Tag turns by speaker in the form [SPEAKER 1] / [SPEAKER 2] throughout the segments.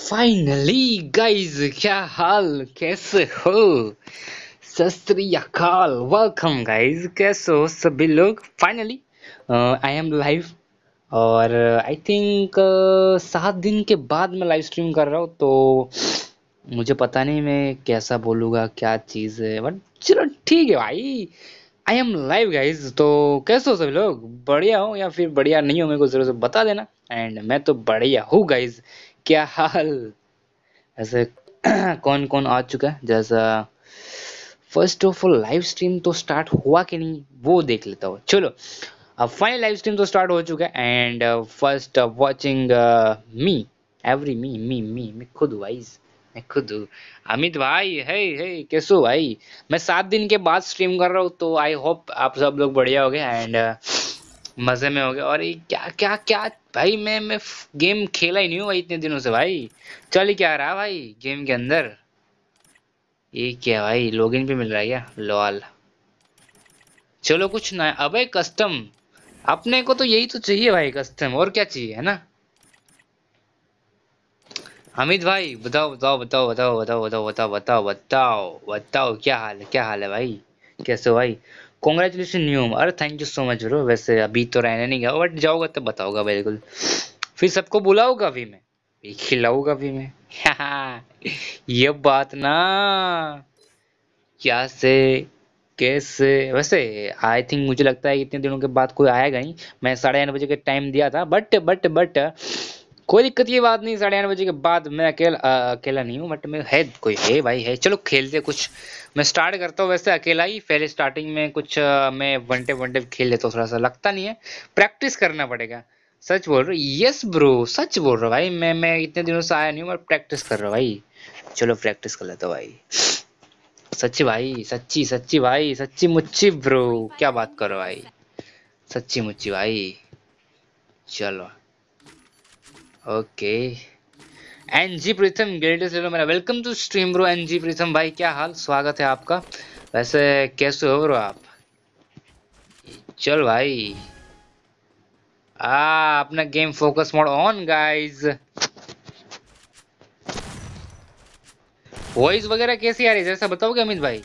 [SPEAKER 1] Finally guys, क्या हाल, कैसे हो? सत श्री अकाल, वेलकम गाइस, कैसे हो सभी लोग? Finally I am live. और आई थिंक 7 दिन के बाद मैं लाइव स्ट्रीम कर रहा हूँ, तो मुझे पता नहीं मैं कैसा बोलूँगा, क्या चीज़ है, बट चलो ठीक है भाई। I am live guys. तो कैसे हो सभी लोग? बढ़िया हो या फिर बढ़िया नहीं हो, मेरे को जरूर से बता देना। एंड मैं तो बढ़िया हूँ गाइज। क्या हाल? ऐसे कौन कौन आ चुका है? जैसा first of all live stream तो स्टार्ट हुआ कि नहीं वो देख लेता हूँ। चलो, अब फाइनल लाइव स्ट्रीम तो स्टार्ट हो चुका है। And first watching me, every me खुद हूँ भाई। मैं खुद हूँ। अमित भाई, हे हे कैसे हो भाई? मैं 7 दिन के बाद स्ट्रीम कर रहा हूँ, तो आई होप आप सब लोग बढ़िया हो गए एंड मजे में हो गए। और ये क्या क्या क्या भाई, मैं गेम खेला ही नहीं हूँ भाई इतने दिनों से भाई। चल ही क्या रहा भाई गेम के अंदर? ये क्या भाई, लॉगिन भी मिल रहा है क्या? लॉल। चलो कुछ ना, अबे कस्टम, अपने को तो यही तो चाहिए भाई, कस्टम, और क्या चाहिए, है ना? हामिद भाई बताओ बताओ बताओ बताओ बताओ बताओ बताओ बताओ बताओ बताओ, क्या हाल है, क्या हाल है भाई? कैसे हो भाई? Congratulation new. अरे thank you so much bro. वैसे अभी तो रहने नहीं गया, बट जाऊंगा तब बताऊंगा बिल्कुल। फिर सबको बुलाऊंगा भी मैं, भी खिलाऊंगा भी मैं। ये बात ना, क्या से कैसे? वैसे आई थिंक मुझे लगता है कि इतने दिनों के बाद कोई आएगा नहीं। मैं 8:30 बजे के टाइम दिया था, बट कोई दिक्कत की बात नहीं। 8:30 बजे के बाद मैं अकेला नहीं हूँ, बट मैं है, कोई है भाई है। चलो खेलते कुछ। मैं स्टार्ट करता हूँ वैसे अकेला ही। पहले स्टार्टिंग में कुछ मैं वन टे खेल लेता हूँ, थोड़ा सा लगता नहीं है, प्रैक्टिस करना पड़ेगा। सच बोल रहे हो? यस ब्रो, सच बोल रहा हूँ भाई। मैं इतने दिनों से आया नहीं हूँ, और प्रैक्टिस कर रहा हूँ भाई। चलो प्रैक्टिस कर लेता हूँ भाई। सच्ची भाई, सच्ची सच्ची भाई, सच्ची मुच्ची ब्रो। क्या बात करो भाई, सच्ची मुच्ची भाई। चलो ओके। एनजी प्रीतम गिल्ड से लो मेरा welcome to stream bro. NG Pritam भाई क्या हाल, स्वागत है आपका। वैसे कैसे हो ब्रो आप? चल भाई, अपना game focus mode on guys. Voice वगैरह कैसी आ रही है जैसा बताओगे अमित भाई?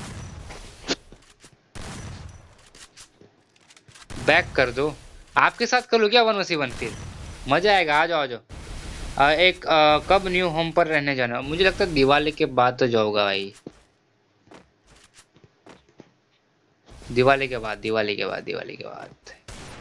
[SPEAKER 1] बैक कर दो, आपके साथ कर लो क्या 1v1? फिर मजा आएगा, आ जाओ आ जाओ। कब न्यू होम पर रहने जाना? मुझे लगता है दिवाली के बाद तो जाऊंगा भाई। दिवाली के बाद, दिवाली के बाद, दिवाली के बाद।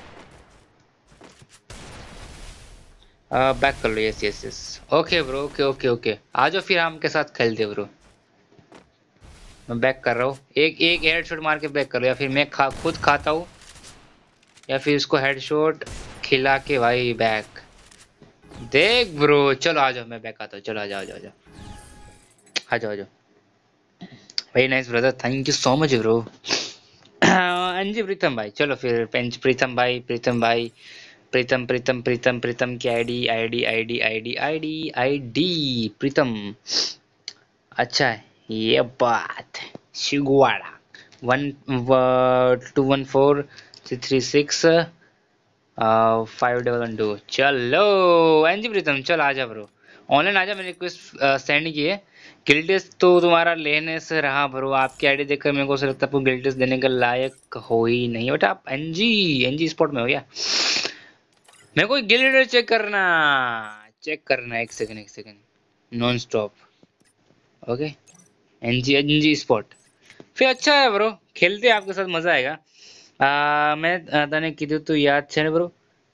[SPEAKER 1] बैक कर लो, yes yes yes. Okay bro, okay okay okay, आ जाओ फिर हम के साथ खेलते ब्रो। मैं बैक कर रहा हूँ, एक एक हेडशॉट मार के बैक कर लो, या फिर मैं खुद खाता हूँ, या फिर इसको हेडशॉट खिला के भाई बैक। देख ब्रो, चलो आ जाओ, मैं बैक आता हूँ। चलो आ जाओ आ जाओ आ जाओ आ जाओ आ जाओ। Very nice brother, thank you so much bro. NG Pritam भाई, चलो फिर पेंच प्रीतम भाई, प्रीतम भाई, प्रीतम प्रीतम प्रीतम प्रीतम की ID ID ID ID ID ID Pritam. अच्छा है ये बात। शिगवाड़ा 1 2 1 4 3 3 6 5 1 1 2। चलो एनजी प्रीतम, चल आजा ब्रो, ऑनलाइन आजा। मैंने रिक्वेस्ट सेंड की है। गिल्डेस तो तुम्हारा लेने से रहा ब्रो, आपकी आईडी देखकर मेरे को ऐसा लगता है आपको गिल्डेस देने के लायक हो ही नहीं, बट आप एनजी एनजी स्पॉट में हो गया। मेरे को गिल्ड चेक करना, एक सेकंड एक second, non stop. Okay, NG NG spot फिर अच्छा है ब्रो, खेलते हैं आपके साथ, मजा आएगा। मैं तने कीधु तो याद छे ने ब्रो?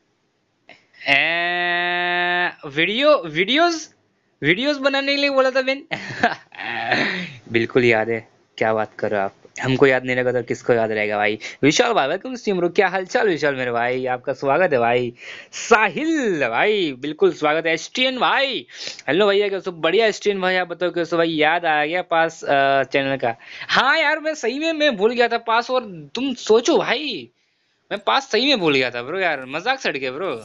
[SPEAKER 1] वीडियो वीडियोस वीडियोस बनाने के लिए बोला था बेन। बिल्कुल याद है। क्या बात कर रहे हो आप? हमको याद नहीं रहेगा तो किसको याद रहेगा भाई। विशाल भाई वेलकम स्ट्रीम ब्रो, क्या हालचाल विशाल मेरे भाई, आपका स्वागत है भाई। साहिल भाई बिल्कुल स्वागत है। एसटीएन भाई हेलो भैया, कैसे हो? बढ़िया एसटीएन भाई, आप बताओ कैसे हो भाई? याद आ गया पास चैनल का? हाँ यार, मैं सही में मैं भूल गया था पासवर्ड। तुम सोचो भाई, मैं पास सही में भूल गया था ब्रो, यार मजाक सड़ गया ब्रो।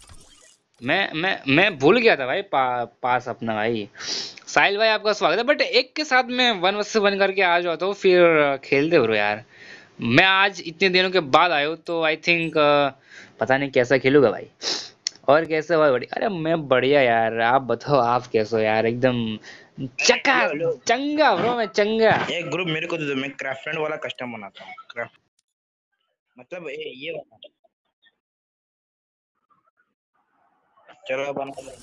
[SPEAKER 1] मैं भूल गया था भाई पास अपना भाई। साहिल भाई आपका स्वागत है, बट एक के साथ मैं 1v1 करके आ जाता हूँ, फिर खेलते ब्रो यार। मैं आज इतने दिनों के बाद आया हूँ, तो आई थिंक पता नहीं कैसा खेलूंगा भाई। और कैसे हो भाई? बढ़िया। अरे मैं बढ़िया यार, आप बताओ आप कैसे हो यार? एकदम
[SPEAKER 2] अरे
[SPEAKER 1] चका
[SPEAKER 2] हेलो हेलो।
[SPEAKER 1] चंगा ब्रो, मैं चंगा।
[SPEAKER 2] एक ग्रुप मेरे को दे दो, मैं क्राफ्ट वाला कस्टम बनाता हूँ। क्राफ्ट मतलब ये वाला। चलो बना लो।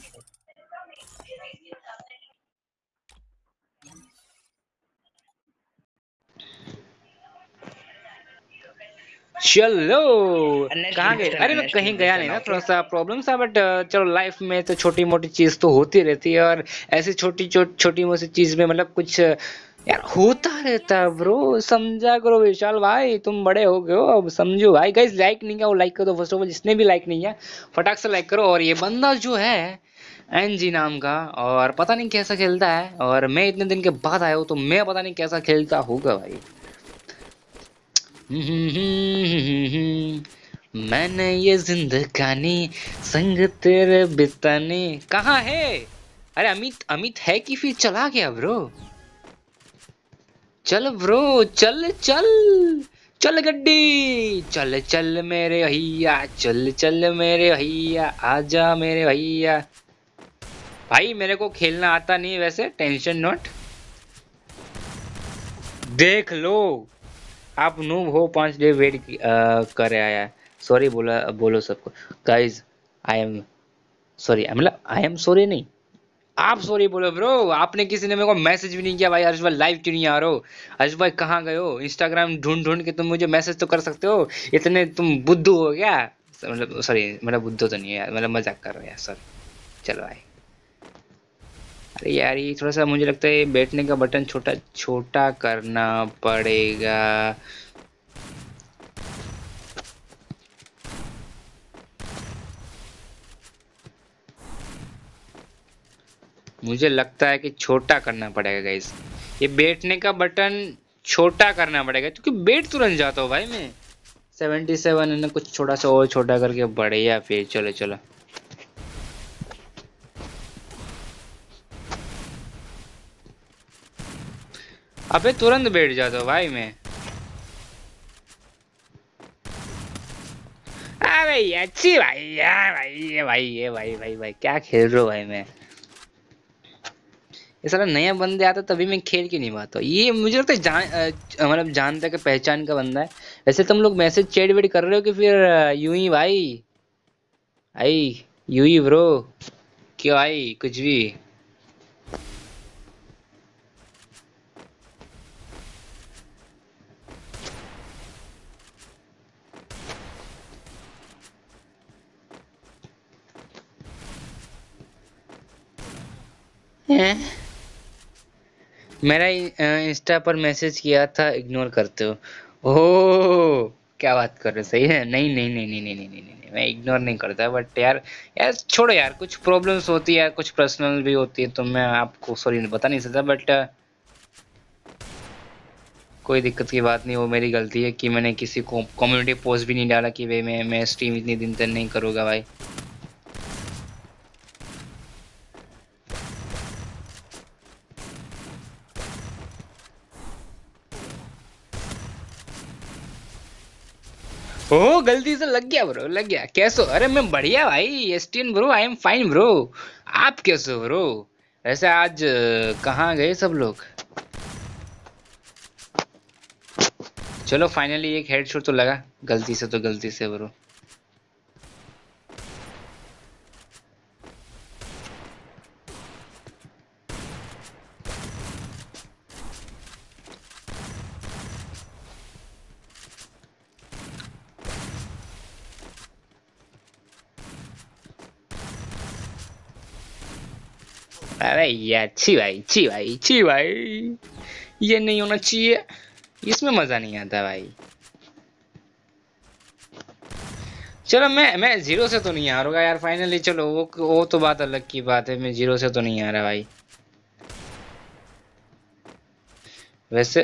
[SPEAKER 1] चलो।
[SPEAKER 2] नेक्स्ट
[SPEAKER 1] कहाँ गए?
[SPEAKER 2] इंटरेस्ट है ना,
[SPEAKER 1] अरे मैं
[SPEAKER 2] नेक्स्ट
[SPEAKER 1] कहीं गया
[SPEAKER 2] इंटरेस्ट है
[SPEAKER 1] नहीं
[SPEAKER 2] ना।
[SPEAKER 1] ना,
[SPEAKER 2] ओके।
[SPEAKER 1] थोड़ा सा प्रॉब्लम था, बट चलो लाइफ में तो छोटी मोटी चीज तो होती रहती है, और ऐसी छोटी मोटी चीज में मतलब कुछ यार होता रहता है ब्रो। समझा करो विशाल भाई, तुम बड़े हो गए हो, अब समझो भाई। गाइस लाइक नहीं किया वो लाइक कर दो फर्स्ट ऑफ ऑल, जिसने भी लाइक नहीं किया फटाक से लाइक करो। और ये बंदा जो है एनजी नाम का, और पता नहीं कैसा खेलता है, और मैं इतने दिन के बाद आया हूँ तो मैं पता नहीं कैसा खेलता होगा भाई। मैंने ये जिंदगानी संग तेरे बिताने। कहाँ है? अरे अमित, अमित है कि फिर चला गया ब्रो? चल ब्रो, चल चल, चल गड्डी, चल चल मेरे भैया, चल चल मेरे भैया, आजा मेरे भैया। भाई मेरे को खेलना आता नहीं है वैसे, टेंशन नॉट। देख लो, आप नूब हो, 5 डे वेट कर आया। सॉरी बोला, बोलो सबको। गाइज आई एम सॉरी, मतलब आई एम सॉरी नहीं, आप सॉरी बोलो ब्रो। आपने किसी ने मेरे को मैसेज भी नहीं किया भाई, हर्ष भाई लाइव क्यों नहीं आ रहे हो? हर्ष भाई कहाँ गए हो? इंस्टाग्राम ढूंढ ढूंढ के तुम मुझे मैसेज तो कर सकते हो, इतने तुम बुद्धू हो गया? मतलब सॉरी, मतलब बुद्धू तो नहीं है यार, मतलब मजाक कर रहे हो यार, सॉरी। चलो भाई। अरे यार ये थोड़ा सा मुझे लगता है बैठने का बटन छोटा छोटा करना पड़ेगा। मुझे लगता है कि छोटा करना पड़ेगा गाइस, ये बैठने का बटन छोटा करना पड़ेगा, क्योंकि बैठ तुरंत जाता हूँ भाई मैं। 77 है ना, कुछ थोड़ा सा और छोटा करके बढ़िया, फिर चलो चलो। अबे तुरंत बैठ जाता हूँ भाई मैं। अबे अच्छी भाई यार, भाई ये भाई, ये भाई भाई क्या खेल रहा हूँ भाई मैं। ये साला नया बंदे आता तभी मैं खेल क्यों नहीं पाता? ये मुझे लगता है मतलब जानता है कि पहचान का बंदा है। वैसे तुम लोग मैसेज चैट वेट कर रहे हो कि फिर यूं ही भाई? आई यूं ही ब्रो, क्यों आई कुछ भी? हैं? मेरा इंस्टा पर मैसेज किया था, इग्नोर करते हो? ओह क्या बात कर रहे हो, सही है। नहीं नहीं नहीं नहीं नहीं नहीं नहीं नहीं, मैं इग्नोर नहीं करता, बट यार, यार छोड़ो यार, कुछ प्रॉब्लम्स होती है, कुछ पर्सनल भी होती है, तो मैं आपको सॉरी बता नहीं सकता, बट कोई दिक्कत की बात नहीं। वो मेरी गलती है कि मैंने किसी को कम्युनिटी पोस्ट भी नहीं डाला कि भाई मैं स्ट्रीम इतनी दिन तक नहीं करूँगा भाई। ओ गलती से लग गया ब्रो, लग गया। कैसे हो? अरे मैं बढ़िया भाई, STN bro, I am fine bro. आप कैसे हो ब्रो? वैसे आज कहाँ गए सब लोग? चलो फाइनली एक हेडशॉट तो लगा, गलती से तो गलती से ब्रो। अरे ये अच्छी भाई, अच्छी भाई, अच्छी भाई। ये नहीं होना चाहिए, इसमें मजा नहीं आता भाई। चलो मैं जीरो से तो नहीं हारूंगा यार फाइनली। चलो वो तो बात अलग की बात है, मैं जीरो से तो नहीं आ रहा भाई। वैसे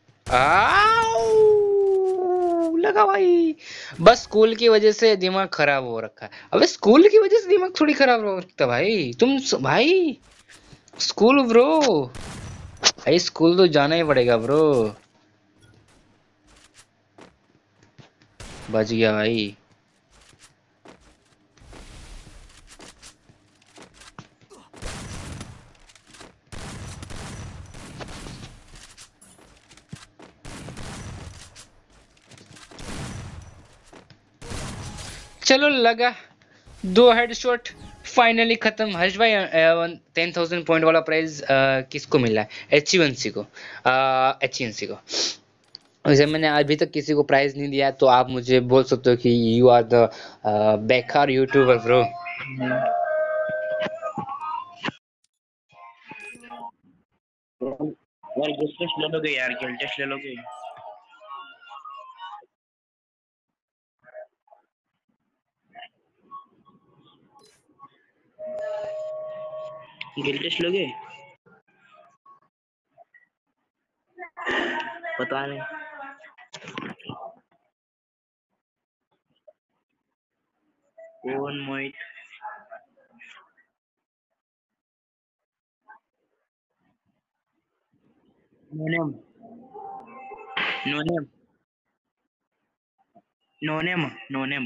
[SPEAKER 1] आओ लगा भाई। बस स्कूल की वजह से दिमाग खराब हो रखा है। अबे स्कूल की वजह से दिमाग थोड़ी खराब हो रखता भाई, भाई स्कूल ब्रो, भाई स्कूल तो जाना ही पड़ेगा ब्रो। बच गया भाई। चलो लगा दो हेडशॉट फाइनली खत्म। हर्ष भाई 10,000 पॉइंट वाला प्राइज किसको मिला है? एच को। एच को। वैसे मैंने अभी तक किसी को प्राइज नहीं दिया, तो आप मुझे बोल सकते हो कि यू आर द बेकार यूट्यूबर ब्रो।
[SPEAKER 2] यार गिल्ड टेस्ट ले लोगे? यार गिल्ड टेस्ट ले लोगे? गिल्ड टेस्ट लोगे? पता नहीं। कौन Mohit? No name. No name. No name. No name.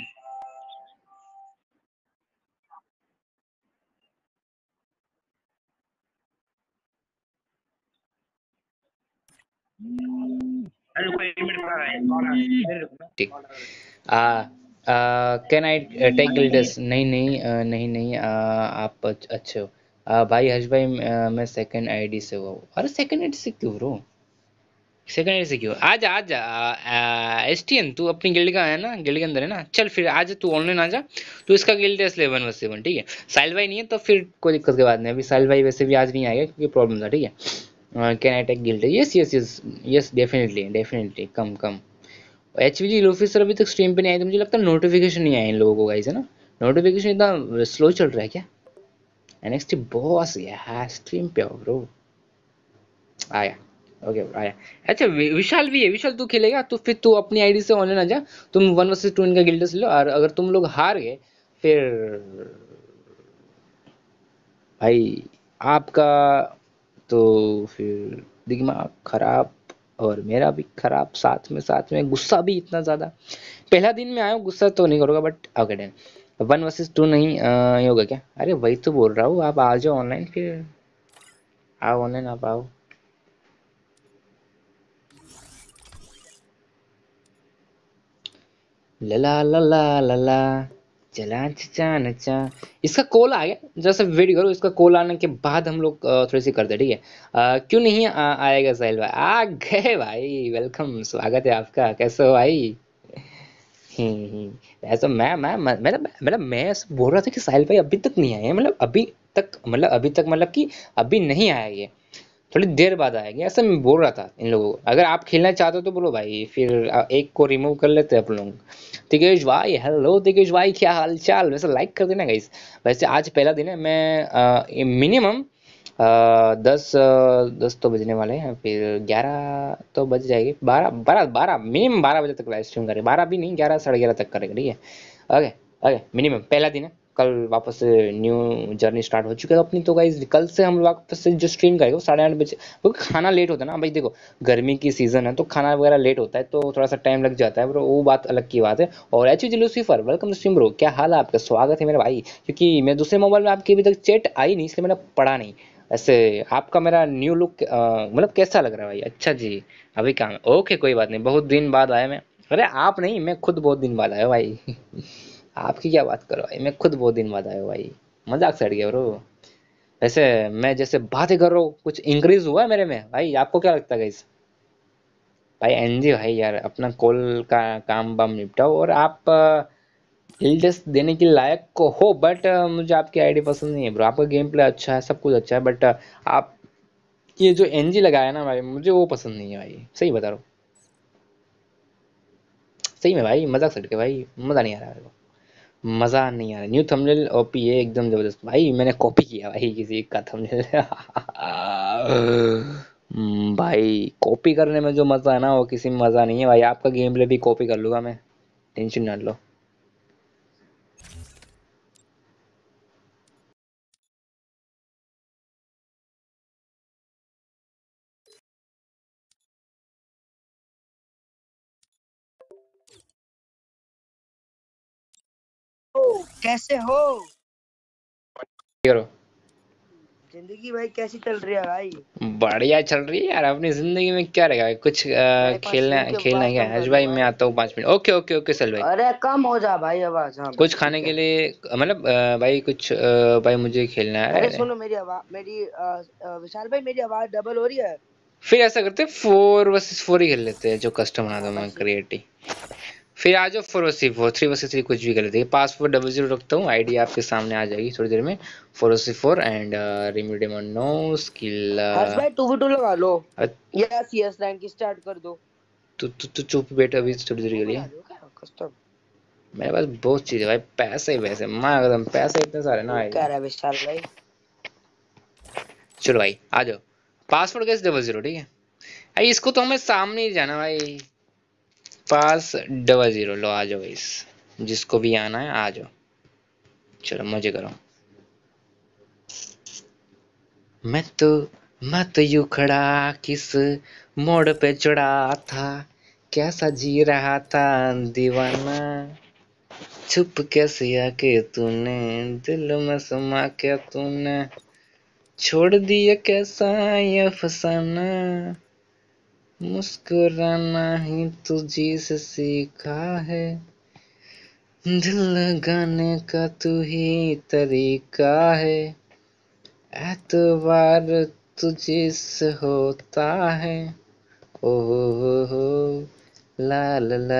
[SPEAKER 2] अरे कोई मिनट पड़ा रहा है, कॉल आ रहा है, इधर रुको ना।
[SPEAKER 1] ठीक। Can I take guilds? नहीं नहीं, नहीं नहीं, आप अच्छे हो। भाई हर्ष भाई, मैं सेकंड आईडी से हुआ हूँ। अरे सेकंड आईडी से क्यों ब्रो? सेकंड आईडी से क्यों? आजा आजा। एसटीएन तू अपनी गिल्ड का है ना, गिल्ड के अंदर है ना? चल फिर आज तू ऑनलाइन आजा। तो इसका गिल्ड टेस्ट ले 1 vs 7, ठीक है? साहिल भाई नहीं है तो फिर कोई दिक्कत की बात नहीं। अभी साहिल भाई वैसे भी आज नहीं आएगा क्योंकि प्रॉब्लम था, ठीक है? Can I take guild? Yes yes yes. Yes definitely definitely, come come. HVG Luffy sir अभी तक स्ट्रीम पे नहीं आए, तो मुझे लगता है नोटिफिकेशन नहीं आए इन लोगों को गाइस, है ना? नोटिफिकेशन इतना स्लो चल रहा है क्या? एनएक्सटी बॉस यार स्ट्रीम पे आओ ब्रो। आया। ओके आया। अच्छा विशाल भी है। विशाल तू खेलेगा तो फिर तू अपनी आईडी से ऑनलाइन आ जा। तुम 1 vs 2 इनका गिल्डस लो, और अगर तुम लोग हार गए फिर भाई आपका तो फिर दिमाग खराब और मेरा भी खराब, साथ में गुस्सा भी इतना ज्यादा। पहला दिन में आया हूँ, गुस्सा तो नहीं करूँगा, बट ओके डन। 1 vs 2 नहीं, ये होगा क्या? अरे वही तो बोल रहा हूँ, आप आ जाओ ऑनलाइन फिर। आओ ऑनलाइन, आप आओ। लला लला लला, चला चचा नचा। इसका कॉल आ गया, जरा सा वेट करो, इसका कॉल आने के बाद हम लोग थोड़ी सी करते हैं, ठीक है? क्यों नहीं आएगा साहिल भाई? आ गए भाई, वेलकम, स्वागत है आपका। कैसे हो भाई? ऐसा मैं ऐसा बोल रहा था कि साहिल भाई अभी तक नहीं आए हैं, मतलब अभी तक मतलब कि अभी नहीं आया ये, थोड़ी देर बाद आएगी, ऐसा मैं बोल रहा था इन लोगों को। अगर आप खेलना चाहते हो तो बोलो भाई, फिर एक को रिमूव कर लेते हैं अपन लोग। दिकेश भाई हेलो, दिकेश भाई क्या हाल चाल? वैसे लाइक कर देना गाइस। वैसे आज पहला दिन है, मैं मिनिमम 10 तो बजने वाले हैं, फिर 11 तो बज जाएगी, 12 मिनिमम 12 बजे तक लाइव स्ट्रीम करें। 12 भी नहीं, 11 साढ़े 11 तक करेंगे, ठीक है? ओके। ओके मिनिमम पहला दिन है। कल वापस से न्यू जर्नी स्टार्ट हो चुकी है अपनी, तो गाइज कल से हम वापस से जो स्ट्रीम करेंगे वो 8:30 बजे, क्योंकि खाना लेट होता है ना भाई। देखो गर्मी की सीजन है तो खाना वगैरह लेट होता है, तो थोड़ा सा टाइम लग जाता है ब्रो, वो बात अलग की बात है। और H Lucifer welcome to stream bro, क्या हाल है आपका? स्वागत है मेरे भाई। क्योंकि मैं दूसरे मोबाइल में आपकी अभी तक चैट आई नहीं, इसलिए मैंने पढ़ा नहीं। ऐसे आपका मेरा न्यू लुक मतलब कैसा लग रहा है भाई? अच्छा जी, अभी काम है, ओके कोई बात नहीं, बहुत दिन बाद आया मैं। अरे आप नहीं, मैं खुद बहुत दिन बाद आया भाई। आपकी क्या बात करो भाई, मैं खुद बहुत दिन बाद आया हूँ भाई। मजाक से हट गया ब्रो। वैसे मैं जैसे बातें कर रहा हूँ, कुछ इंक्रीज हुआ है मेरे में भाई? आपको क्या लगता है गाइस? भाई एनजी भाई यार, अपना कॉल का काम बाम निपटाओ, और आप हिल्डस देने के लायक को हो, बट मुझे आपकी आईडी पसंद नहीं है ब्रो। आपका गेम प्ले अच्छा है, सब कुछ अच्छा है, बट आप ये जो एनजी लगाया ना भाई, मुझे वो पसंद नहीं है भाई, सही बता रहा हूँ। सही में भाई, मजाक से हट के भाई, मजा नहीं आ रहा है। मजा नहीं आ रहा। न्यू थंबनेल ओपी है एकदम जबरदस्त भाई, मैंने कॉपी किया भाई किसी का थंबनेल। भाई कॉपी करने में जो मजा है ना, वो किसी में मजा नहीं है भाई। आपका गेम प्ले भी कॉपी कर लूंगा मैं, टेंशन ना लो।
[SPEAKER 3] कैसे हो?
[SPEAKER 1] करो।
[SPEAKER 3] जिंदगी भाई कैसी चल रही है भाई?
[SPEAKER 1] बढ़िया चल रही है यार। अपनी जिंदगी में क्या रहेगा, कुछ
[SPEAKER 3] भाई 5
[SPEAKER 1] खेलना
[SPEAKER 3] मिनट की
[SPEAKER 1] खेलना
[SPEAKER 3] आवाज
[SPEAKER 1] क्या
[SPEAKER 3] कम
[SPEAKER 1] है?
[SPEAKER 3] कर
[SPEAKER 1] भाई
[SPEAKER 3] लो
[SPEAKER 1] मैं
[SPEAKER 3] भाई।
[SPEAKER 1] आता हूँ 5 मिनट। ओके ओके ओके चल भाई।
[SPEAKER 3] अरे कम हो जा भाई आवाज। हाँ
[SPEAKER 1] कुछ
[SPEAKER 3] भाई
[SPEAKER 1] खाने
[SPEAKER 3] ठीक
[SPEAKER 1] के
[SPEAKER 3] है।
[SPEAKER 1] लिए मतलब भाई कुछ भाई मुझे खेलना
[SPEAKER 3] अरे
[SPEAKER 1] है।
[SPEAKER 3] सुनो मेरी आवाज, विशाल भाई मेरी आवाज डबल हो रही है।
[SPEAKER 1] फिर ऐसा करते हैं 4 वर्सेस 4 ही खेल लेते हैं, जो कस्टम बना
[SPEAKER 3] हाँ
[SPEAKER 1] दो मैं
[SPEAKER 3] बस।
[SPEAKER 1] क्रिएटिव। फिर आ जाओ 4 वर्सेस 4, 3 वर्सेस 3 कुछ भी कर लेते हैं। पासवर्ड 00 रखता हूँ, आईडी आपके सामने आ जाएगी थोड़ी देर में। 4 वर्सेस 4 एंड रिमीडियम नो स्किल।
[SPEAKER 3] हर्ष भाई 2v2 लगा लो या CS रैंक की स्टार्ट कर दो।
[SPEAKER 1] तू चुप बैठ अभी थोड़ी देर
[SPEAKER 3] वो
[SPEAKER 1] के
[SPEAKER 3] बना
[SPEAKER 1] लिए।
[SPEAKER 3] दो क्या कस्टम?
[SPEAKER 1] मेरे पास बहुत चीजें भाई, पैसे ही पैसे, मैं एकदम पैसे इतने सारे ना
[SPEAKER 3] वो कह
[SPEAKER 1] आएगा।
[SPEAKER 3] रहा है विशाल भाई।
[SPEAKER 1] चलो भाई आ जाओ। पासवर्ड कैसे 00, ठीक है भाई। इसको तो हमें सामने ही जाना भाई। पास 00 लो, आ जाओ इस, जिसको भी आना है आ जाओ। चलो मजे करो। मैं तो मैं तो यूं खड़ा किस मोड़ पे चढ़ा था, कैसा जी रहा था दीवाना, छुप कैसे आके तूने दिल में समा के तूने, छोड़ दिया कैसा ये फसाना, मुस्कुराना ही तुझी से सीखा है, दिल लगाने का तू ही तरीका है, एतबार तुझे से होता है, ओ हो ला ला ला।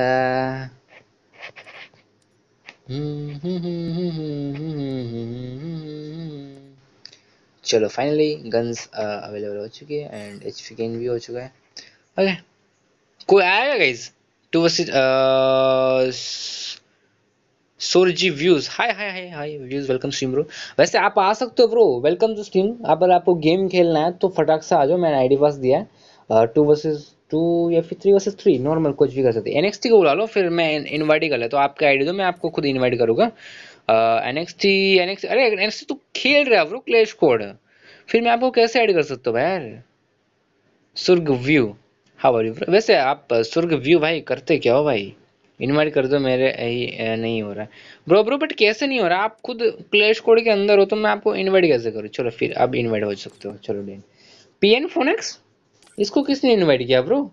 [SPEAKER 1] चलो फाइनली गन्स अवेलेबल हो चुके हैं एंड एचपी गेन भी हो चुका है। ओके, कोई आएगा गाइस? 2 वर्सेस सोरजी views, hi hi hi hi views, welcome stream bro. वैसे आप आ सकते हो ब्रो, वेलकम टू स्ट्रीम। अगर आपको गेम खेलना है तो फटाक से आ जाओ, मैंने आईडी पास दिया है। 2 वर्सेस 2 या फिर 3 वर्सेस 3 नॉर्मल कुछ भी कर सकते हैं। एनएक्सटी को बुला लो, फिर मैं इनवाइट ही कर लेता हूँ। आपका आईडी दो, मैं आपको खुद इनवाइट करूंगा। एनएक्सटी एनएक्सटी, अरे एनएक्सटी तो खेल रहा है ब्रो क्लैश कोड, फिर मैं आपको कैसे ऐड कर सकता हूँ यार? सुर्ग व्यू, हाउ आर यू? वैसे आप सुर्ग व्यू भाई करते क्या हो भाई? इनवाइट कर दो, मेरे नहीं हो रहा है ब्रो। ब्रो बट कैसे नहीं हो रहा? आप खुद क्लैश कोड के अंदर हो तो मैं आपको इनवाइट कैसे करूँ? चलो फिर अब इनवाइट हो सकते हो। चलो डेन पीएन फोनेक्स, इसको किसने इनवाइट किया ब्रो?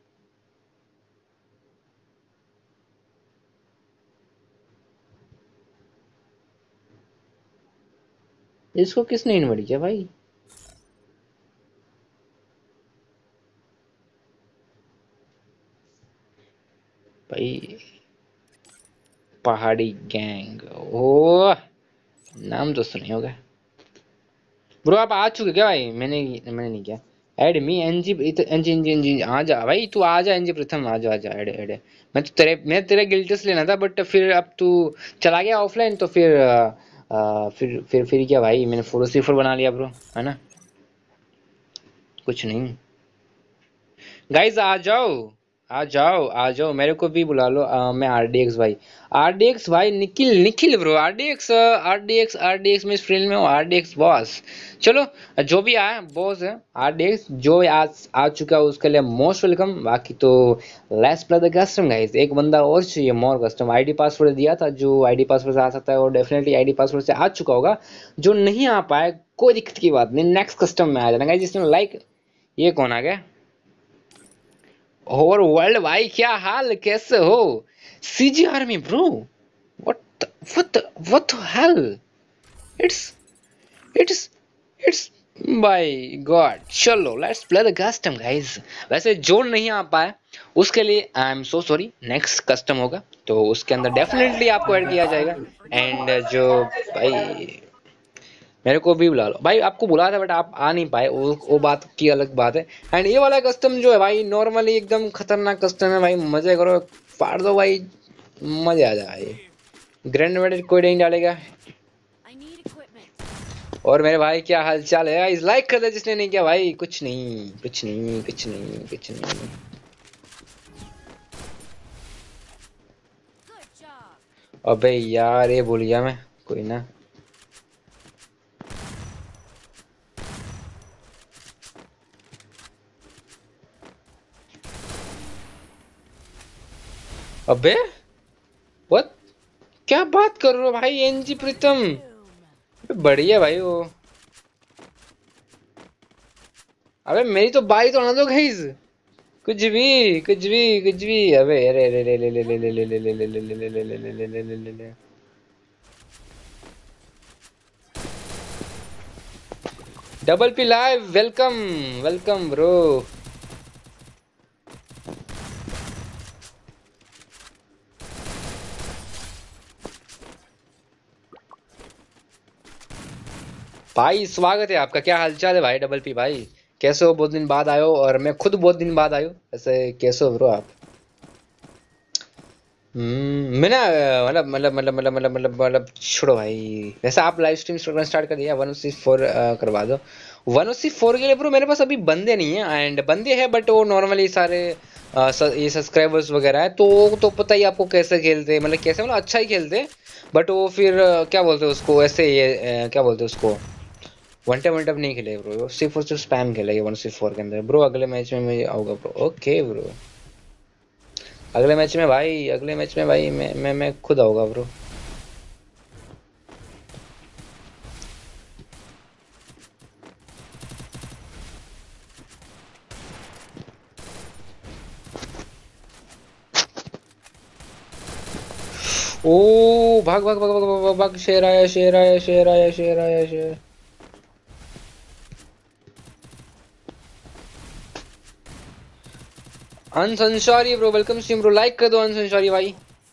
[SPEAKER 1] इसको किसने इनवाइट किया भाई? भाई पहाड़ी गैंग, ओ नाम तो सुने होगा ब्रो। आप आ चुके क्या भाई? मैंने नहीं किया। Add me NG NG NG NG, आ जा भाई, तू आ जा एनजी प्रथम, आ जा आ जा, ऐड ऐड। मैं तेरे गिल्टस लेना था बट फिर अब तू चला गया ऑफलाइन, तो फिर फिर क्या भाई, मैंने 404 बना लिया ब्रो, है ना? कुछ नहीं गाइज, आ जाओ आ जाओ आ जाओ, मेरे को भी बुला लो। मैं आरडीएक्स भाई, आरडीएक्स भाई, Nikhil Nikhil bro, RDX RDX RDX में इस फील्ड में हूँ, आरडीएक्स बॉस। चलो जो भी आया बॉस है आरडीएक्स, जो आज आ चुका है उसके लिए मोस्ट वेलकम। बाकी तो let's play the custom guys. एक बंदा और चाहिए, मोर कस्टम। आईडी पासवर्ड दिया था, जो आईडी पासवर्ड से आ सकता है वो डेफिनेटली आईडी पासवर्ड से आ चुका होगा। जो नहीं आ पाए कोई दिक्कत की बात नहीं, नेक्स्ट कस्टम में आ जाना गाइस। जिसने लाइक, ये कौन आ गया? और वर्ल्ड भाई क्या हाल, कैसे हो? CG army bro, what what what hell, it's it's it's by god. चलो let's play the custom guys. वैसे जो नहीं आ पाए उसके लिए I am so sorry, next custom होगा तो उसके अंदर डेफिनेटली आपको ऐड किया जाएगा। एंड जो भाई, मेरे को भी बुला लो भाई, आपको बुलाया था बट आप आ नहीं पाए, वो बात की अलग बात है। एंड ये वाला कस्टम जो है भाई, नॉर्मली एकदम खतरनाक कस्टम है भाई, मजे करो, फाड़ दो भाई, मजे आ जाए। ग्रैंड मेडल कोई नहीं डालेगा। और मेरे भाई क्या हाल चाल है? इस लाइक कर दे जिसने नहीं किया भाई। कुछ नहीं कुछ नहीं कुछ नहीं कुछ नहीं। अबे यार ये भूल गया मैं, कोई ना। अबे व्हाट, क्या बात कर रहे हो भाई? एनजी प्रीतम बढ़िया भाई वो। अबे मेरी तो बाई तो आना दो गाइस। कुछ भी कुछ भी कुछ भी। अबे अरे अरे ले ले ले ले ले ले ले ले ले ले ले ले ले ले ले ले ले ले ले। Double P live, welcome welcome bro. भाई स्वागत है आपका। क्या हालचाल है भाई डबल पी भाई? कैसे हो? बहुत दिन बाद आयो और मैं खुद बहुत दिन बाद आयो। ऐसे कैसे हो ब्रो आप? मैं ना छोड़ो भाई। वैसे आप लाइव स्ट्रीम करना स्टार्ट कर दिया? 104 करवा दो। 104 के लिए ब्रो मेरे पास अभी बंदे नहीं है, एंड बंदे हैं बट वो नॉर्मली सारे ये सब्सक्राइबर्स वगैरह है, तो पता ही आपको कैसे खेलते हैं, मतलब कैसे, मतलब अच्छा ही खेलते हैं। बट वो फिर क्या बोलते हैं उसको, ऐसे ये क्या बोलते हैं उसको, वन टैप नहीं खेले ब्रो, सिर्फ और सिर्फ स्पैम खेला ये 104 के अंदर ब्रो। अगले मैच में मैं आऊंगा ब्रो। ओके ब्रो, अगले मैच में भाई, अगले मैच में भाई मैं खुद आऊंगा ब्रो। ओ भाग भाग भाग भाग भाग भाग भाग। शेर आया शेर आया शेर आया शेर आया शेर। अनसंसारी bro welcome stream bro. Like कर दो अनसंसारी भाई।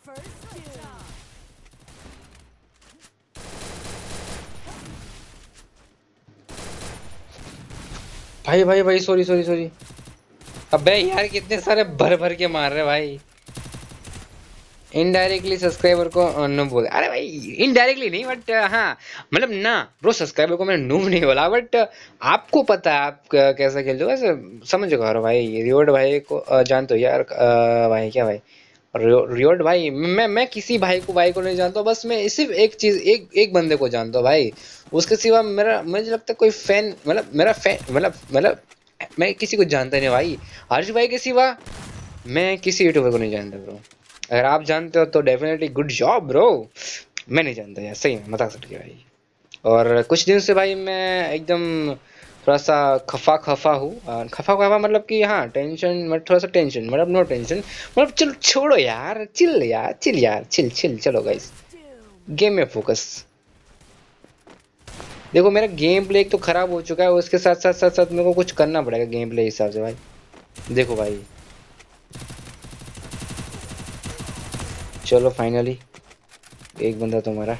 [SPEAKER 1] भाई भाई भाई सॉरी सॉरी सॉरी। अबे यार कितने सारे भर भर के मार रहे भाई। इनडायरेक्टली सब्सक्राइबर को नो बोले। अरे भाई इनडायरेक्टली नहीं, बट हाँ मतलब ना ब्रो, सब्सक्राइबर को मैंने नूब नहीं बोला, बट आपको पता है आप कैसे खेलते हो, वैसे समझ गए भाई। रियोड भाई को जानते हो यार? भाई क्या भाई, रियोड भाई, मैं किसी भाई को नहीं जानता, बस मैं सिर्फ एक चीज, एक बंदे को जानता हूँ भाई। उसके सिवा मेरा, मुझे लगता है कोई फैन, मतलब मेरा फैन, मतलब मैं किसी को जानता नहीं भाई। हर्ष भाई के सिवा मैं किसी यूट्यूबर को नहीं जानता ब्रो। अगर आप जानते हो तो डेफिनेटली गुड जॉब ब्रो। मैं नहीं जानता यार, सही में मजाक से किया भाई। और कुछ दिन से भाई मैं एकदम थोड़ा सा खफा खफा हूँ। खफा खफा मतलब कि हाँ टेंशन, मतलब थोड़ा सा टेंशन, मतलब नो टेंशन, मतलब चलो छोड़ो यार, चिल यार, चिल यार, चिल चिल। चलो गाइस गेम में फोकस। देखो मेरा गेम प्ले एक तो खराब हो चुका है, उसके साथ साथ साथ साथ मेरे को कुछ करना पड़ेगा गेम प्ले हिसाब से भाई। देखो भाई, चलो फाइनली एक बंदा तो मरा।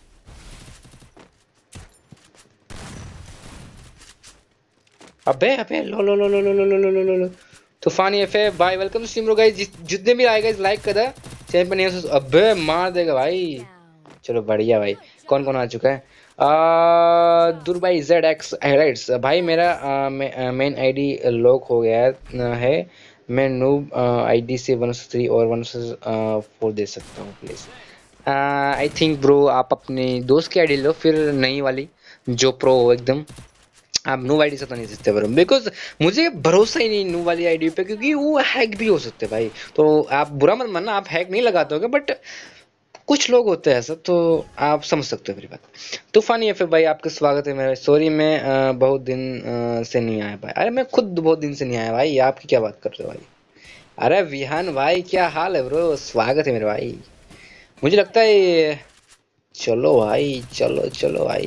[SPEAKER 1] अबे अबे लो लो लो लो लो लो लो लो लो लो। तूफानी एफ भाई वेलकम स्ट्रीम रो गाइस। जितने भी आएगा लाइक कर दे चैनल पर। नहीं अबे मार देगा भाई। चलो बढ़िया भाई। कौन कौन आ चुका है? दुर्बाई जेड एक्स हाइलाइट्स भाई। मेरा मेन आईडी लॉक हो गया है। मैं नूब आईडी से 103 और 104 दे सकता हूँ प्लीज। आई थिंक ब्रो आप अपने दोस्त की आईडी लो फिर, नई वाली जो प्रो हो एकदम। आप नो आईडी से तो नहीं सकते ब्रो, बिकॉज मुझे भरोसा ही नहीं नो वाली आईडी पे, क्योंकि वो हैक भी हो सकते हैं भाई। तो आप बुरा मत मानना, आप हैक नहीं लगाते होगे, बट कुछ लोग होते हैं ऐसा, तो आप समझ सकते हो मेरी बात। तूफानी है फिर भाई, आपका स्वागत है मेरा। सॉरी मैं बहुत दिन से नहीं आया भाई। अरे मैं खुद बहुत दिन से नहीं आया भाई, आपकी क्या बात कर रहे हो भाई? अरे विहान भाई क्या हाल है ब्रो? स्वागत है मेरे भाई। मुझे लगता है चलो भाई, चलो चलो भाई।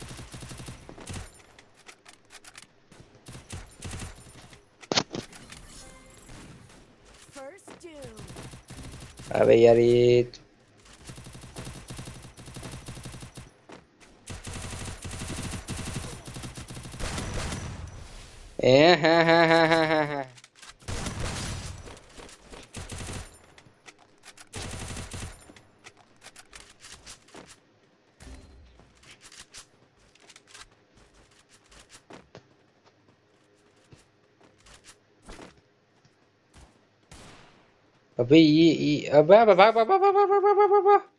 [SPEAKER 1] अबे यार ये हाँ हाँ हाँ हाँ हाँ हाँ। अबे ये अबे अबे भाग भाग भाग भाग भाग भाग भाग भाग भाग।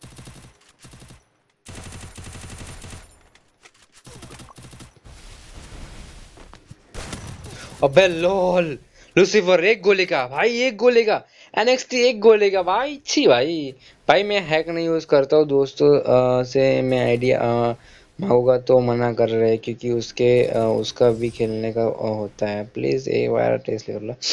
[SPEAKER 1] अबे लोल, लूसीफर एक गोली का भाई, एक गोली का। एनएक्सटी एक गोली का भाई, छी भाई। भाई मैं हैक नहीं यूज करता हूँ दोस्तों से मैं आइडिया होगा तो मना कर रहे हैं क्योंकि उसका भी खेलने का होता है। प्लीज एक बार टेस्ट ले लो।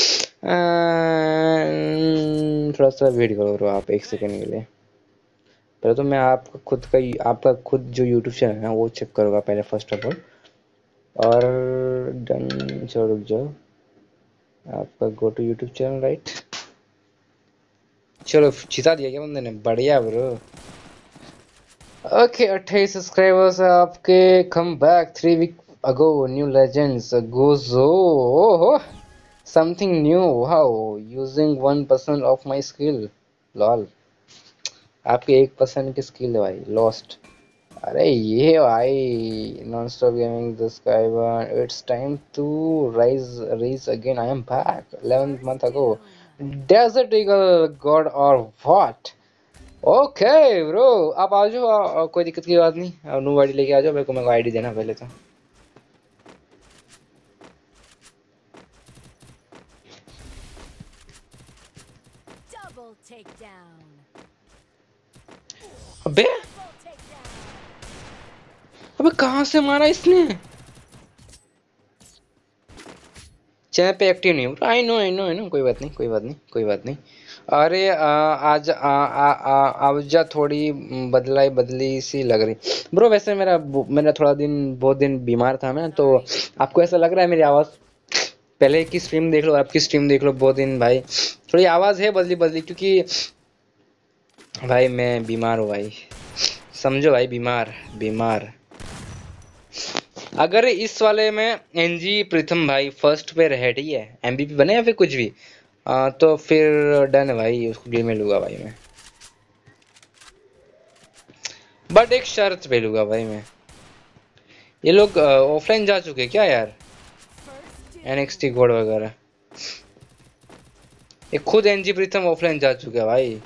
[SPEAKER 1] थोड़ा सा वेट करो आप एक सेकंड के लिए। पहले तो मैं आपका खुद जो यूट्यूब चैनल है ना वो चेक करूँगा पहले फर्स्ट ऑफ ऑल। और डन, चलो रुक जाओ। आपका go to YouTube channel right. चलो जिता दिया क्या बंदे ने, बढ़िया ब्रो। ओके 28 सब्सक्राइबर्स है आपके। Come back 3 week ago, new legends Gojo, ओहो something new, how using 1% of my skill, lol. आपके 1% की स्किल है भाई, लॉस्ट। अरे ये भाई non stop gaming the sky one, it's time to rise again, I am back 11th month ago, desert eagle god और what. Okay bro आप आ जाओ, कोई दिक्कत की बात नहीं। न्यू आईडी लेके आ जाओ, मेरे को आईडी देना पहले तो। अबे अबे कहाँ से मारा इसने? चैनल पे एक्टिव नहीं हूँ। आई नो, कोई बात नहीं, कोई बात नहीं, कोई बात नहीं। अरे आज आवाजा थोड़ी बदली सी लग रही ब्रो। वैसे मेरा थोड़ा दिन बहुत दिन बीमार था मैं, तो आपको ऐसा लग रहा है मेरी आवाज़? पहले की स्ट्रीम देख लो, आपकी स्ट्रीम देख लो, बहुत दिन भाई थोड़ी आवाज़ है बदली बदली, क्योंकि भाई मैं बीमार हूँ भाई, समझो भाई, बीमार बीमार। अगर इस वाले में एनजी प्रथम भाई फर्स्ट पे रहे, ठीक है, एमवीपी बने या फिर कुछ भी, तो फिर डन है भाई, उसको गेम में लूंगा भाई मैं। बट एक शर्त पे लूंगा भाई मैं। ये लोग ऑफलाइन जा चुके क्या यार, एनएक्सटी कोड वगैरह? ये खुद एनजी प्रीतम ऑफलाइन जा चुके हैं भाई।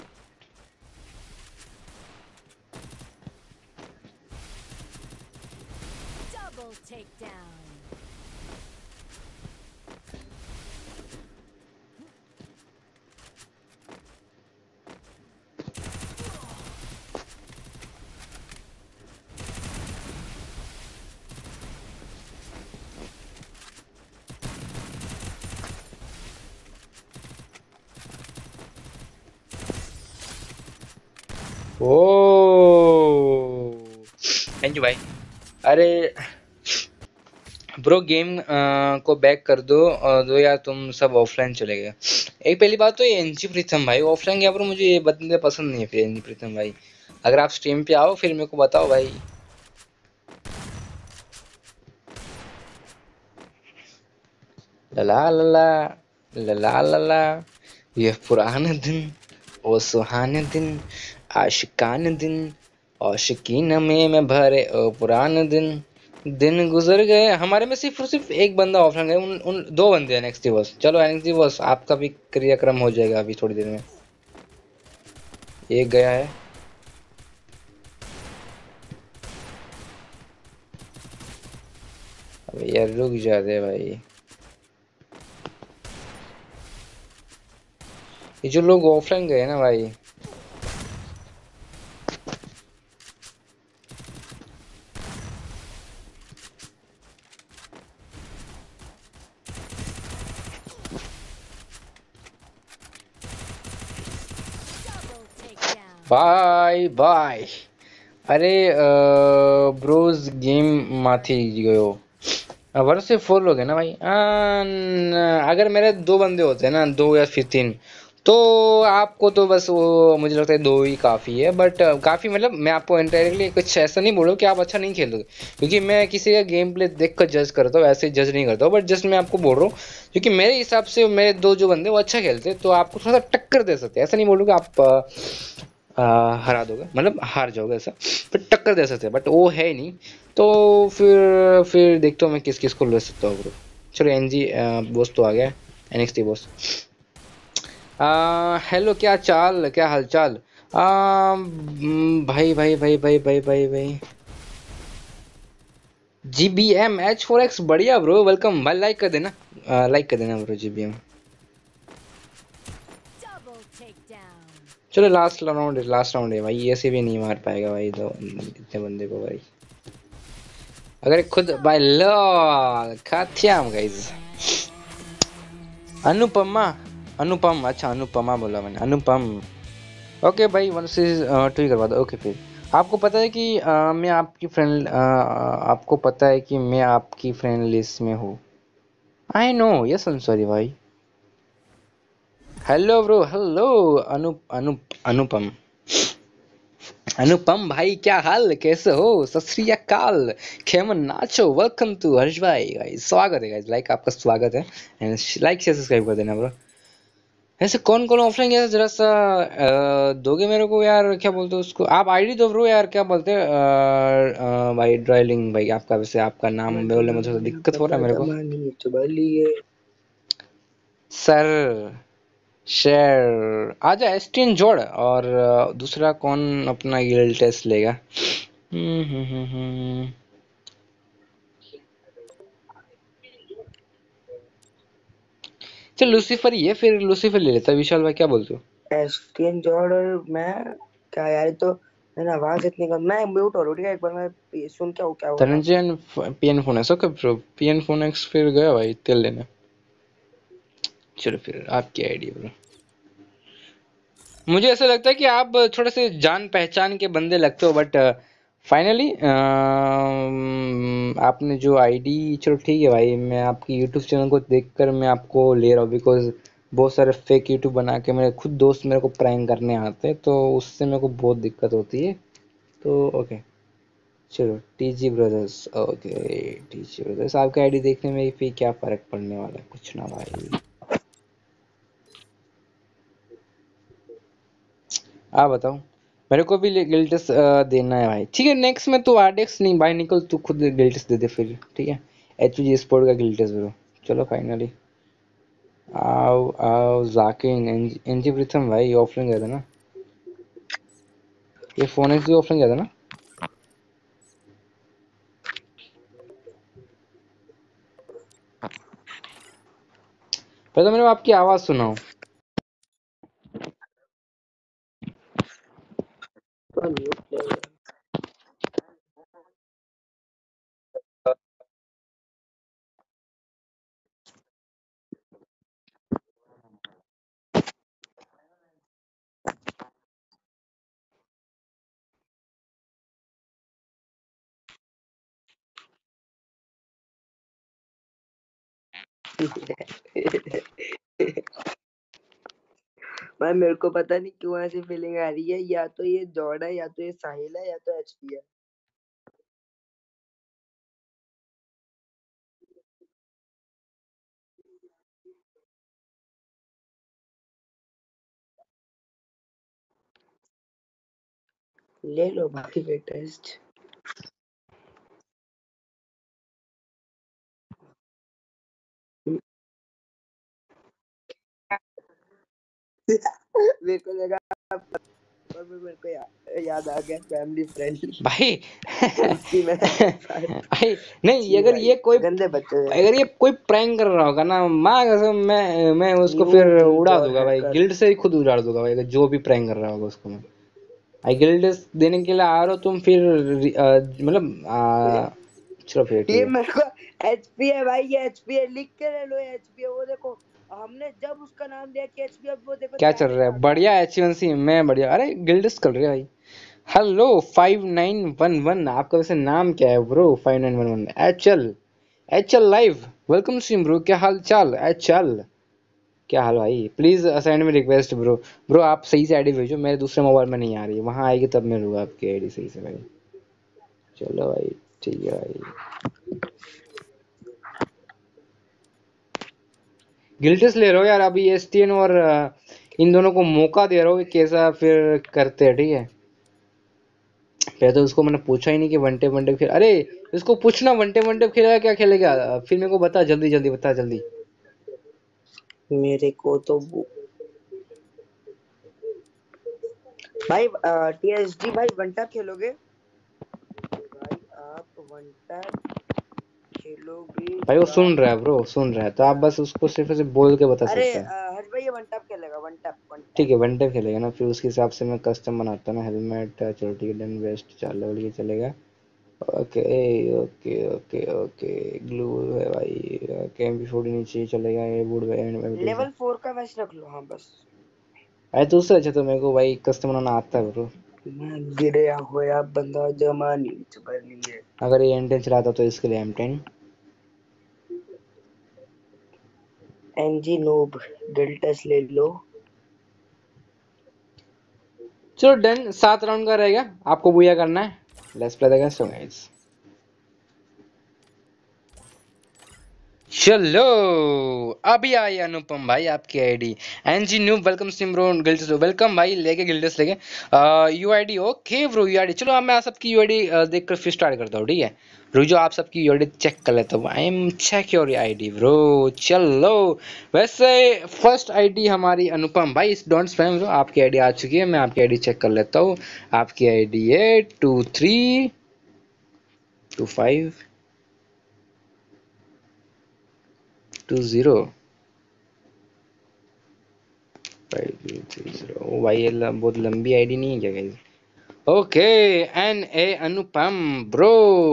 [SPEAKER 1] ओ थैंक यू भाई। अरे ब्रो गेम को बैक कर दो यार, तुम सब ऑफलाइन चले गए। एक पहली बात तो ये एनजी प्रीतम भाई ऑफलाइन गया ब्रो, मुझे ये बंदे पसंद नहीं है। फिर एनजी प्रीतम भाई अगर आप स्ट्रीम पे आओ फिर मेरे को बताओ भाई। लला लला लला लला, ये पुराने दिन, ओ सुहाने दिन, आशिकाने दिन, आशिकीन में मैं भरे ओ पुराने दिन। दिन गुजर गए हमारे में, सिर्फ और सिर्फ एक बंदा ऑफलाइन गया, उन दो बंदे हैं एनएक्सटी बॉस। चलो एनएक्सटी बॉस आपका भी क्रियाक्रम हो जाएगा अभी थोड़ी देर में। एक गया है। अबे यार रुक जा दे भाई, ये जो लोग ऑफलाइन गए ना भाई, बाय बाय। अरे ब्रोज गेम माथी गयो। वर्ष से 4 लोग हैं ना भाई। अगर मेरे 2 बंदे होते हैं ना, 2 या फिर 3, तो आपको तो बस वो मुझे लगता है 2 ही काफ़ी है। बट काफ़ी मतलब मैं आपको इनडायरेक्टली कुछ ऐसा नहीं बोलूँ कि आप अच्छा नहीं खेलोगे, क्योंकि मैं किसी का गेम प्ले देख कर जज करता हूँ, ऐसे जज नहीं करता हूँ। बट जस्ट मैं आपको बोल रहा हूँ क्योंकि मेरे हिसाब से मेरे 2 जो बंदे वो अच्छा खेलते हैं, तो आपको थोड़ा सा टक्कर दे सकते हैं। ऐसा नहीं बोलूँ कि आप हरा दोगे, मतलब हार जाओगे ऐसा, पर टक्कर दे सकते हैं। बट वो है ही नहीं, तो फिर देखता हूँ मैं किस किस को ले सकता हूँ ब्रो। चलो एनजी बॉस तो आ गया, एनएक्सटी बॉस। हेलो, क्या चाल, क्या हालचाल? भाई भाई भाई भाई भाई भाई भाई, GBM H4X बढ़िया ब्रो, वेलकम भाई। लाइक कर देना, लाइक कर देना ब्रो GBM। चलो लास्ट राउंड है भाई, ऐसे भी नहीं मार पाएगा भाई, दो इतने बंदे को भाई। अगर खुद भाई लो खात्याम गाइस। अनुपमा, अनुपम, अच्छा अनुपमा बोला मैंने, अनुपम। ओके भाई, वन से टू ही करवा दो। ओके फिर आपको पता है कि मैं आपकी फ्रेंड, आपको पता है कि मैं आपकी फ्रेंड लिस्ट में हूँ। I know, yes I am sorry भाई। Hello bro, hello Anupam, Anupam भाई क्या हाल, कैसे हो, सत श्री अकाल, खेमन नाचो, वेलकम टू हर्ष भाई। गाइस स्वागत है गाइस, लाइक आपका स्वागत है, एंड लाइक शेयर सब्सक्राइब कर देना ब्रो। ऐसे कौन कौन ऑफलाइन गया जरा सा दोगे मेरे को यार, क्या बोलते हो उसको, आप आईडी दो ब्रो यार, क्या बोलते हैं भाई ड्राइलिंग भाई, आपका वैसे आपका नाम बोलने में थोड़ा दिक्कत हो रहा है मेरे को सर। शेयर आजा, एसटीएन जोड़, और दूसरा कौन अपना गिल्ड टेस्ट लेगा। हम्म। चल लूसीफर ही है, फिर लूसीफर ले लेता विशाल भाई, क्या बोलते हो।
[SPEAKER 3] एसटीएन जॉर्ड और मैं क्या यार, ये तो मैंने आवाज इतनी कम, मैं म्यूट हो रहा हूँ, ठीक है, एक बार मैं सुन क्या हो रहा है।
[SPEAKER 1] धनंजय पीएन फोन है, okay bro, PN phone X फिर गया भाई तेल लेने। चलो फिर आपकी आईडी ब्रो। मुझे ऐसा लगता है कि आप थोड़े से जान पहचान के बंदे लगते हो, बट फाइनली आपने जो आईडी, चलो ठीक है भाई, मैं आपकी यूट्यूब चैनल को देखकर मैं आपको ले रहा हूँ, बिकॉज बहुत सारे फेक यूट्यूब बना के मेरे खुद दोस्त मेरे को प्रैंक करने आते हैं, तो उससे मेरे को बहुत दिक्कत होती है। तो ओके चलो, TG brothers, okay TG brothers, आपका आईडी देखने में फिर क्या फर्क पड़ने वाला है, कुछ ना भाई। आप बताओ, मेरे को भी गिल्टस देना है भाई, ठीक है। नेक्स्ट में तो आरडेक्स नहीं भाई, निकल तू खुद गिल्टस दे दे फिर, ठीक है। एचजी स्पोर्ट का गिल्टस ब्रो। चलो फाइनली आओ आओ जाकिन, एनजी प्रीतम भाई ऑफलाइन गया था ना, ये फोन एक्स भी ऑफलाइन गया था ना। पहले तो मैंने आपकी आवाज सुनाओ।
[SPEAKER 3] भाई मेरे को पता नहीं क्यों ऐसी फीलिंग आ रही है, या तो ये जॉर्ड है, या तो ये साहिल है, या तो एचपी है। ले लो भाई फिर टेस्ट। मेरे को लगा, और फिर मेरे को याद आ गया फैमिली फ्रेंडली
[SPEAKER 1] भाई
[SPEAKER 3] उसकी में
[SPEAKER 1] भाई नहीं, अगर
[SPEAKER 3] भाई
[SPEAKER 1] ये कोई,
[SPEAKER 3] गंदे बच्चे हैं।
[SPEAKER 1] अगर ये कोई प्रैंक कर रहा होगा ना, माँ कसम मैं उसको
[SPEAKER 3] न्यू
[SPEAKER 1] फिर
[SPEAKER 3] गिल्ड
[SPEAKER 1] उड़ा
[SPEAKER 3] और
[SPEAKER 1] दूंगा भाई,
[SPEAKER 3] हैकर।
[SPEAKER 1] गिल्ड से ही खुद उड़ा दूंगा भाई, अगर जो भी प्रैंक कर रहा होगा उसको मैं। भाई गिल्ड देने के लिए आ रहा हो तुम फिर, मतलब चलो फिर ठीक
[SPEAKER 3] ये
[SPEAKER 1] है।
[SPEAKER 3] मेरे को एचपी है भाई, ये एचपी है, लिख के ले लो, एचपी है वो, देखो हमने जब उसका नाम दिया कि एचपी, अब वो देखो
[SPEAKER 1] क्या चल रहा
[SPEAKER 3] चैट में
[SPEAKER 1] है,
[SPEAKER 3] आ गया।
[SPEAKER 1] बढ़िया H1C, मैं बढ़िया, अरे गिल्डस कर रहे भाई। हेलो 5911, आपका वैसे नाम क्या है bro, 5911, HL live, welcome stream bro, क्या हाल चाल एचएल, क्या हाल भाई, प्लीज असाइन में रिक्वेस्ट ब्रो। ब्रो आप सही से आईडी भेजो, मेरे दूसरे मोबाइल में नहीं आ रही है, वहां आएगी तब मैं लूंगा आपकी आईडी सही से भाई। चलो भाई ठीक है भाई, गिल्टिस ले रहा हो यार अभी, एसटीएन और इन दोनों को मौका दे रहा हो कि कैसा फिर करते हैं, ठीक है। पहले तो उसको मैंने पूछा ही नहीं कि वन टेप फिर, अरे इसको पूछना वन टेप खेलेगा क्या खेलेगा, फिर मेरे को बता, जल्दी जल्दी बता जल्दी।
[SPEAKER 3] मेरे को तो भाई टीएसडी भाई वन टैप खेलोगे भाई, आप वन टैप खेलोगे
[SPEAKER 1] भाई वो
[SPEAKER 3] क्या?
[SPEAKER 1] सुन रहा है ब्रो, सुन रहा है, तो आप बस उसको सिर्फ ऐसे बोल के बता
[SPEAKER 3] अरे
[SPEAKER 1] सकते हैं।
[SPEAKER 3] हर्ष भाई ये वन टैप खेलेगा, वन टैप वन टैप।
[SPEAKER 1] ठीक है वन टेप खेलेगा ना, फिर उसके हिसाब से मैं कस्टम बनाता ना, हेलमेट, चलो ठीक है, डन, वेस्ट 4 लेवल की चलेगा, okay okay okay okay glue है भाई, KMP40 नीचे चलेगा, ये वुड एंड में
[SPEAKER 3] लेवल 4 का वैसे रख लो। हाँ बस
[SPEAKER 1] अरे तो उससे अच्छा तो मेरे को भाई कस्टम बनाना आता है ब्रो।
[SPEAKER 3] गिरे होया बंदा जमानी कर लिए।
[SPEAKER 1] अगर ये M10 चलाता तो इसके लिए M10।
[SPEAKER 3] एनजी नूब डेल्टस ले लो।
[SPEAKER 1] चलो डन, 7 राउंड का रहेगा, आपको बुया करना है। Let's play the game guys. चलो अभी आई अनुपम भाई आपकी आईडी। एनजी न्यू वेलकम सिमरो गिल्ड्स, वेलकम भाई, लेके गिल्ड्स लेके यूआईडी। ओके ब्रो यूआईडी, चलो अब मैं आप सबकी यूआईडी देखकर फिर स्टार्ट करता हूँ, ठीक है। रुक आप सबकी यूआईडी चेक कर लेता हूँ। I am check your ID bro. चलो वैसे फर्स्ट आईडी हमारी अनुपम भाई, इस डोंट स्पैम ब्रो, आपकी आईडी आ चुकी है। मैं आपकी आईडी चेक कर लेता हूँ। आपकी आईडी है 232520 530। ओ भाई ये बहुत लंबी आईडी नहीं है क्या guys? Okay NA Anupam bro.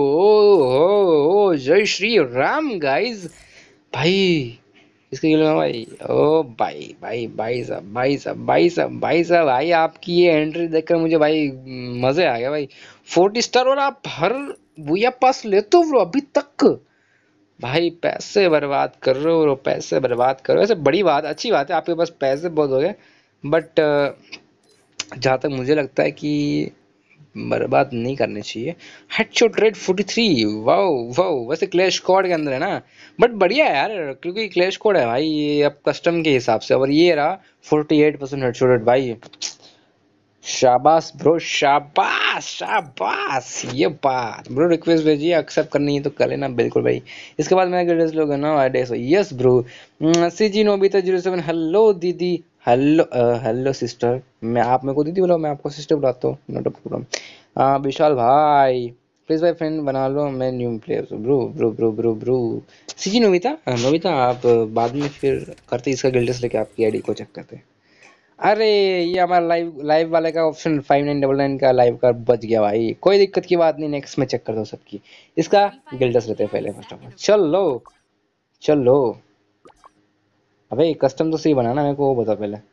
[SPEAKER 1] ओ जय श्री राम गाइस। भाई इसके गिल में भाई, ओ भाई भाई भाई साहब भाई साहब भाई साहब भाई साहब भाई, आपकी ये एंट्री देखकर मुझे भाई मजे आ गया भाई। 40 स्टार और आप हर बुया पास लेते हो ब्रो अभी तक। भाई पैसे बर्बाद कर रहे हो, पैसे बर्बाद करो। वैसे बड़ी बात, अच्छी बात है, आपके पास पैसे बहुत हो गए। बट जहाँ तक मुझे लगता है कि बर्बाद नहीं करने चाहिए। Headshot rate 43, wow wow. वैसे क्लैश स्क्वाड के अंदर है ना, बट बढ़िया है यार, क्योंकि क्लैश स्क्वाड है भाई ये अब कस्टम के हिसाब से। और ये रहा 48% हेडशॉट रेट भाई। शाबाश ब्रो, शाबाश शाबाश। ये बात ब्रो, रिक्वेस्ट भेजिए, एक्सेप्ट करनी है तो कर लेना बिल्कुल भाई। इसके बाद मैं गिल्ड्स लोग ना ID. Yes bro. CG Nobita 07, hello दीदी। Hello hello sister. मैं आप मेरे को दीदी बुलाओ, मैं आपको सिस्टर बुलाता हूँ, नॉट अ प्रॉब्लम। विशाल भाई प्लीज भाई फ्रेंड बना लो, मैं new player bro bro bro bro bro. CG Nobita, Nobita आप बाद में फिर करते इसका गिल्ड्स लेके आपकी आईडी को चेक करते। अरे ये हमारा लाइव लाइव वाले का ऑप्शन 5999 का लाइव का बच गया भाई, कोई दिक्कत की बात नहीं, नेक्स्ट में चेक कर दो सबकी। इसका गिल्डस लेते हैं पहले फर्स्ट ऑफ ऑल। चलो चलो अबे कस्टम तो सही बनाना, मेरे को वो बता पहले।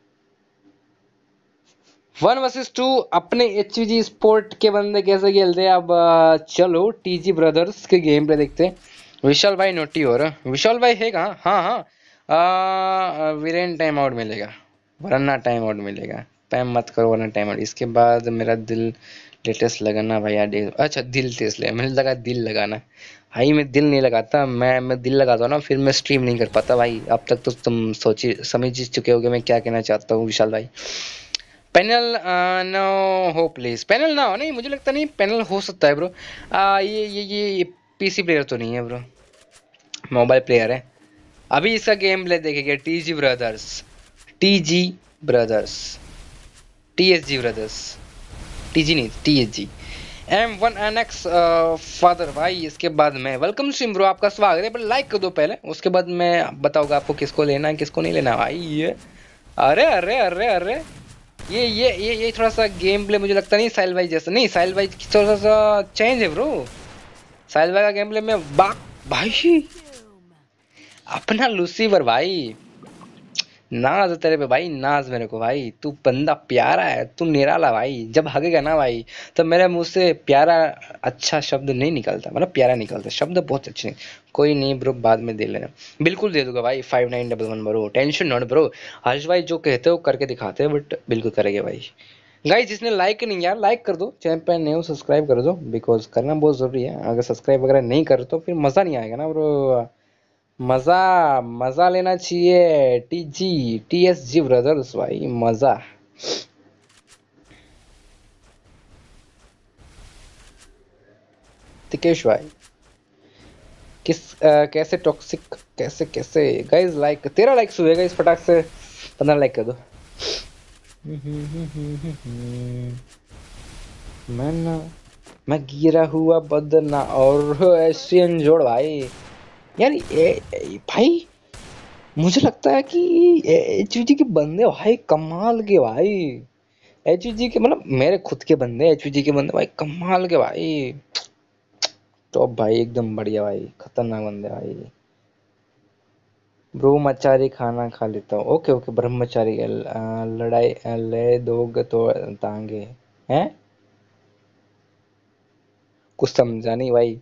[SPEAKER 1] 1 vs 2 अपने HVG स्पोर्ट के बंदे कैसे खेलते हैं अब। चलो TG ब्रदर्स के गेम पे देखते हैं। विशाल भाई नोटी हो रहा, विशाल भाई है कहाँ? हाँ हाँ वीरेन टाइम आउट मिलेगा, वरना टाइम आउट मिलेगा। पैम मत करो वरना टाइम आउट। इसके बाद मेरा दिल लेटेस्ट लगाना भैया डे, अच्छा दिल टेस्ट ले, मैंने लगा दिल लगाना। भाई मैं दिल नहीं लगाता, मैं दिल लगाता हूँ ना फिर मैं स्ट्रीम नहीं कर पाता भाई। अब तक तो तुम सोची समझ चुके होगे मैं क्या कहना चाहता हूँ विशाल भाई। पैनल नो हो प्लीज, पैनल ना हो, नहीं मुझे लगता नहीं पैनल हो सकता है ब्रो। ये PC प्लेयर तो नहीं है ब्रो, मोबाइल प्लेयर है। अभी इसका गेम प्ले देखेंगे। TG brothers, TG brothers, TSG brothers, TG नहीं TSG। M1NX फादर भाई। इसके बाद में वेलकम स्ट्रीम ब्रो, आपका स्वागत है, पर लाइक कर दो पहले, उसके बाद मैं बताऊंगा आपको किसको लेना है किसको नहीं लेना भाई। ये अरे अरे अरे अरे ये थोड़ा सा गेम प्ले मुझे लगता नहीं साहिल भाई जैसा, नहीं साहिल भाई थोड़ा सा चेंज है ब्रो। साहिल भाई का गेम प्ले में भाई अपना लूसीफर भाई, नाज तेरे पे भाई, नाज मेरे को भाई। तू बंदा प्यारा है, तू निराला भाई। जब हगेगा ना भाई तो मेरे मुंह से प्यारा अच्छा शब्द नहीं निकलता, मतलब प्यारा निकलता, शब्द बहुत अच्छे नहीं। कोई नहीं ब्रो, बाद में दे लेना, बिल्कुल दे दूंगा भाई। 5911 bro, tension not bro. Harsh भाई जो कहते हो करके दिखाते हैं, बट बिल्कुल करेंगे भाई। गाइस जिसने लाइक नहीं यार लाइक कर दो, चैनल पे नए हो सब्सक्राइब कर दो, बिकॉज करना बहुत जरूरी है। अगर सब्सक्राइब वगैरह नहीं करो तो फिर मजा नहीं आएगा ना ब्रो। मजा मजा लेना चाहिए। TSG ब्रदर्स भाई, मजा। तिकेश भाई कैसे टॉक्सिक, कैसे कैसे गाइस। लाइक 13 लाइक्स हुए गाइस, फटाक से 15 लाइक कर दो। मैं गिरा हुआ बदना और एशियन जोड़ भाई। यार भाई मुझे लगता है कि HVG के बंदे भाई कमाल के भाई। HVG के मतलब मेरे खुद के बंदे, HVG के बंदे भाई कमाल के भाई। टॉप भाई एकदम बढ़िया भाई, खतरनाक बंदे भाई। ब्रह्मचारी खाना खा लेता हूँ। ओके ओके, ब्रह्मचारी लड़ाई ले दोगे तो तांगे हैं, कुछ समझा नहीं भाई।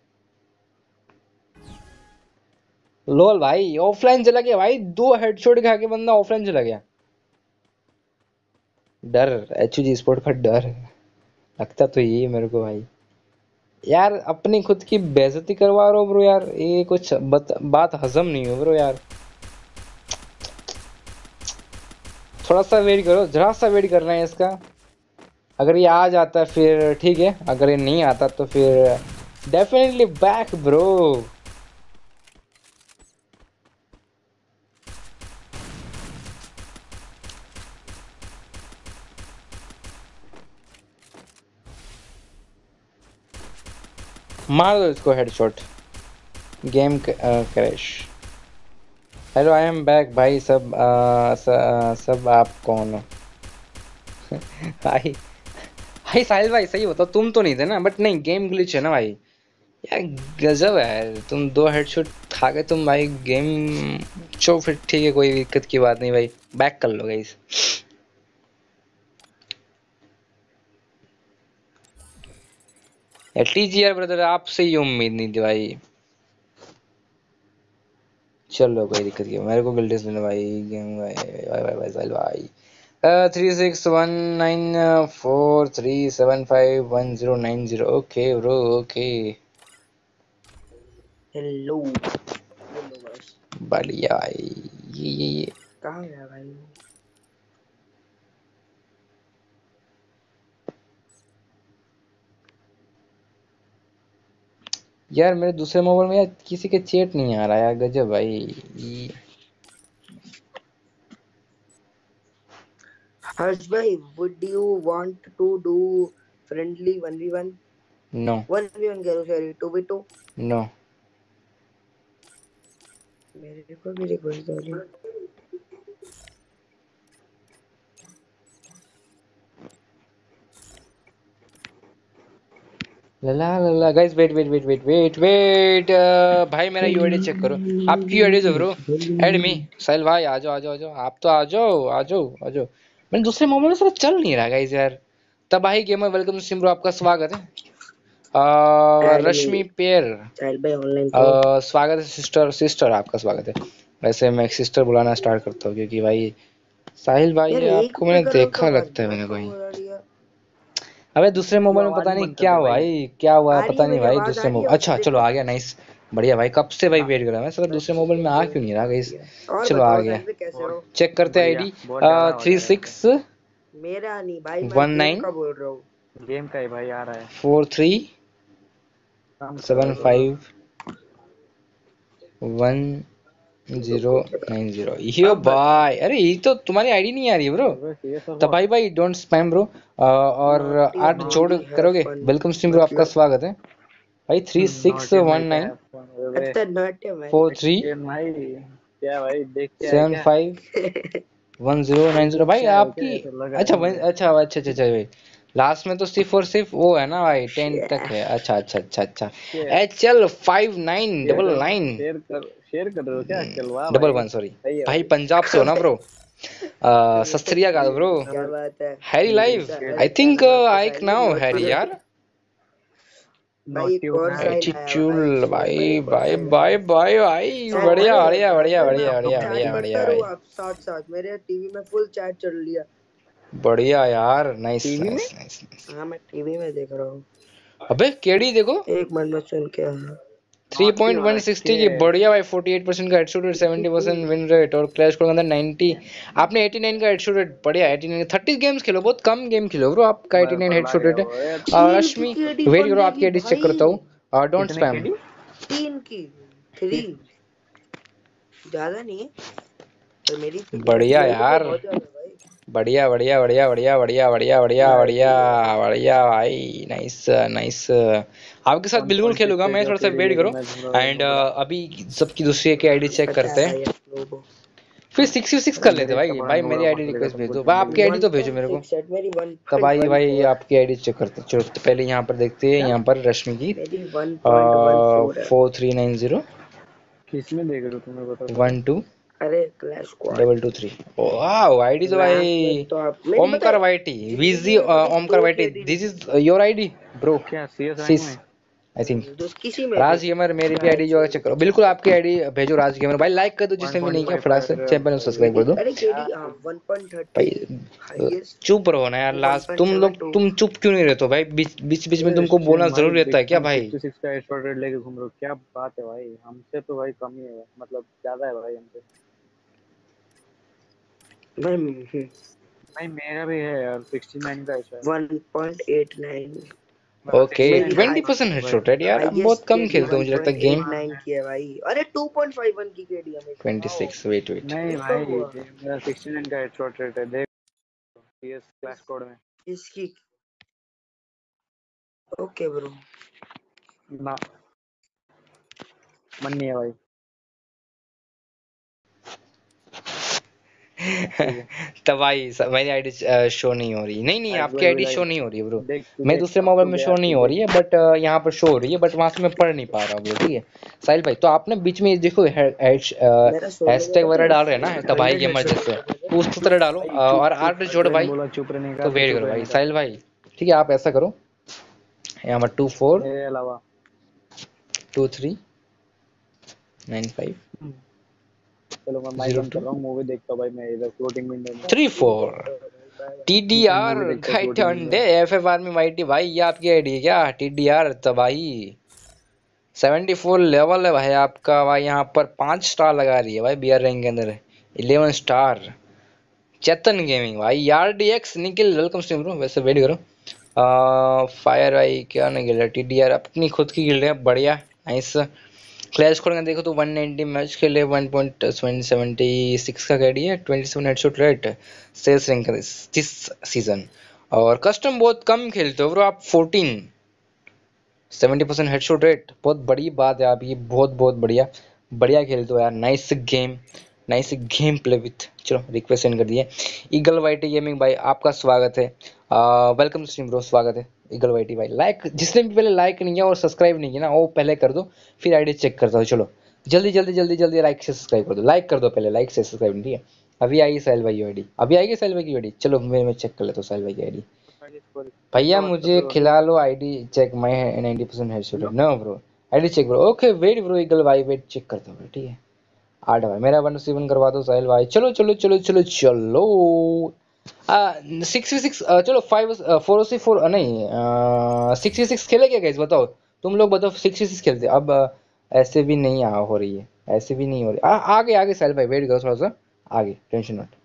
[SPEAKER 1] लोल भाई ऑफलाइन चला गया भाई, 2 हेडशॉट खा के बंदा ऑफलाइन चला गया। डर, एचजी स्पोर्ट का डर लगता तो यही है मेरे को भाई। यार अपनी खुद की बेइज्जती करवा रहे हो ब्रो यार, ये कुछ बात हजम नहीं हो ब्रो यार। थोड़ा सा वेट करो, जरा सा वेट करना है इसका। अगर ये आ जाता है फिर ठीक है, अगर ये नहीं आता तो फिर डेफिनेटली बैक ब्रो। मार दो इसको headshot, game crash. Hello I am back भाई। सब आप कौन हो? भाई भाई साहिल भाई सही बताओ, तुम तो नहीं थे ना? बट नहीं, गेम ग्लिच है ना भाई। यार गजब है यार, तुम 2 हेडशॉट खा के तुम भाई गेम। चलो फिर ठीक है, कोई दिक्कत की बात नहीं भाई, बैक कर लो गाइस। एटलीस्ट यार ब्रदर आपसे ही उम्मीद नहीं थी भाई। चलो कोई दिक्कत नहीं, मेरे को गिल्डिस देना भाई। गेम भाई भाई भाई भाई साहिल भाई। 361943751090। Okay bro okay.
[SPEAKER 3] हेलो बोलो बस।
[SPEAKER 1] बढ़िया भाई। ये
[SPEAKER 3] कहाँ गया भाई?
[SPEAKER 1] यार मेरे दूसरे मोबाइल में यार किसी के चैट नहीं आ रहा यार, गजब भाई।
[SPEAKER 3] हर्ष भाई, would you want to do friendly 1v1?
[SPEAKER 1] No
[SPEAKER 3] 1v1 कह रहा हूँ, सॉरी 2v2।
[SPEAKER 1] नो।
[SPEAKER 3] मेरे को भी रिक्वेस्ट आ रही है।
[SPEAKER 1] लला लला guys, wait wait wait wait wait wait. भाई मेरा यूआईडी चेक करो। आपकी यूआईडी है ब्रो, ऐड मी। साहिल भाई आ जाओ आ जाओ आ जाओ, आप तो आ जाओ आ जाओ आ जाओ। मैंने दूसरे मोबाइल में सारा चल नहीं रहा गाइस यार। तबाही गेमर वेलकम सिम ब्रो, आपका स्वागत है।
[SPEAKER 3] ऐड मी
[SPEAKER 1] रश्मि पेयर,
[SPEAKER 3] साहिल भाई ऑनलाइन तो।
[SPEAKER 1] स्वागत है। सिस्टर सिस्टर आपका स्वागत है। वैसे मैं एक सिस्टर बुलाना स्टार्ट करता हूँ क्योंकि भाई साहिल भाई
[SPEAKER 3] यार एक
[SPEAKER 1] आपको
[SPEAKER 3] पे
[SPEAKER 1] मैंने
[SPEAKER 3] कर रहा हूँ तो
[SPEAKER 1] देखा
[SPEAKER 3] आवाज
[SPEAKER 1] लगता है मैंने
[SPEAKER 3] बहुत कम
[SPEAKER 1] कोई।
[SPEAKER 3] हो रही है।
[SPEAKER 1] अबे दूसरे
[SPEAKER 2] तू
[SPEAKER 1] मोबाइल में
[SPEAKER 2] आवाज
[SPEAKER 1] पता
[SPEAKER 2] ही
[SPEAKER 1] नहीं
[SPEAKER 2] बंद कर
[SPEAKER 1] क्या
[SPEAKER 2] दे
[SPEAKER 1] हुआ
[SPEAKER 2] भाई।
[SPEAKER 1] भाई, क्या हुआ है
[SPEAKER 3] आ रही
[SPEAKER 1] पता
[SPEAKER 3] है
[SPEAKER 1] नहीं
[SPEAKER 3] मेरी
[SPEAKER 1] भाई।
[SPEAKER 3] आवाज, आ
[SPEAKER 1] दूसरे
[SPEAKER 3] रही है
[SPEAKER 1] मोबाइल, अच्छा
[SPEAKER 3] उससे
[SPEAKER 1] चलो
[SPEAKER 3] देखो।
[SPEAKER 1] आ गया, नाइस। बढ़िया भाई, कब से भाई
[SPEAKER 2] हाँ
[SPEAKER 1] वेट कर रहा है मैं, साला दूसरे
[SPEAKER 3] बस
[SPEAKER 1] मोबाइल में आ
[SPEAKER 3] हो
[SPEAKER 1] क्यों नहीं रहा गाइस।
[SPEAKER 3] गया। और
[SPEAKER 1] चलो आ
[SPEAKER 3] बताओ
[SPEAKER 1] गया।
[SPEAKER 3] साहिल भाई कैसे
[SPEAKER 2] बहुत
[SPEAKER 3] हो?
[SPEAKER 1] चेक करते हैं
[SPEAKER 2] बढ़िया,
[SPEAKER 1] आईडी।
[SPEAKER 2] बहुत ज्यादा आवाज
[SPEAKER 1] थ्री
[SPEAKER 2] आ रहा है इनका।
[SPEAKER 1] सिक्स
[SPEAKER 3] मेरा नहीं भाई, मैं
[SPEAKER 1] वन
[SPEAKER 3] गेम
[SPEAKER 1] नाइन
[SPEAKER 3] का बोल रहा हूँ।
[SPEAKER 2] गेम का ही भाई आ रहा है।
[SPEAKER 1] 43751090। यो
[SPEAKER 3] अब बताओ।
[SPEAKER 1] भाई, अरे ये तो तुम्हारी आईडी नहीं आ रही है ब्रो।
[SPEAKER 2] अबे सीरियस
[SPEAKER 1] तब
[SPEAKER 2] हो?
[SPEAKER 1] भाई डोंट स्पैम ब्रो। और
[SPEAKER 3] नॉटी
[SPEAKER 1] आठ
[SPEAKER 2] हाँ
[SPEAKER 1] जोड़
[SPEAKER 3] रियली हैव
[SPEAKER 1] करोगे।
[SPEAKER 3] फन
[SPEAKER 1] वेलकम स्ट्रीम ब्रो, आपका
[SPEAKER 3] मतलब।
[SPEAKER 1] स्वागत है भाई। थ्री सिक्स
[SPEAKER 2] नॉटी
[SPEAKER 1] वन
[SPEAKER 2] भाई क्या
[SPEAKER 1] नाइन
[SPEAKER 2] है फोन? अबे
[SPEAKER 3] अच्छा नॉटी
[SPEAKER 1] फोर
[SPEAKER 3] भाई।
[SPEAKER 1] थ्री
[SPEAKER 2] गेम भाई क्या भाई, देख के आए
[SPEAKER 1] सेवन
[SPEAKER 2] क्या?
[SPEAKER 1] फाइव 1090
[SPEAKER 2] देख
[SPEAKER 1] भाई
[SPEAKER 2] के आए हो क्या?
[SPEAKER 1] आपकी।
[SPEAKER 2] ऐसा लग रहा
[SPEAKER 1] अच्छा
[SPEAKER 2] है मुझे।
[SPEAKER 1] अच्छा अच्छा अच्छा अच्छा भाई। लास्ट में तो सिर्फ और सिर्फ वो है ना भाई, 10 तक है। अच्छा अच्छा अच्छा अच्छा।
[SPEAKER 2] शेयर
[SPEAKER 1] HL 59
[SPEAKER 2] शेयर
[SPEAKER 1] डबल
[SPEAKER 2] कर
[SPEAKER 1] नाइन
[SPEAKER 2] शेयर कर रहे हो क्या? चल वाह
[SPEAKER 1] डबल
[SPEAKER 2] भाई,
[SPEAKER 1] वन सॉरी।
[SPEAKER 2] सही है
[SPEAKER 1] भाई
[SPEAKER 2] भाई।
[SPEAKER 1] पंजाब से हो ना ब्रो? सत श्री अकाल ब्रो।
[SPEAKER 3] क्या बात है?
[SPEAKER 1] हैरी लाइव,
[SPEAKER 2] गेट
[SPEAKER 1] आई
[SPEAKER 3] अरे क्या
[SPEAKER 1] थिंक
[SPEAKER 3] नाम है आपका
[SPEAKER 1] आई
[SPEAKER 3] साहिल भाई?
[SPEAKER 1] Now
[SPEAKER 3] naughty
[SPEAKER 1] Harry
[SPEAKER 3] naughty.
[SPEAKER 1] यार।
[SPEAKER 3] भाई
[SPEAKER 2] नोटी
[SPEAKER 3] एक और
[SPEAKER 2] होना है।
[SPEAKER 3] साहिल आया भाई,
[SPEAKER 1] एटीट्यूड
[SPEAKER 3] सुनो
[SPEAKER 1] भाई
[SPEAKER 3] भाई, एक और
[SPEAKER 1] भाई
[SPEAKER 3] साहिल
[SPEAKER 1] भाई
[SPEAKER 3] आया।
[SPEAKER 1] भाई भाई,
[SPEAKER 3] चैट,
[SPEAKER 1] बढ़िया
[SPEAKER 3] अरे
[SPEAKER 1] बढ़िया
[SPEAKER 3] भाई
[SPEAKER 1] बढ़िया
[SPEAKER 3] भाई मैं
[SPEAKER 1] बढ़िया
[SPEAKER 3] आपकी
[SPEAKER 1] बढ़िया
[SPEAKER 3] चैट
[SPEAKER 1] बढ़िया
[SPEAKER 3] करता
[SPEAKER 1] बढ़िया भाई।
[SPEAKER 3] रहूँ, आप साथ साथ मेरे टीवी में फुल चैट चल रही है।
[SPEAKER 1] बढ़िया यार, नाइस
[SPEAKER 2] टीवी में
[SPEAKER 1] नाइस नाइस नाइस।
[SPEAKER 3] हाँ मैं टीवी में देख रहा हूँ।
[SPEAKER 1] अबे केडी देखो,
[SPEAKER 3] एक मिनट में सुन के आया।
[SPEAKER 1] 3.160 की बढ़िया भाई। 48% का हेडशॉट रेट, 70% विन रेट और क्लैश स्कोर के अंदर 90। आपने 89 का हेडशॉट रेट, बढ़िया। 89 30 गेम्स खेलो, बहुत कम गेम खेलो ब्रो, आपका
[SPEAKER 2] भाई
[SPEAKER 1] 89
[SPEAKER 2] पगला
[SPEAKER 1] हेडशॉट
[SPEAKER 2] गया
[SPEAKER 1] रेट है।
[SPEAKER 2] वो है।
[SPEAKER 1] और
[SPEAKER 3] तीन की
[SPEAKER 1] रश्मि
[SPEAKER 3] केडी
[SPEAKER 1] वेट
[SPEAKER 3] कौन
[SPEAKER 1] करो, आपकी
[SPEAKER 3] देगी
[SPEAKER 1] एडिस चेक करता
[SPEAKER 3] भाई?
[SPEAKER 1] हूँ। और डोंट
[SPEAKER 2] कितने
[SPEAKER 1] स्पैम।
[SPEAKER 2] केडी?
[SPEAKER 3] 3 की 3 ज्यादा नहीं है, पर मेरी
[SPEAKER 1] बढ़िया
[SPEAKER 3] मेरे को तो
[SPEAKER 1] यार,
[SPEAKER 3] बहुत ज्यादा है भाई।
[SPEAKER 1] बढ़िया बढ़िया बढ़िया बढ़िया बढ़िया बढ़िया बढ़िया बढ़िया
[SPEAKER 3] बढ़िया बढ़िया।
[SPEAKER 1] बढ़िया भाई, नाइस नाइस। आपके साथ बिल्कुल
[SPEAKER 2] 1.6
[SPEAKER 1] खेलूंगा मैं,
[SPEAKER 2] का
[SPEAKER 1] थोड़ा सा
[SPEAKER 2] केडी
[SPEAKER 1] वेट
[SPEAKER 2] लेके
[SPEAKER 1] करो।
[SPEAKER 2] मैं झूम रहा
[SPEAKER 1] एंड
[SPEAKER 2] नुबड़ा।
[SPEAKER 1] अभी सबकी दूसरी की आईडी चेक
[SPEAKER 3] पता है
[SPEAKER 1] करते हैं।
[SPEAKER 3] भाई आप लोगों को।
[SPEAKER 1] फिर 6v6 कर लेते भाई। भाई मेरी आईडी रिक्वेस्ट भेज दो भाई, आपकी आईडी तो भेजो मेरे को।
[SPEAKER 3] 1.6 मेरी
[SPEAKER 1] तब भाई
[SPEAKER 3] 1.14
[SPEAKER 1] आपकी आईडी चेक करते हैं। चलो तो पहले यहाँ पर देखते हैं, यहाँ पर रश्मि की
[SPEAKER 3] मेरी 1.14 है।
[SPEAKER 1] 4390
[SPEAKER 4] किसमें देख रहे हो तुम्हें बताओ?
[SPEAKER 1] 12
[SPEAKER 3] अरे क्लैश स्क्वाड
[SPEAKER 1] 223। वाओ आईडी तो भाई
[SPEAKER 3] तो आप मेरी
[SPEAKER 1] Omkar YT VG Omkar YT, this is your ID bro.
[SPEAKER 4] क्या सीएस रैंक
[SPEAKER 1] सिस
[SPEAKER 4] में?
[SPEAKER 1] आई थिंक
[SPEAKER 3] तो किसी में
[SPEAKER 1] राज गेमर मेरी भी आईडी जो चेक करो। बिल्कुल आपकी आईडी भेजो राज गेमर भाई। लाइक कर दो जिसने भी नहीं किया, फटाक से चैनल को सब्सक्राइब कर दो
[SPEAKER 3] अरे केडी 1.30
[SPEAKER 1] भाई।
[SPEAKER 3] हाईएस्ट
[SPEAKER 1] चुप रहो ना यार लास्ट, तुम लोग
[SPEAKER 3] 1.72
[SPEAKER 1] तुम चुप क्यों नहीं रहते हो भाई? बीच में तुमको बोलना जरूरी रहता है क्या भाई?
[SPEAKER 4] 66 का हेडशॉट रेट लेके घूम रहे हो, क्या बात है भाई? हमसे तो भाई कम ही है, मतलब ज्यादा है भाई हमसे। भाई मेरा भी है यार 69 का है
[SPEAKER 3] 1.89
[SPEAKER 1] ओके
[SPEAKER 3] मेरी
[SPEAKER 1] 20% हेडशॉट रेट यार, अब बहुत कम खेलते हो मुझे लगता है गेम।
[SPEAKER 3] 1.89 की है भाई। अरे 2.51 की केडी है मेरी।
[SPEAKER 1] 26 वेट
[SPEAKER 4] नहीं भाई मेरा 69 का हेडशॉट रेट है, देख सीएस क्लैश कोड में।
[SPEAKER 3] इसकी ओके ब्रो
[SPEAKER 4] ना मन नहीं है भाई।
[SPEAKER 1] तब भाई मेरी आईडी शो नहीं हो रही। नहीं आपकी आईडी शो नहीं हो रही है ब्रो। मैं दूसरे
[SPEAKER 4] अब
[SPEAKER 1] मोबाइल
[SPEAKER 4] तो
[SPEAKER 1] में
[SPEAKER 4] गया
[SPEAKER 1] शो नहीं
[SPEAKER 4] तू
[SPEAKER 1] हो रही है, बट यहाँ पर शो हो रही है, बट वहां से मैं पढ़ नहीं पा रहा हूँ ब्रो। ठीक है साहिल भाई, तो आपने बीच में देखो हैशटैग वगैरह डाल रहे हैं ना तबाही गेमर जैसे, तो उसकी तरह डालो और आर्ट जोड़ भाई।
[SPEAKER 4] बोला चुप रहने का
[SPEAKER 1] तो वेट करो भाई साहिल भाई, ठीक है आप ऐसा करो, यहाँ पर 24
[SPEAKER 4] मेरे अलावा
[SPEAKER 1] 2395
[SPEAKER 4] चलो मैं माइक बंद कर रहा हूँ, मूवी देखता हूँ भाई मैं इधर फ्लोटिंग विंडो में।
[SPEAKER 1] 34 TDR
[SPEAKER 4] मूवी देखता हूँ
[SPEAKER 1] गाइड
[SPEAKER 4] floating window
[SPEAKER 1] डे FF आर्मी वाईटी भाई, ये आपकी आईडी है क्या? TDR तबाही 74 लेवल है भाई आपका भाई। यहाँ पर 5 स्टार लगा रही है भाई BR रैंक के अंदर, 11 स्टार। चेतन गेमिंग भाई RDX निखिल वेलकम स्ट्रीम ब्रो। वैसे वेट करो फायर भाई क्या नहीं गिल रहा TDR अपनी खुद की गिल रहे हैं, बढ़िया नाइस। क्लैश खोल के देखो तो 190 मैच खेले, 1.76 का कैडी है, 27 headshot rate, sales rank this season. और कस्टम बहुत कम खेलते हो ब्रो आप, 14 70% हेडशॉट रेट, बहुत बड़ी बात है आप ये, बहुत बढ़िया खेलते हो यार। Nice game play with. चलो रिक्वेस्ट सेंड कर दिए। ईगल वाईटी गेमिंग भाई आपका स्वागत है, वेलकम स्ट्रीम ब्रो, स्वागत है ईगल वाईटी भाई। लाइक जिसने भी पहले लाइक नहीं किया और सब्सक्राइब नहीं किया ना वो पहले कर दो, फिर आईडी चेक करता हूँ। चलो जल्दी लाइक से सब्सक्राइब कर दो, लाइक कर दो पहले, लाइक से सब्सक्राइब। ठीक है अभी आएगी साहिल भाई की आईडी, अभी आएगी साहिल भाई की आईडी। चलो मैं चेक कर लेता हूँ साहिल भाई की आईडी। भैया मुझे खिला लो आईडी चेक, माय 90% हेडशॉट है। No bro ID check bro. Okay wait bro eagle भाई, वेट चेक करता हूँ ठीक है। 8 भाई मेरा 1 करवा दो साहिल भाई। चलो 6v6 चलो 4v4 नहीं 6v6 खेले क्या गाइस बताओ? तुम लोग बताओ 6v6 खेलते अब ऐसे भी नहीं हो रही है, ऐसे भी नहीं हो रही। आगे साहिल भाई वेट करो थोड़ा सा, आगे टेंशन मत।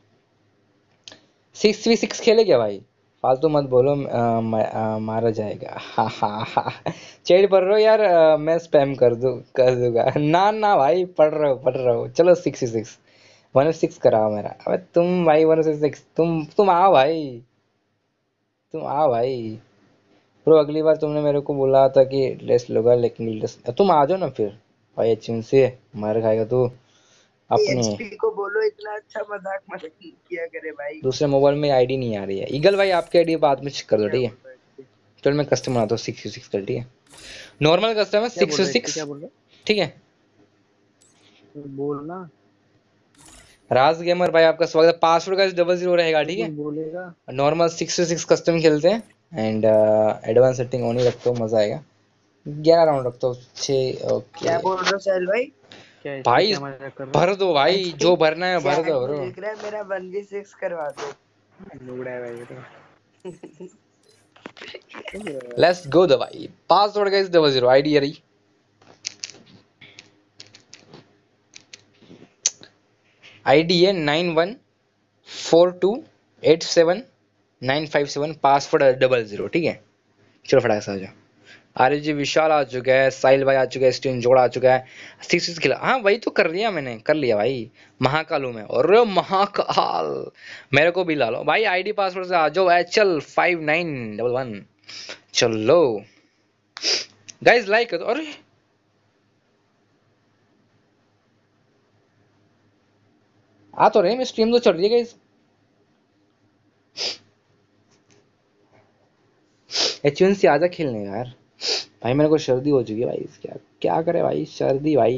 [SPEAKER 1] 6v6 खेले क्या भाई? फालतू मत बोलो मारा जाएगा। चेड़ पढ़ रहे हो यार? मैं स्पैम कर दूंगा। ना भाई पढ़ रहा हूँ। चलो 6v6 1v6 कराओ मेरा। अबे तुम भाई 1v6 तुम आओ भाई, तुम आओ भाई। ब्रो अगली बार तुमने मेरे को बोला था कि लेस लोगा, लेकिन तुम आ जाओ ना फिर भाई। अच्छी से मार खाएगा तू अपने।
[SPEAKER 3] एचपी को बोलो इतना अच्छा मजाक मत किया करे भाई।
[SPEAKER 1] दूसरे मोबाइल में आईडी नहीं आ रही है। ईगल भाई आपकी आईडी बाद में चेक कर दो ठीक है। चलो मैं कस्टम बनाता हूँ 6v6 कर, ठीक है नॉर्मल कस्टम है 6v6 ठीक है।
[SPEAKER 4] बोलना
[SPEAKER 1] राज गेमर भाई आपका स्वागत है। पासवर्ड का 00 रहेगा ठीक है।
[SPEAKER 4] बोलेगा
[SPEAKER 1] नॉर्मल 6v6 कस्टम खेलते हैं एंड एडवांस सेटिंग ऑन ही रखता हूँ, मजा आएगा। 11 राउंड रखता हूँ 6। ओके
[SPEAKER 3] क्या बोल रहे हो साहिल भाई?
[SPEAKER 1] भाई भर दो भाई, जो भरना है भर दो ब्रो।
[SPEAKER 3] देख रहा है मेरा 1v6 करवा दो।
[SPEAKER 1] लेट्स गो द भाई। पासवर्ड गाइस 00 आईडी रही। आईडी है 9142879557, पासवर्ड 00 ठीक है। चलो फटाक से आ जाओ। आर्य जी विशाल आ चुका है, साहिल भाई आ चुका है, स्टीन जोड़ा आ चुका है। 6 खिला, हाँ वही तो कर लिया मैंने, कर लिया भाई। महाकाल हूँ मैं, और महाकाल मेरे को भी ला लो भाई। आईडी पासवर्ड से आ जाओ HL 5911। चलो गाइस लाइक कर दो। अरे
[SPEAKER 4] 1
[SPEAKER 1] आ तो रहे, मैं स्ट्रीम तो चल रही है गाइस। एच1 से आजा खेलने यार। भाई मेरे को सर्दी हो चुकी है भाई, क्या क्या करे भाई, सर्दी भाई।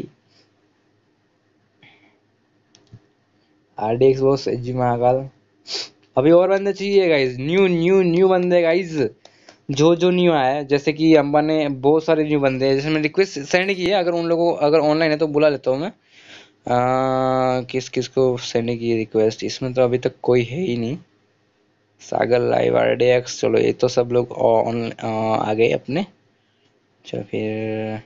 [SPEAKER 1] RDX boss, AG Mahakal. अभी और बंदे चाहिए गाइस, न्यू न्यू न्यू बंदे गाइस, जो न्यू आया है। जैसे कि अम्बा ने बहुत सारे न्यू बंदे हैं, जैसे मैंने रिक्वेस्ट सेंड की है। अगर उन लोगों को अगर ऑनलाइन है तो बुला लेता हूँ मैं। किस किस को सेंड की रिक्वेस्ट, इसमें तो अभी तक कोई है ही नहीं। सागर लाइव, RDX, चलो ये तो सब लोग ऑन आ गए अपने। चलो फिर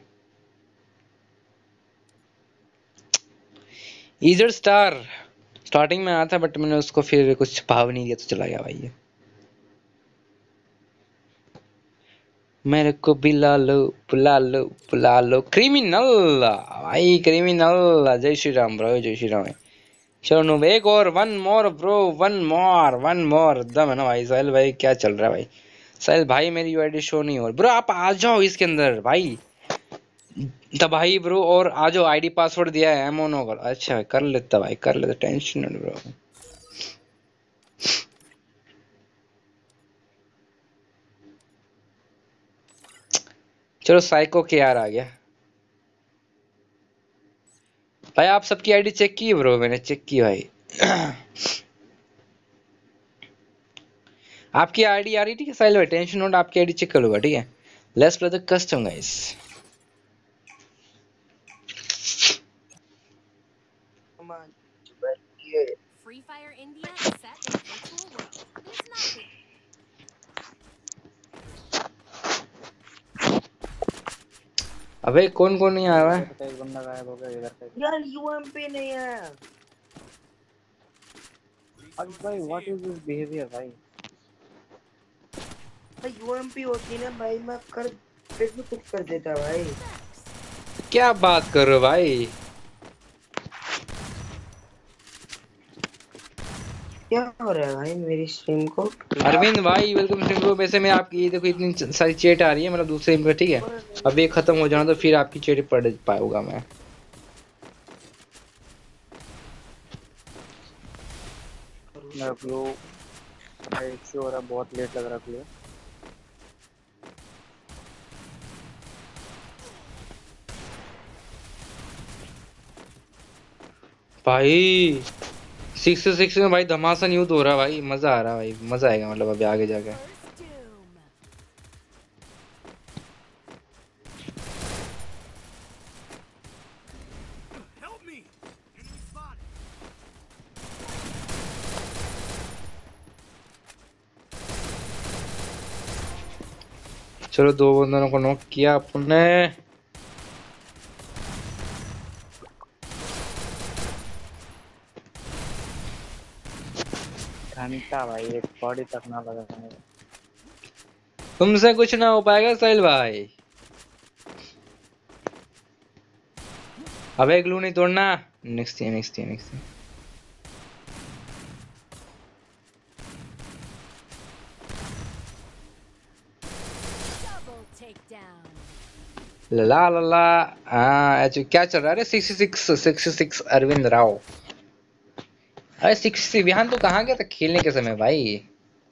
[SPEAKER 1] ईजर स्टार स्टार्टिंग में आया था, बट मैंने उसको फिर कुछ भाव नहीं दिया तो चला गया भाई ये। मेरे को बुला लो बुला लो। क्रिमिनल भाई, क्रिमिनल। जय श्री राम ब्रो, जय श्री राम। चलो नो, एक और, one more bro, one more दम है ना भाई। साहिल भाई क्या चल रहा है भाई? साहिल भाई मेरी यूआईडी शो नहीं हो रही ब्रो, आप आ जाओ इसके अंदर भाई। तबाही ब्रो, और आ जाओ, आईडी पासवर्ड दिया है एमोनो का। अच्छा कर लेता भाई, कर लेता, टेंशन नहीं ब्रो। चलो साइको के यार आ गया भाई। आप सबकी आईडी चेक की ब्रो? मैंने चेक की भाई। आपकी आईडी आ रही, ठीक है साहिल भाई, टेंशन नोट, आपकी आईडी चेक कर लूंगा, ठीक है। Let's play the custom guys.
[SPEAKER 5] Free Fire India is set in a virtual world, and it's not big.
[SPEAKER 1] अबे कौन कौन नहीं आया हुआ है?
[SPEAKER 4] इधर का एक बंदा गायब हो गया, इधर का एक।
[SPEAKER 3] यार यूएमपी नहीं है।
[SPEAKER 4] अब भाई व्हाट इज दिस बिहेवियर भाई?
[SPEAKER 3] भाई यूएमपी होती ना भाई, मैं कर फिर भी कुछ कर देता भाई।
[SPEAKER 1] क्या बात कर रहे हो भाई?
[SPEAKER 3] क्या हो रहा है भाई मेरी स्ट्रीम को?
[SPEAKER 1] अरविंद भाई वेलकम स्ट्रीम ब्रो। वैसे मैं आपकी ये देखो इतनी सारी चैट आ रही है, मतलब दूसरे में, ठीक है। अब ये खत्म हो जाना तो फिर आपकी चैट पढ़ पाऊंगा मैं।
[SPEAKER 4] मेरा ग्लो भाई इश्यू हो रहा है, बहुत लेट लग रहा है ग्लो।
[SPEAKER 1] भाई 6 में भाई धमासन यूज हो रहा है भाई, मजा आ रहा है भाई, मजा आएगा मतलब अभी आगे जाके।
[SPEAKER 5] First Doom.
[SPEAKER 1] चलो दो बंदों को नॉक किया अपने।
[SPEAKER 4] घंटा भाई, एक बॉडी तक ना लगा मेरे।
[SPEAKER 1] तुमसे कुछ ना हो पाएगा साहिल भाई। अबे ग्लू नहीं तोड़ना। नेक्स्ट है, नेक्स्ट है, नेक्स्ट है।
[SPEAKER 5] Double takedown.
[SPEAKER 1] ला ला ला। हाँ क्या चल रहा है? 66 अरविंद राव। अरे 60 विहान तो कहाँ गया था खेलने के समय भाई?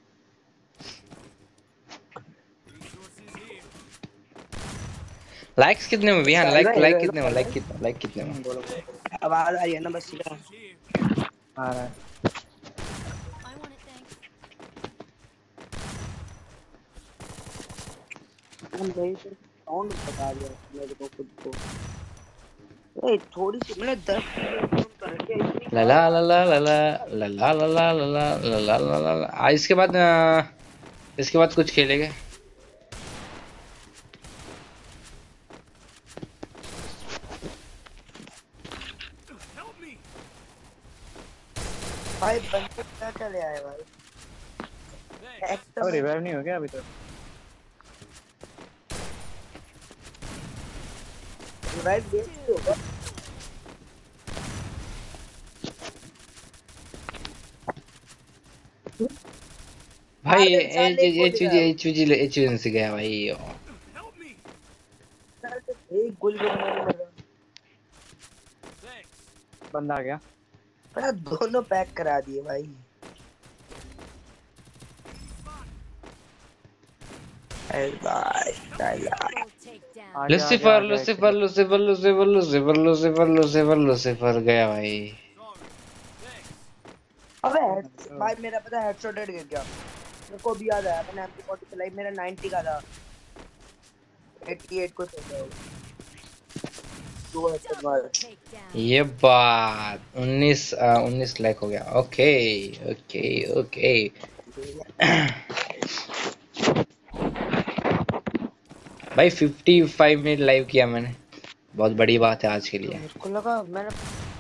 [SPEAKER 1] लाइक्स कितने में विहान?
[SPEAKER 3] साहिल भाई,
[SPEAKER 1] लाइक
[SPEAKER 3] हेलो
[SPEAKER 1] कितने में?
[SPEAKER 3] हेलो
[SPEAKER 1] लाइक कितने में?
[SPEAKER 4] बोलो बोलो।
[SPEAKER 3] आवाज आ रही है ना बस सीधा।
[SPEAKER 4] आ रहा है।
[SPEAKER 5] I want it, thanks.
[SPEAKER 3] हम भाई से साउंड बता दिया मेरे को खुद को। ए थोड़ी सी मैंने 10 मिनट करके इतनी
[SPEAKER 1] ला ला ला ला ला ला ला ला ला ला ला ला ला ला ला ला। इसके बाद कुछ खेलेंगे।
[SPEAKER 3] भाई बंदे क्या चले आए भाई?
[SPEAKER 4] अब रिवाइव नहीं हो गया अभी तक?
[SPEAKER 3] रिवाइव दे होगा।
[SPEAKER 1] भाई
[SPEAKER 3] एक
[SPEAKER 1] से गया भाई।
[SPEAKER 3] गोली को मारने लगा।
[SPEAKER 4] बंदा आ गया।
[SPEAKER 3] मेरा दोनों पैक करा दिए भाई। अरे भाई साला।
[SPEAKER 5] Double takedown.
[SPEAKER 4] आ गया आ गया
[SPEAKER 1] लूसीफर
[SPEAKER 4] आ गया एक
[SPEAKER 1] Lucifer Lucifer Lucifer Lucifer Lucifer Lucifer Lucifer गया भाई।
[SPEAKER 3] अबे भाई मेरा पता है हेडशॉट हेड गिर गया। मेरे को भी याद आया, मैंने MP40 चलाई, मेरा 90 का था, 88 को चल रहा है। दो हेडशॉट मार।
[SPEAKER 5] Double takedown.
[SPEAKER 1] ये बात 19 लाइक हो गया। Okay okay okay. भाई 55 मिनट लाइव किया मैंने, बहुत बड़ी बात है आज के लिए।
[SPEAKER 3] मेरे को लगा मैंने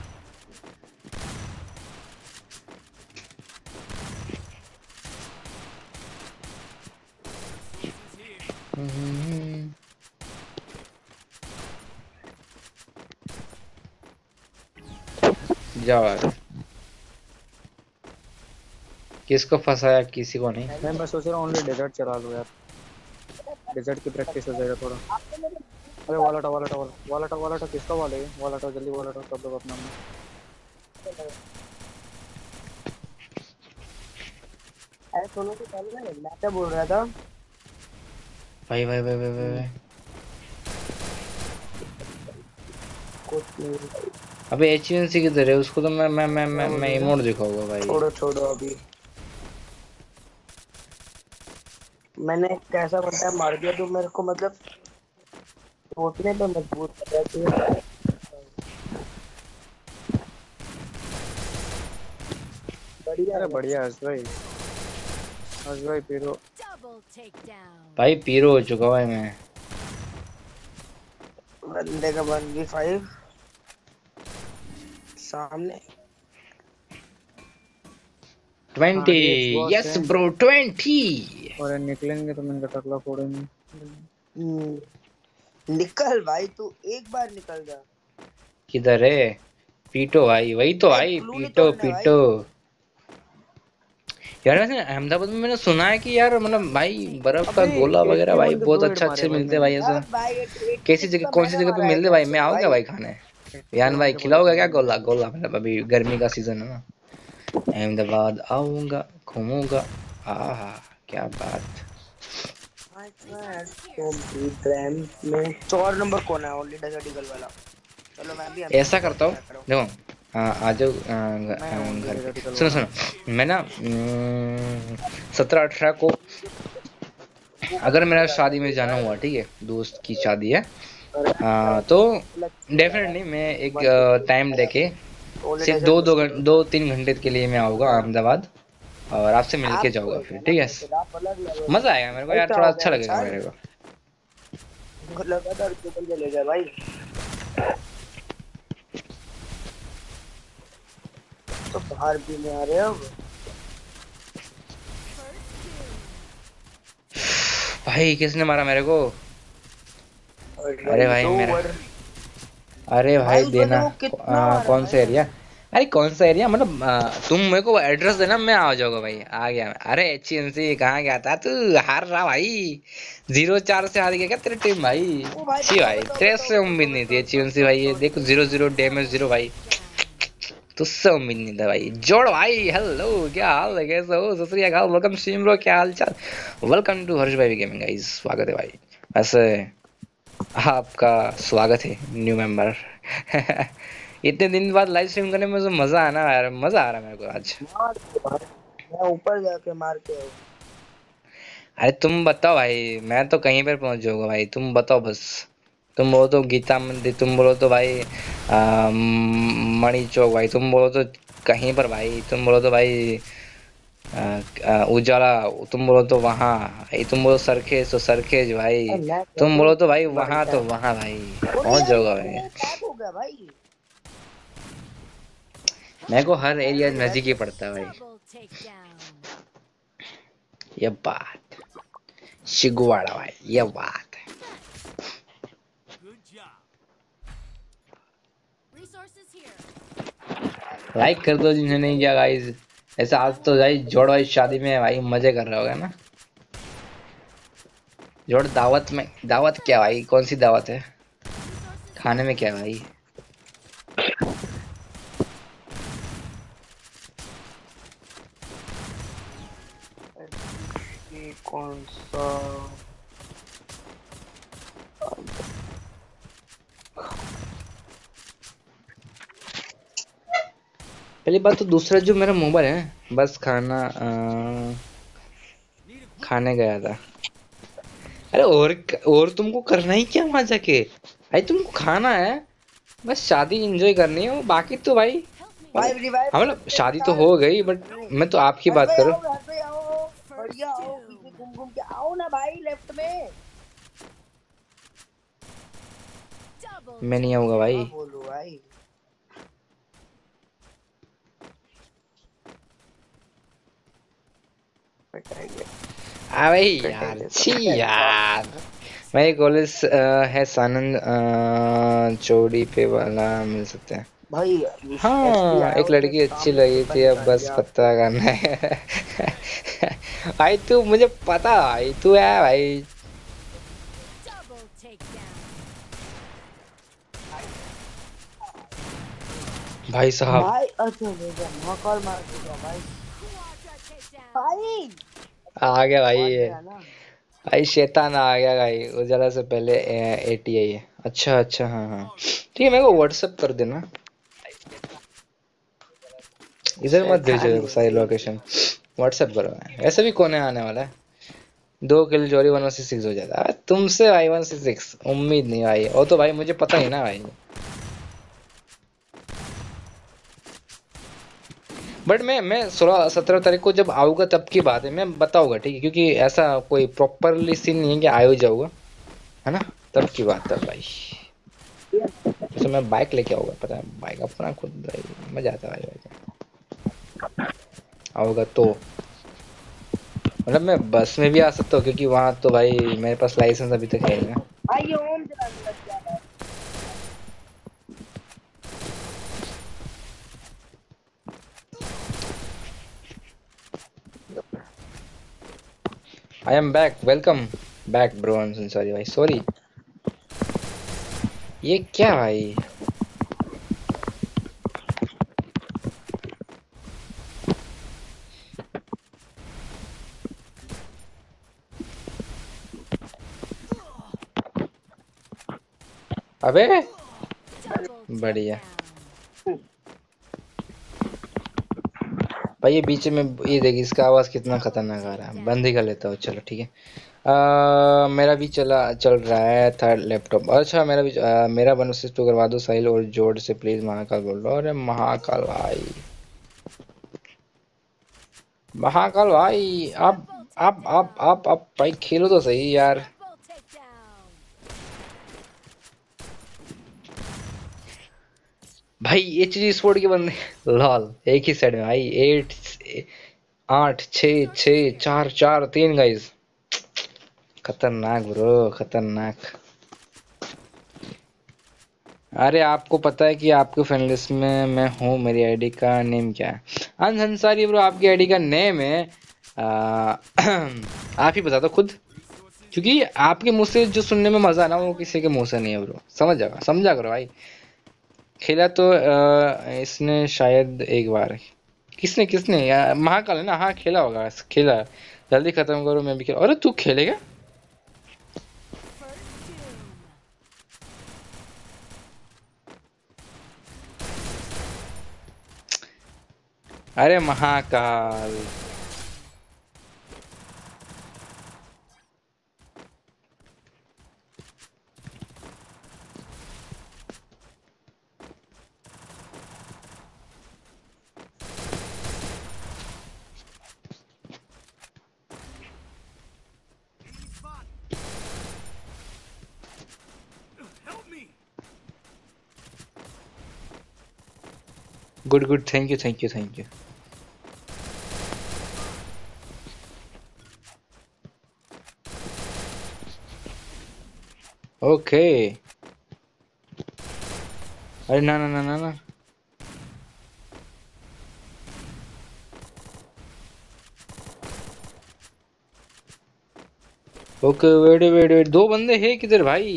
[SPEAKER 1] जाओ यार। किसको फंसाया, किसी को नहीं।
[SPEAKER 4] मैं सोच रहा हूँ ओनली डेजर्ट चला लूँ यार, डेजर्ट की प्रैक्टिस हो जाएगा थोड़ा। अरे वाला किसका वाला है? वाला जल्दी वाला सब लोग अपना अपना।
[SPEAKER 3] अरे सुनो तो पहले ना, मैं क्या बोल रहा था।
[SPEAKER 1] भाई भाई भाई भाई भाई भाई।
[SPEAKER 3] कुछ नहीं भाई।
[SPEAKER 1] अबे एचएनसी किधर है? उसको तो मैं इमोट दिखाऊंगा भाई।
[SPEAKER 3] छोड़ो अभी। मैंने कैसा बंदा मार दिया जो मेरे को मतलब सोचने पे मजबूर कर दिया कि बढ़िया
[SPEAKER 4] अरे बढ़िया हर्ष भाई पीरो।
[SPEAKER 5] Double takedown.
[SPEAKER 1] भाई पीरो हो चुका भाई मैं।
[SPEAKER 3] बंदे का 1v5 सामने।
[SPEAKER 1] 20
[SPEAKER 4] Xbox
[SPEAKER 1] यस
[SPEAKER 4] है।
[SPEAKER 1] ब्रो 20।
[SPEAKER 4] और निकलेंगे तो मैंने टकला फोड़ेंगे।
[SPEAKER 3] निकल भाई, तू एक बार निकल जा।
[SPEAKER 1] किधर है? पीटो भाई, वही तो भाई,
[SPEAKER 3] ग्लू नहीं
[SPEAKER 1] पीटो
[SPEAKER 3] तोड़ना है
[SPEAKER 1] पीटो। यार वैसे अहमदाबाद में मैंने सुना है कि यार मतलब भाई बर्फ का
[SPEAKER 4] अबे
[SPEAKER 1] गोला वगैरह
[SPEAKER 4] 81
[SPEAKER 1] भाई
[SPEAKER 4] के
[SPEAKER 1] बहुत
[SPEAKER 4] 2 हेड
[SPEAKER 1] अच्छे
[SPEAKER 4] मारे
[SPEAKER 1] अच्छे
[SPEAKER 4] भाई
[SPEAKER 1] मिलते हैं
[SPEAKER 4] मैंने।
[SPEAKER 1] भाई ऐसा।
[SPEAKER 3] अब भाई
[SPEAKER 1] कैसी जगह,
[SPEAKER 3] तो
[SPEAKER 1] कौन सी
[SPEAKER 3] मैंने
[SPEAKER 1] जगह पे
[SPEAKER 3] मारा
[SPEAKER 1] मिलते
[SPEAKER 3] है
[SPEAKER 1] भाई? मैं
[SPEAKER 3] हेडशॉट
[SPEAKER 1] आऊँ क्या भाई
[SPEAKER 3] भाई।
[SPEAKER 1] खाने?
[SPEAKER 4] 82
[SPEAKER 1] यान भाई
[SPEAKER 4] के बोले
[SPEAKER 1] खिलाओगा
[SPEAKER 4] थे
[SPEAKER 1] क्या
[SPEAKER 4] मैंने।
[SPEAKER 1] गोला गोला? मतलब अभी गर्मी का सीजन है ना, अहमदाबाद आऊंगा घूमूंगा। आहा क्या बात।
[SPEAKER 3] में 4 नंबर कौन है? ओनली डेजर्ट ईगल वाला। चलो मैं भी
[SPEAKER 1] ऐसा करता
[SPEAKER 3] MP40
[SPEAKER 1] हूँ,
[SPEAKER 3] ट्राई करूँ।
[SPEAKER 1] देखो आ जाओ
[SPEAKER 4] मैं ओनली
[SPEAKER 1] घर पे।
[SPEAKER 4] डेजर्ट
[SPEAKER 1] सुनो
[SPEAKER 4] वाला।
[SPEAKER 1] सुनो, मैं ना 17-18 को अगर मेरा शादी में जाना हुआ, ठीक है, दोस्त की शादी है, तो डेफिनेटली मैं एक टाइम लेके
[SPEAKER 3] ओनली
[SPEAKER 1] सिर्फ
[SPEAKER 3] डेजर्ट मुश्किल होता
[SPEAKER 1] दो
[SPEAKER 3] है।
[SPEAKER 1] तीन घंटे के लिए मैं आऊँगा अहमदाबाद और आपसे मिल के
[SPEAKER 3] आप तो
[SPEAKER 1] जाऊँगा फिर,
[SPEAKER 3] है ना
[SPEAKER 1] ठीक है?
[SPEAKER 3] भाई, फिर आप अलग लेवल
[SPEAKER 1] मज़ा
[SPEAKER 3] के।
[SPEAKER 1] आएगा मेरे को
[SPEAKER 3] भाई
[SPEAKER 1] यार,
[SPEAKER 3] क्या
[SPEAKER 1] थोड़ा
[SPEAKER 3] हो
[SPEAKER 1] अच्छा
[SPEAKER 3] गया
[SPEAKER 1] लगेगा
[SPEAKER 3] विशाल?
[SPEAKER 1] मेरे को।
[SPEAKER 3] लगातार ट्रिपल चले गए भाई। तो बाहर भी नहीं आ रहे अब।
[SPEAKER 1] भाई किसने मारा मेरे को?
[SPEAKER 3] और
[SPEAKER 1] अरे
[SPEAKER 3] भाई
[SPEAKER 1] भाई
[SPEAKER 3] तो
[SPEAKER 1] मेरा,
[SPEAKER 3] वर
[SPEAKER 1] अरे
[SPEAKER 3] भाई
[SPEAKER 1] भाई
[SPEAKER 3] उस बंदे
[SPEAKER 1] देना।
[SPEAKER 3] को कितना मारा
[SPEAKER 1] कौन सा
[SPEAKER 3] भाई
[SPEAKER 1] एरिया?
[SPEAKER 3] मैंने।
[SPEAKER 1] अरे कौन सा एरिया मतलब तुम मेरे को एड्रेस देना, मैं आ जाऊंगा भाई। आ गया मैं। अरे एचएनसी कहाँ गया था तू? हार रहा भाई, 0-4 से हार गया क्या तेरी टीम भाई?
[SPEAKER 3] ओ भाई
[SPEAKER 1] छी
[SPEAKER 3] बताओ
[SPEAKER 1] भाई,
[SPEAKER 3] बताओ
[SPEAKER 1] तेरे
[SPEAKER 3] बताओ
[SPEAKER 1] से
[SPEAKER 3] बताओ
[SPEAKER 1] उम्मीद
[SPEAKER 3] सॉरी
[SPEAKER 1] नहीं थी
[SPEAKER 3] सॉरी सॉरी
[SPEAKER 1] एचएनसी
[SPEAKER 3] सॉरी
[SPEAKER 1] भाई। ये
[SPEAKER 3] सॉरी
[SPEAKER 1] देखो
[SPEAKER 3] सॉरी
[SPEAKER 1] 0-0 डैमेज 0 भाई,
[SPEAKER 5] Takedown.
[SPEAKER 1] तुझसे उम्मीद नहीं था भाई। जोड़ भाई, हेलो क्या हाल है, कैसे हो? सत श्री अकाल, वेलकम स्ट्रीम ब्रो, क्या हाल चाल? वेलकम टू हर्ष भाई गेमिंग गाइस, स्वागत है भाई। वैसे आपका स्वागत है न्यू मेंबर। इतने दिन बाद लाइव स्ट्रीम करने में जो मजा आया ना यार, मजा आ रहा है मेरे को आज।
[SPEAKER 3] मार दो भाई। मैं ऊपर जाके मार के आऊँ।
[SPEAKER 1] अरे तुम बताओ भाई, मैं तो कहीं पर पहुंच जाऊंगा भाई, तुम बताओ बस। तुम बोलो तो गीता मंदिर, तुम बोलो तो भाई मणि चौक भाई, तुम बोलो तो कहीं पर भाई, तुम बोलो तो भाई उजाला, तुम बोलो तो वहाँ, तुम बोलो सरखेज तो सरखेज भाई,
[SPEAKER 3] अरे मैं कह
[SPEAKER 1] तुम
[SPEAKER 3] रहा
[SPEAKER 1] बोलो
[SPEAKER 3] हूँ
[SPEAKER 1] तो भाई वहाँ
[SPEAKER 3] बढ़िया
[SPEAKER 1] तो
[SPEAKER 3] है।
[SPEAKER 1] वहाँ भाई,
[SPEAKER 3] और
[SPEAKER 1] पहुंच
[SPEAKER 3] यार
[SPEAKER 1] जाऊंगा
[SPEAKER 3] मेरे को
[SPEAKER 1] भाई।
[SPEAKER 3] वो टैग हो गया भाई।
[SPEAKER 1] मेरे को हर एरिया
[SPEAKER 3] हेलो
[SPEAKER 1] नजदीक ही
[SPEAKER 3] गाइस।
[SPEAKER 1] पड़ता है भाई।
[SPEAKER 5] Double takedown.
[SPEAKER 1] ये बात शिगवाड़ा भाई, ये बात है।
[SPEAKER 5] Resources here.
[SPEAKER 1] लाइक कर दो जिन्हें नहीं किया गाइस। ऐसे आज तो भाई जोड़ भाई शादी में भाई मजे कर रहे होगा ना? जोड़ दावत में, दावत क्या भाई, कौन सी दावत है?
[SPEAKER 5] Resources
[SPEAKER 1] खाने
[SPEAKER 5] here.
[SPEAKER 1] में क्या है भाई? पहली बात तो दूसरा जो मेरा मोबाइल है बस खाना खाने गया था। अरे और तुमको करना ही क्या वहां जाके? भाई तुमको खाना है, बस शादी एंजॉय करनी है, वो बाकी तो भाई
[SPEAKER 3] भाई
[SPEAKER 1] मतलब
[SPEAKER 3] रिवाइव
[SPEAKER 1] हाँ
[SPEAKER 3] कर
[SPEAKER 1] मतलब
[SPEAKER 3] सकते हैं
[SPEAKER 1] शादी तो
[SPEAKER 3] विशाल।
[SPEAKER 1] हो गई बट
[SPEAKER 3] नहीं,
[SPEAKER 1] मैं तो आपकी
[SPEAKER 3] हर्ष
[SPEAKER 1] बात
[SPEAKER 3] भाई
[SPEAKER 1] करूँ।
[SPEAKER 3] आओ, हर्ष भाई आओ, बढ़िया आओ, पीछे घूम घूम के आओ ना भाई, लेफ्ट में।
[SPEAKER 5] Double
[SPEAKER 1] मैं नहीं आऊंगा
[SPEAKER 5] takedown.
[SPEAKER 1] भाई।
[SPEAKER 3] हाँ बोलो भाई। पिटाएंगे,
[SPEAKER 1] आ भाई यार
[SPEAKER 3] पिटाएंगे
[SPEAKER 1] छी
[SPEAKER 3] सब।
[SPEAKER 1] यार। मेरे कॉलेज है सानंद चौड़ी पे वाला मिल सकते हैं।
[SPEAKER 3] भाई एसपी
[SPEAKER 1] हाँ
[SPEAKER 3] आया
[SPEAKER 1] एक
[SPEAKER 3] हो तो
[SPEAKER 1] लड़की
[SPEAKER 3] एक
[SPEAKER 1] अच्छी
[SPEAKER 3] काम करके
[SPEAKER 1] लगी थी,
[SPEAKER 3] बंद
[SPEAKER 1] अब
[SPEAKER 3] कर
[SPEAKER 1] बस
[SPEAKER 3] दिया
[SPEAKER 1] पता
[SPEAKER 3] आपको।
[SPEAKER 1] करना है। भाई तू मुझे पता भाई तू है भाई।
[SPEAKER 5] Double takedown.
[SPEAKER 1] भाई साहब
[SPEAKER 3] भाई अच्छा हो गया, महाकाल मार दिया भाई।
[SPEAKER 5] Quadra takedown.
[SPEAKER 3] भाई
[SPEAKER 1] आ गया भाई
[SPEAKER 3] पहुंच
[SPEAKER 1] ये।
[SPEAKER 3] गया ना।
[SPEAKER 1] भाई शैतान आ गया भाई, उजाला से पहले ATI है। अच्छा अच्छा हाँ हाँ ठीक है, मेरे को व्हाट्सएप कर देना। इधर मत भेजो
[SPEAKER 3] शैतानी है
[SPEAKER 1] सारी
[SPEAKER 3] भाई।
[SPEAKER 1] लोकेशन, व्हाट्सएप करो। ऐसे भी कोने आने वाला है। 2 किल चोरी 166 हो जाता है तुमसे भाई। 166 उम्मीद नहीं भाई, वो तो भाई मुझे पता ही ना भाई। बट मैं 16-17 तारीख को जब आऊँगा तब की बात है, मैं बताऊंगा ठीक है, क्योंकि ऐसा कोई प्रॉपरली सीन नहीं है कि आयो जाऊंगा, है ना। तब की बात है भाई। जैसे मैं बाइक लेके आऊंगा, पता है बाइक अपना खुद भाई, मजा आता है भाई। आऊंगा तो मतलब मैं बस में भी आ सकता हूँ, क्योंकि वहां तो भाई मेरे पास लाइसेंस अभी तक है ना।
[SPEAKER 3] भाई ये ओम चलाने लग गया भाई।
[SPEAKER 1] I am back, welcome back bro. I am sorry भाई, सॉरी। ये क्या भाई? अबे
[SPEAKER 5] Double
[SPEAKER 1] बढ़िया
[SPEAKER 5] takedown.
[SPEAKER 1] भाई। ये बीच में ये देखिए, इसका आवाज कितना खतरनाक आ रहा है। बंद ही कर लेता हूँ, चलो ठीक है। मेरा भी चल रहा है थर्ड लैपटॉप। अच्छा मेरा भी मेरा 162 करवा दो साहिल, और जोड़ से प्लीज महाकाल बोल रहा हूँ। अरे महाकाल भाई, महाकाल भाई आप
[SPEAKER 5] Triple
[SPEAKER 1] आप आप
[SPEAKER 5] takedown.
[SPEAKER 1] आप आप भाई खेलो तो सही यार।
[SPEAKER 5] Triple takedown.
[SPEAKER 1] भाई HG स्पोर्ट के बंदे लॉल एक ही साइड में भाई। 8 8 6 6 4 4 3 गाइस। खतरनाक ब्रो, खतरनाक। अरे आपको पता है कि आपके फ्रेंड लिस्ट में मैं हूँ। मेरी आईडी का नेम क्या है? अंश अंसारी ब्रो, आपकी आईडी का नेम है आप ही बता दो खुद, क्योंकि आपके मुंह से जो सुनने में मजा है ना, वो किसी के मुंह से नहीं है ब्रो। समझा करो भाई। खेला तो इसने शायद एक बार। किसने किसने यार? महाकाल है ना? हाँ खेला होगा, खेला। जल्दी खत्म करो, मैं भी खेला। अरे तू खेलेगा?
[SPEAKER 5] First doom.
[SPEAKER 1] अरे Mahakal good good, thank you thank you thank you. Okay. अरे ना ना ना ना ना। ओके वेट वेट वेट, 2 बंदे हैं किधर भाई?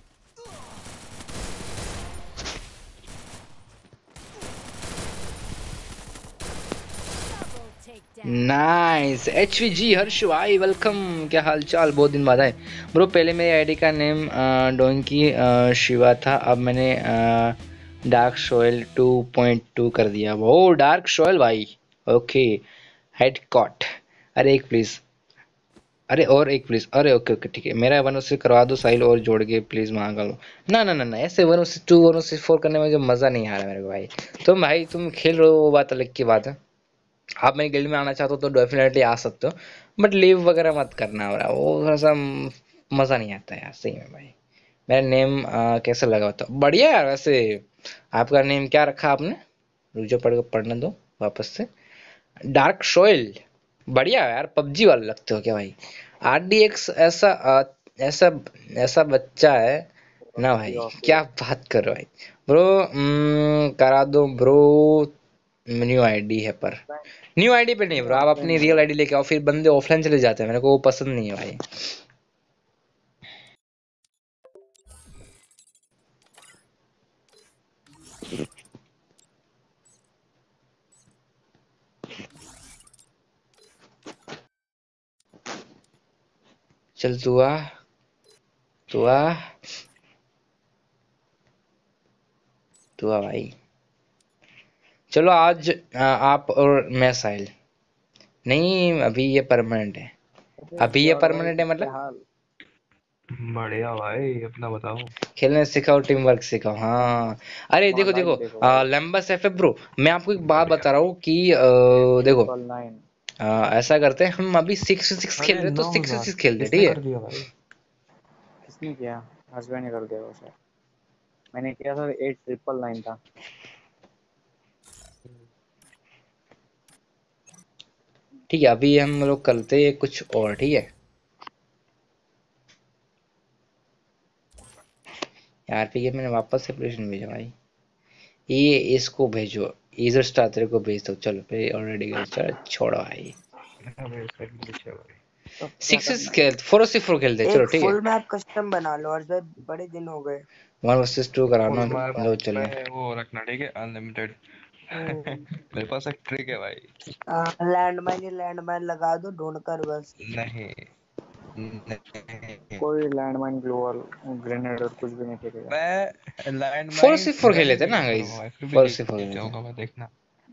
[SPEAKER 5] Double takedown.
[SPEAKER 1] Nice HVG Harsh भाई, वेलकम। क्या हाल चाल, बहुत दिन बाद आए ब्रो। पहले मेरी आईडी का नेम डोंकी शिवा था, अब मैंने डार्क सोयल 2.2 कर दिया वो डार्क सोयल भाई। Okay head caught. अरे एक प्लीज। अरे और एक प्लीज। अरे ओके ओके ठीक है मेरा 106 करवा दो साहिल और जोड़ के प्लीज मांगा लो। ना ना ना ना ऐसे 106 106 करने में जो मजा नहीं आ रहा मेरे को भाई। तुम खेल रहे हो वो बात अलग की बात है। आप मेरी गिल्ड में आना चाहते हो तो डेफिनेटली आ सकते हो। बट लीव वगैरह मत करना हो रहा वो थोड़ा सा मजा नहीं आता यार सही में भाई। मेरा नेम कैसा लगा बताओ बढ़िया यार वैसे। आपका नेम क्या रखा आपने? रुक जाओ पढ़ने दो वापस से। Dark soil. बढ़िया यार पबजी वाले लगते हो क्या भाई? RDX ऐसा ऐसा ऐसा बच्चा है ना भाई। क्या बात कर रहे हो भाई? ब्रो करा दो ब्रो। न्यू आईडी है पर न्यू आईडी पे नहीं ब्रो आप अपनी रियल आईडी लेके आओ फिर बंदे ऑफलाइन चले जाते हैं मेरे को वो पसंद नहीं है भाई। चल तू आ तू आ तू आ भाई। चलो आज आप और मैं साहिल। नहीं अभी ये परमानेंट है। अभी ये परमानेंट है मतलब
[SPEAKER 6] बढ़िया भाई अपना बताओ।
[SPEAKER 1] खेलने सिखाओ टीम वर्क सिखाओ हाँ। अरे देखो देखो लंबस एफ ब्रो मैं आपको एक बात बता रहा हूँ कि देखो ऐसा करते हैं हम अभी 6v6 खेल
[SPEAKER 6] अरे
[SPEAKER 1] रहे हैं तो
[SPEAKER 6] 9,000
[SPEAKER 1] 6v6 खेलते हैं
[SPEAKER 6] किसने
[SPEAKER 1] ठीक है।
[SPEAKER 6] कर दिया भाई?
[SPEAKER 4] किसने किया? हस्बैंड ने कर दिया वो शायद। मैंने किया था 8999 था।
[SPEAKER 1] ठीक है अभी हम लोग करते हैं कुछ और ठीक है। यार फिर मैंने वापस से प्रेशन भेजा भाई। ये इसको भेजो इधर स्टार तेरे को भेज दो चलो फिर ऑलरेडी गए चलो छोड़ो भाई।
[SPEAKER 6] अबे इसका glitch है भाई।
[SPEAKER 4] तो क्या
[SPEAKER 1] 6
[SPEAKER 4] करना है?
[SPEAKER 1] खेल 4 खेलते हैं चलो
[SPEAKER 3] एक
[SPEAKER 1] ठीक है।
[SPEAKER 3] फुल मैप कस्टम बना लो और भाई बड़े दिन हो गए।
[SPEAKER 1] 1 vs 2 कराना
[SPEAKER 6] फुल मैप
[SPEAKER 1] लो चलो।
[SPEAKER 6] में वो रखना ठीक है अनलिमिटेड। मेरे पास एक ट्रिक है भाई।
[SPEAKER 3] लैंडमाइन लगा दो ढूंढ कर बस।
[SPEAKER 6] नहीं नहीं
[SPEAKER 4] कोई लैंडमाइन ग्लोअल ग्रेनेड और कुछ भी नहीं फेंकेगा।
[SPEAKER 6] मैं
[SPEAKER 1] फोर
[SPEAKER 6] लैंडमाइन
[SPEAKER 1] सी फोर खेल
[SPEAKER 6] मैंने
[SPEAKER 1] लेते हैं
[SPEAKER 6] भी
[SPEAKER 1] ना
[SPEAKER 6] नहीं
[SPEAKER 1] गाइस।
[SPEAKER 6] करूंगा भाई फिर भी
[SPEAKER 1] 4 खेल
[SPEAKER 6] जीत
[SPEAKER 1] लेते हैं।
[SPEAKER 6] जाऊंगा मैं देखना।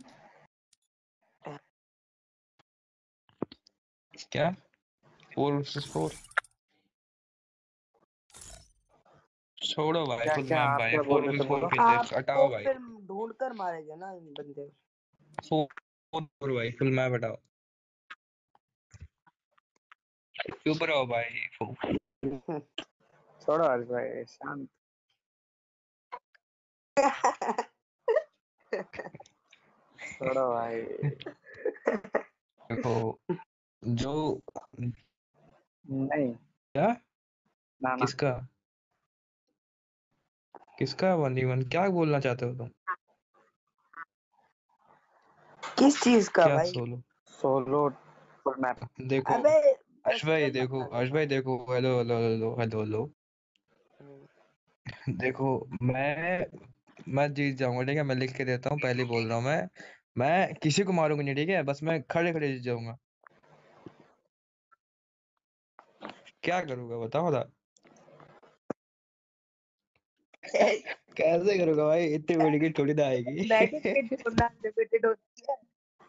[SPEAKER 6] क्या 4 vs 4? छोड़ो भाई
[SPEAKER 4] क्या
[SPEAKER 6] फुल
[SPEAKER 4] क्या
[SPEAKER 6] मैप
[SPEAKER 4] आप
[SPEAKER 6] भाई
[SPEAKER 4] क्या बोल
[SPEAKER 6] फोर
[SPEAKER 4] रहे थे
[SPEAKER 6] विस फोर
[SPEAKER 4] बोलो?
[SPEAKER 6] खेलते हैं,
[SPEAKER 3] आपको
[SPEAKER 6] हटाओ भाई।
[SPEAKER 3] फिर ढूंढ कर मारेंगे ना इन बंदे।
[SPEAKER 6] फोर फोर भाई फुल मैप हटाओ। चुप रहो भाई
[SPEAKER 4] छोड़ो हर्ष भाई शांत। छोड़ो भाई।
[SPEAKER 6] देखो जो
[SPEAKER 4] नहीं
[SPEAKER 6] क्या
[SPEAKER 4] ना ना।
[SPEAKER 6] किसका किसका 1v1 क्या बोलना चाहते हो तुम?
[SPEAKER 3] किस चीज का
[SPEAKER 6] क्या
[SPEAKER 3] भाई?
[SPEAKER 6] सोलो?
[SPEAKER 4] Solo full map.
[SPEAKER 6] देखो
[SPEAKER 3] अबे
[SPEAKER 6] हर्ष भाई
[SPEAKER 3] कस्टम
[SPEAKER 6] देखो
[SPEAKER 3] बना लो।
[SPEAKER 6] हर्ष भाई देखो hello hello hello hello hello. देखो मैं जीत जाऊंगा ठीक है मैं लिख के देता हूँ पहले ही बोल रहा हूँ मैं किसी को मारूंगा नहीं ठीक है बस मैं खड़े खड़े जीत जाऊंगा। क्या करूंगा बताओ ना। कैसे करूंगा भाई इतनी बड़ी की थोड़ी ना आएगी।
[SPEAKER 3] बेनिफिट ढूंढना अनलिमिटेड होती है।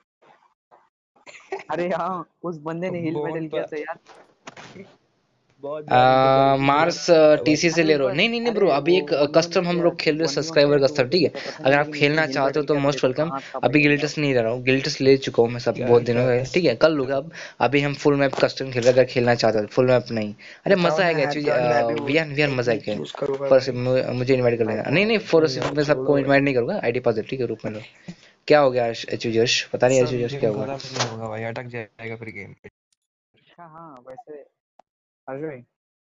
[SPEAKER 4] अरे हाँ उस बंदे ने हिल
[SPEAKER 6] बहुत
[SPEAKER 4] मेडल किया था यार।
[SPEAKER 6] बहुत ज्यादा तो पड़ेगी
[SPEAKER 1] मार्स
[SPEAKER 6] थोड़ा
[SPEAKER 1] टीसी
[SPEAKER 6] भाई।
[SPEAKER 1] से
[SPEAKER 4] अरे
[SPEAKER 1] ले रहे हो?
[SPEAKER 4] पर
[SPEAKER 1] नहीं ब्रो
[SPEAKER 4] अरे
[SPEAKER 1] अभी
[SPEAKER 4] वो
[SPEAKER 1] एक
[SPEAKER 4] 1v1
[SPEAKER 1] कस्टम हम
[SPEAKER 4] प्लेयर
[SPEAKER 1] लोग खेल रहे हैं
[SPEAKER 4] 1v1
[SPEAKER 1] सब्सक्राइबर
[SPEAKER 4] प्लेयर तो
[SPEAKER 1] कस्टम
[SPEAKER 4] मुझे
[SPEAKER 1] ठीक है।
[SPEAKER 4] कुछ पता
[SPEAKER 1] अगर
[SPEAKER 4] नहीं
[SPEAKER 1] आप
[SPEAKER 4] लेकिन
[SPEAKER 1] खेलना
[SPEAKER 4] उसने हिल
[SPEAKER 1] चाहते हो
[SPEAKER 4] मेडल
[SPEAKER 1] तो
[SPEAKER 4] किया था
[SPEAKER 1] मोस्ट
[SPEAKER 4] देखो
[SPEAKER 1] वेलकम।
[SPEAKER 4] कहाँ था
[SPEAKER 1] अभी
[SPEAKER 4] भाई वो।
[SPEAKER 1] गिल्टस नहीं ले रहा हूँ गिल्टस ले चुका हूँ मैं सब
[SPEAKER 6] क्या
[SPEAKER 1] बहुत दिनों
[SPEAKER 6] क्या
[SPEAKER 1] का ठीक है कर लूंगा अब। अभी हम फुल मैप कस्टम खेल रहे हैं अगर खेलना चाहते हो फुल मैप नहीं। अरे
[SPEAKER 3] बताओ
[SPEAKER 1] मजा
[SPEAKER 3] ना
[SPEAKER 1] आएगा
[SPEAKER 3] यार
[SPEAKER 1] एक्चुअली
[SPEAKER 3] जॉन मैं भी वो
[SPEAKER 1] वीआर मजा
[SPEAKER 3] टेक्निक
[SPEAKER 1] आएगा।
[SPEAKER 3] यूज करूंगा
[SPEAKER 1] पर
[SPEAKER 3] भाई।
[SPEAKER 1] मुझे इनवाइट कर लेना नहीं नहीं फोर
[SPEAKER 6] नहीं यार
[SPEAKER 1] मैं
[SPEAKER 6] छोड़ो
[SPEAKER 1] सबको
[SPEAKER 6] भाई।
[SPEAKER 1] इनवाइट नहीं करूंगा आईडी पास ठीक है ग्रुप में लो। क्या हो गया एचयूजर्स पता नहीं
[SPEAKER 6] सब
[SPEAKER 1] एचयूजर्स क्या
[SPEAKER 6] गेम
[SPEAKER 1] हुआ।
[SPEAKER 6] खत्म नहीं होगा भाई अटक जाएगा फिर गेम।
[SPEAKER 4] अच्छा हाँ वैसे हर्ष भाई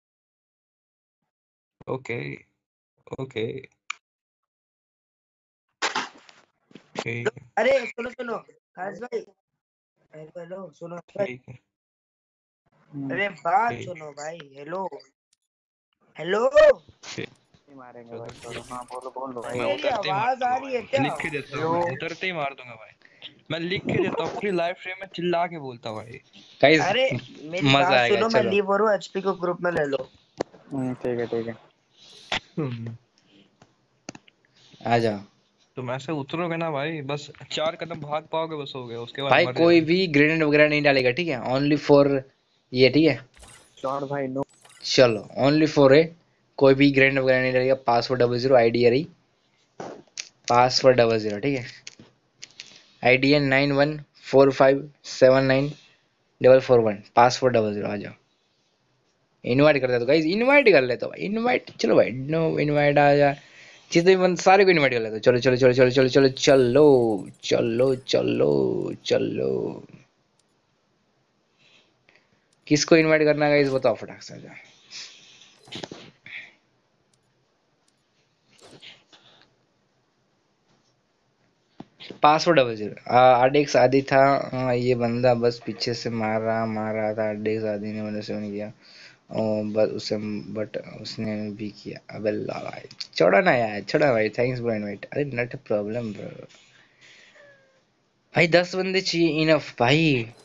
[SPEAKER 6] ओके ओके ठीक
[SPEAKER 3] अरे सुनो सुनो हर्ष भाई। हेलो सुनो हर्ष भाई।
[SPEAKER 6] ठीक है
[SPEAKER 3] अरे बात
[SPEAKER 6] ठीक
[SPEAKER 3] सुनो भाई। Hello hello.
[SPEAKER 6] ठीक।
[SPEAKER 4] नहीं मारेंगे भाई छोड़ो। हाँ बोलो बोलो भाई।
[SPEAKER 6] मैं
[SPEAKER 3] मेरी
[SPEAKER 6] उतरते ही मार
[SPEAKER 3] आवाज आ
[SPEAKER 6] दूंगा
[SPEAKER 3] रही
[SPEAKER 6] भाई
[SPEAKER 3] है
[SPEAKER 6] मैं
[SPEAKER 3] क्या?
[SPEAKER 6] लिख के देता हूँ
[SPEAKER 4] हेलो
[SPEAKER 6] मैं उतरते ही मार दूंगा भाई। मैं लिख के देता हूँ पूरी लाइव स्ट्रीम में चिल्ला के बोलता हूँ भाई।
[SPEAKER 1] गाइस
[SPEAKER 3] अरे मेरी
[SPEAKER 1] मजा
[SPEAKER 3] बात
[SPEAKER 1] आएगा
[SPEAKER 3] सुनो मैं
[SPEAKER 1] चलो।
[SPEAKER 3] लीव हो रहा हूँ एचपी को ग्रुप में ले लो।
[SPEAKER 4] ठीक है ठीक है।
[SPEAKER 1] आ जाओ।
[SPEAKER 6] तुम ऐसे उतरोगे ना भाई, बस 4 कदम भाग पाओगे, बस हो गया, उसके बाद
[SPEAKER 1] भाई
[SPEAKER 6] मर
[SPEAKER 1] कोई
[SPEAKER 6] जाओगे।
[SPEAKER 1] भी ग्रेनेड वगैरह नहीं डालेगा, ठीक है, ओनली फॉर ये, ठीक है।
[SPEAKER 4] शॉट भाई नो।
[SPEAKER 1] चलो ओनली फॉर ए, कोई भी ग्रेनेड वगैरह नहीं डालेगा। पासवर्ड 00 आईडी है रही, पासवर्ड 00, ठीक है। आईडी है 9145794441, पासवर्ड 00। आ जाओ, इनवाइट कर देता हूँ गाइस, इनवाइट कर लेता हूँ भाई, इनवाइट। चलो भाई, नो इनवाइट आ जा, जितने भी बंद सारे को इनवाइट कर लेता हूँ। चलो चलो चलो चलो चलो चलो चलो चलो चलो चलो, किसको इनवाइट करना है गाइस बताओ फटाक से। आ जाओ। पासवर्ड 00 आरडीएक्स आदि था। ये बंदा बस पीछे से मार रहा था। आरडीएक्स आदि ने मतलब से किया, बस उसे, बट उसने भी किया। अबे ला भाई, छोड़ो ना यार, छोड़ो भाई, थैंक्स ब्रो इनवाइट। अरे नॉट अ प्रॉब्लम ब्रो। भाई 10 बंदे चाहिए, इनफ भाई।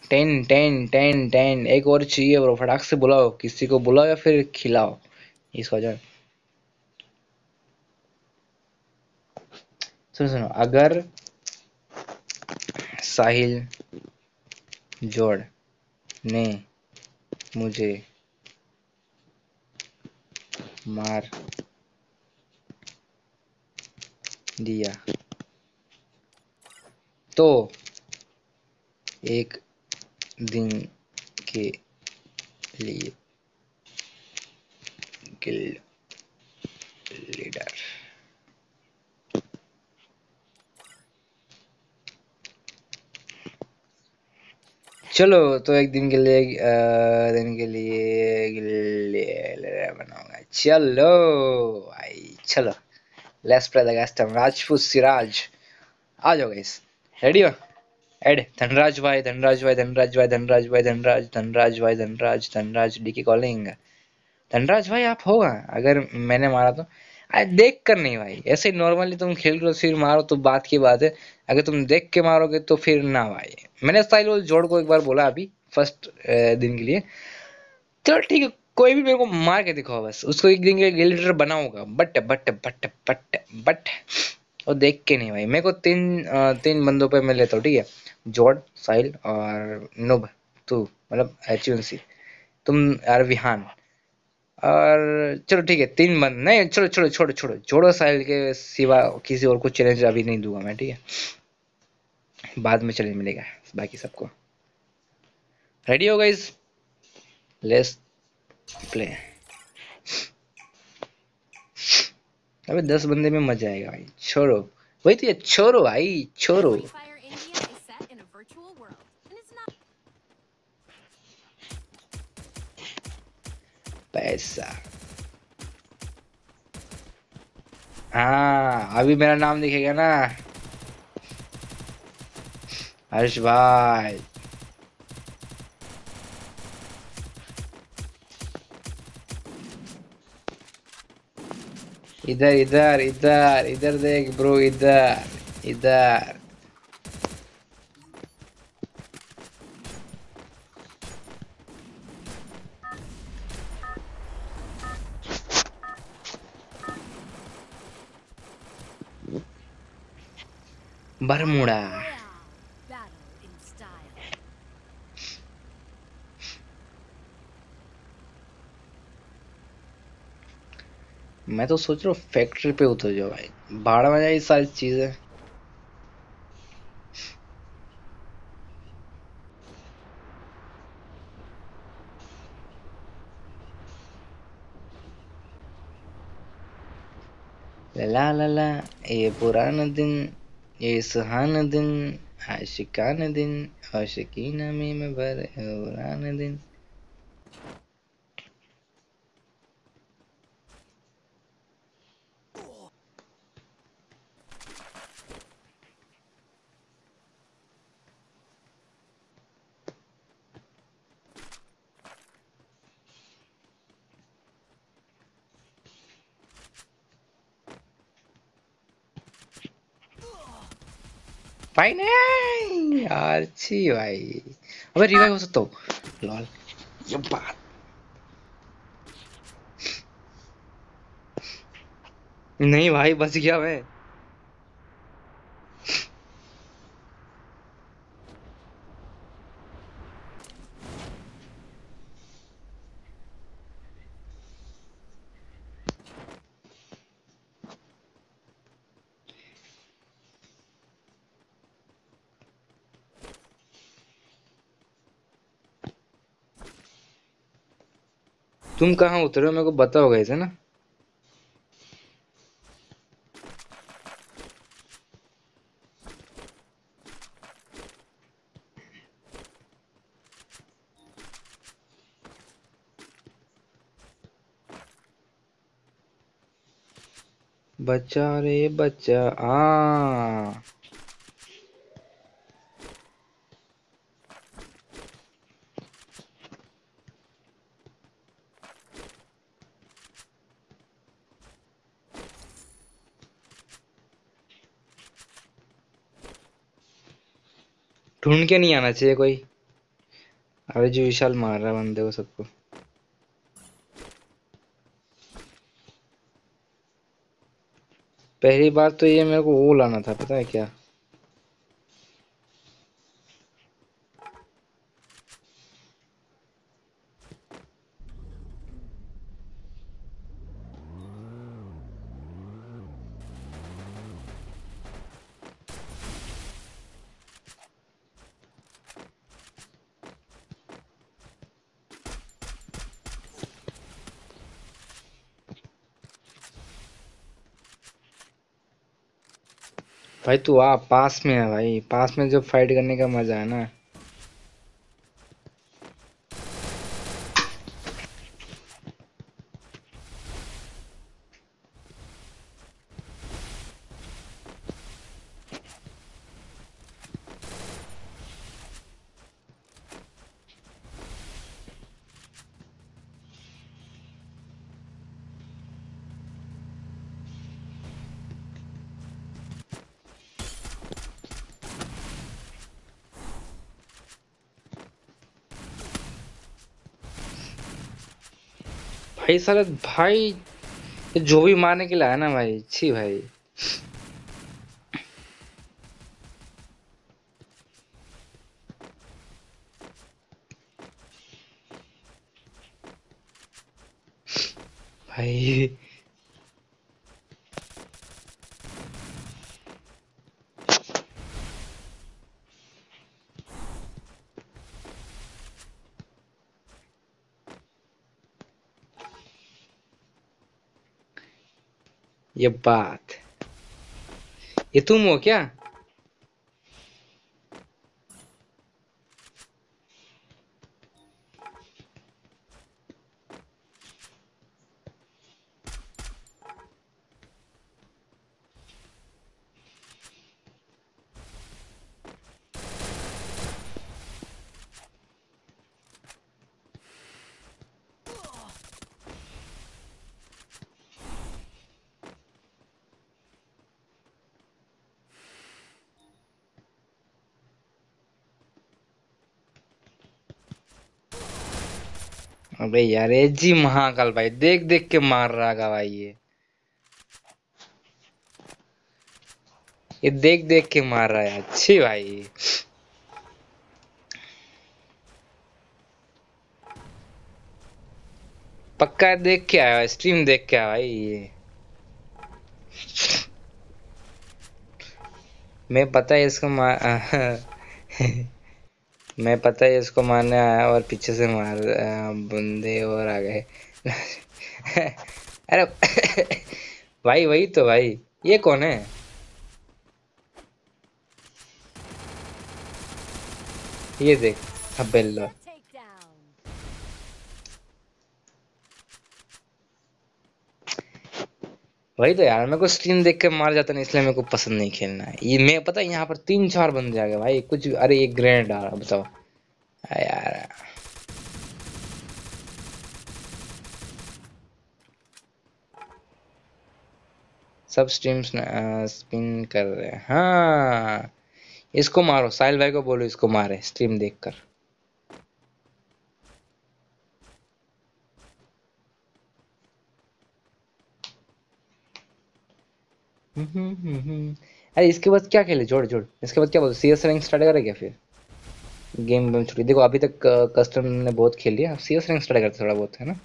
[SPEAKER 1] 10 एक और चाहिए ब्रो, फटाक से बुलाओ, किसी को बुलाओ या फिर खिलाओ इसको। जाओ, सुनो सुनो, अगर साहिल जोड़ ने मुझे मार दिया तो एक दिन के लिए गिल्ड लीडर। चलो तो एक दिन के लिए गिल्ड लीडर बनाऊंगा। चलो भाई, चलो let's play the custom Rajput Siraj. आ जाओ गाइस, रेडी हो? एड धनराज भाई, धनराज भाई, धनराज भाई, धनराज भाई, धनराज, धनराज भाई, धनराज, धनराज डीके कॉलिंग। धनराज भाई आप होगा, अगर मैंने मारा तो देख कर नहीं भाई, ऐसे नॉर्मली तुम खेल रहे हो फिर मारो तो बात की बात है। अगर तुम देख के मारोगे तो फिर ना भाई। मैंने स्टाइल वो जोड़ को एक बार बोला अभी फर्स्ट दिन के लिए। चलो ठीक है, कोई भी मेरे को मार के दिखाओ, बस उसको एक दिन के लीडर बनाऊंगा। बट और देख के नहीं भाई। मेरे को तीन बंदों पे मैं लेता हूँ, ठीक है। जोड़, साहिल और नुब, तू मतलब एचयूएनसी, तुम यार विहान। और चलो ठीक है, 3 बंद नहीं, चलो चलो छोड़ो छोड़ो, जोड़ो साहिल के सिवा किसी और को चैलेंज अभी नहीं दूंगा मैं, ठीक है। बाद में चैलेंज मिलेगा बाकी सबको। रेडी हो गाइस, लेट्स प्ले। अबे 10 बंदे में मजा आएगा भाई, छोड़ो। वही तो ये, छोड़ो भाई छोड़ो।
[SPEAKER 5] Free Fire India is set in a virtual world, and it's not
[SPEAKER 1] पैसा, हाँ अभी मेरा नाम दिखेगा ना, हर्ष भाई। इधर इधर इधर इधर देख ब्रो, इधर इधर। Bermuda.
[SPEAKER 5] Royale. Battle in style.
[SPEAKER 1] मैं तो सोच रहा हूँ फैक्ट्री पे उतर जाओ भाई, भाड़ में जाए सारी चीजें। ला ला ला, ये पुराना दिन, ये सुहाना दिन, आशिकाना दिन, आशिकीना में भरे पुराना दिन। भाई नहीं यार, छी भाई। अबे रिवाइव हो सकता हूँ, लॉल। ये बात नहीं भाई, बच गया मैं। तुम कहाँ उतरे हो मेरे को बताओ कैसे ना। बच्चा रे बच्चा आ। ढूंढ के नहीं आना चाहिए कोई। अरे जो विशाल मार रहा है बंदे को सबको। पहली बात तो ये मेरे को वो लाना था पता है क्या। भाई तू आ, पास में है भाई, पास में जो फाइट करने का मजा है ना। भाई साला भाई, ये जो भी मारने के लिए आया ना भाई, छी भाई। भाई ये बात, ये तुम हो क्या। अबे यार ये जी महाकाल भाई, देख देख के मार रहा है भाई ये देख देख के मार रहा है, अच्छी भाई। पक्का देख के आया, स्ट्रीम देख के आया भाई ये। मैं पता है इसको मैं पता है इसको मारने आया और पीछे से मार बंदे और आ गए। अरे भाई वही तो भाई, ये कौन है। ये देख, अबे लो।
[SPEAKER 5] A takedown.
[SPEAKER 1] वही तो यार, मेरे को स्क्रीन देख के मार जाता नहीं, इसलिए मेरे को पसंद नहीं खेलना है ये। मैं पता है यहाँ पर 3-4 बंदे आ गए भाई कुछ, अरे एक ग्रेनेड डाला बताओ। यार सब स्ट्रीम्स स्पिन कर रहे हैं हाँ। इसको मारो, साहिल भाई को बोलो इसको मारे स्ट्रीम देखकर। अरे इसके बाद क्या खेले, छोड़ छोड़, इसके बाद क्या बोलते, सीएस रैंक स्टार्ट करे क्या फिर। गेम वेम छुट्टी, देखो अभी तक कस्टम ने बहुत खेल लिया, अब सीएस रैंक स्टार्ट करते थोड़ा बहुत है ना।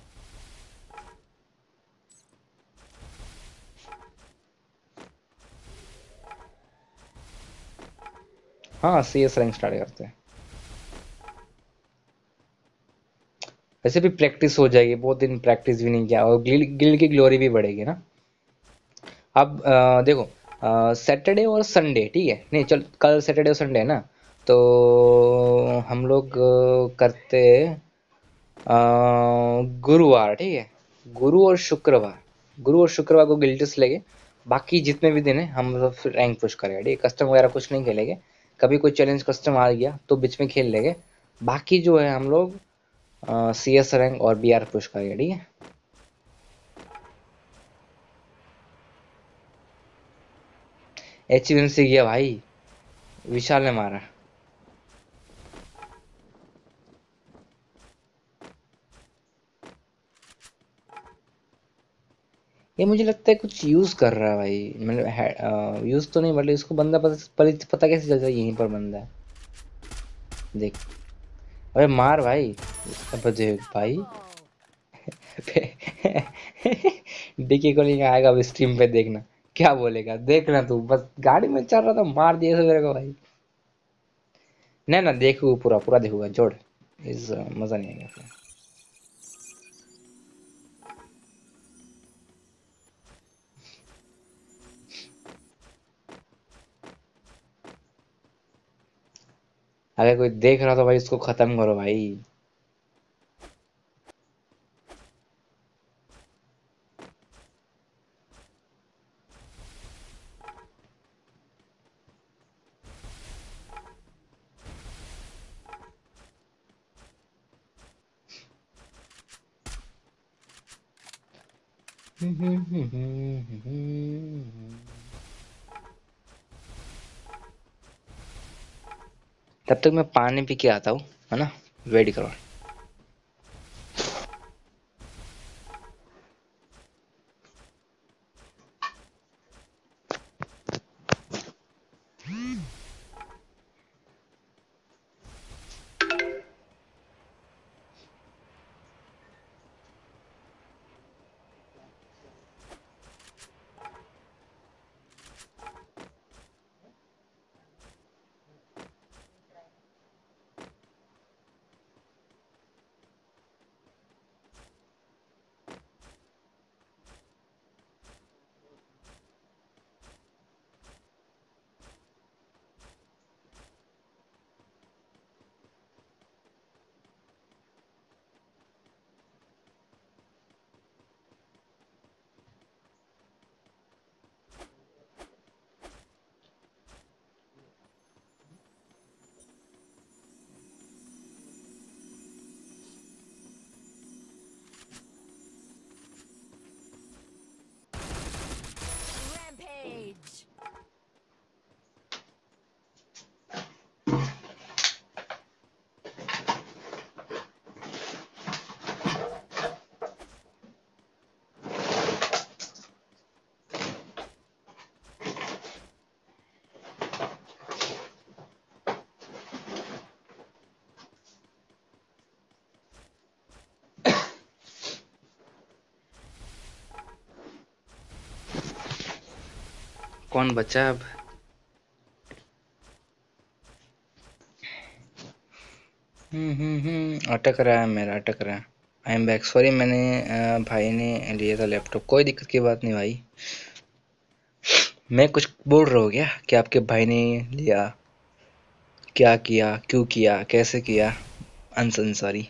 [SPEAKER 1] हाँ सीएस रैंक स्टार्ट करते हैं। वैसे भी प्रैक्टिस हो जाएगी, बहुत दिन प्रैक्टिस भी नहीं किया, और गिल्ड की ग्लोरी भी बढ़ेगी ना। अब देखो, सैटरडे और संडे, ठीक है, नहीं चल, कल सैटरडे और संडे है ना, तो हम लोग करते गुरुवार, ठीक है, गुरु और शुक्रवार, गुरु और शुक्रवार को गिल्टिस लेंगे। बाकी जितने भी दिन है हम लोग रैंक पुश करेंगे, ठीक है, कस्टम वगैरह कुछ नहीं खेलेंगे। कभी कोई चैलेंज कस्टम आ गया तो बीच में खेल लेंगे। बाकी जो है हम लोग CS रैंक और BR पुश करेंगे, ठीक है। HUN से गया भाई, विशाल ने मारा। ये मुझे लगता है कुछ यूज कर रहा है भाई, मतलब यूज तो नहीं, मतलब इसको बंदा पता कैसे चलता है यहीं पर बंदा है। देख, अबे मार भाई, अब देख भाई। डिकी को नहीं आएगा अब स्ट्रीम पे, देखना क्या बोलेगा, देखना तू, बस गाड़ी में चल रहा था मार दिया मेरे को भाई। नहीं ना, देखू पूरा पूरा देखूंगा, जोड़ इस मजा नहीं आएगा फिर। अगर कोई देख रहा तो भाई इसको खत्म करो भाई। तब तक मैं पानी पी के आता हूँ, है ना, वेट करो।
[SPEAKER 5] Rampage.
[SPEAKER 1] कौन बचा अब? अटक रहा है मेरा, अटक रहा है। आई एम बैक, सॉरी, मैंने भाई ने लिया था लैपटॉप, कोई दिक्कत की बात नहीं भाई। मैं कुछ बोल रहा हूँ क्या कि आपके भाई ने लिया, क्या किया, क्यों किया, कैसे किया? अनसंसारी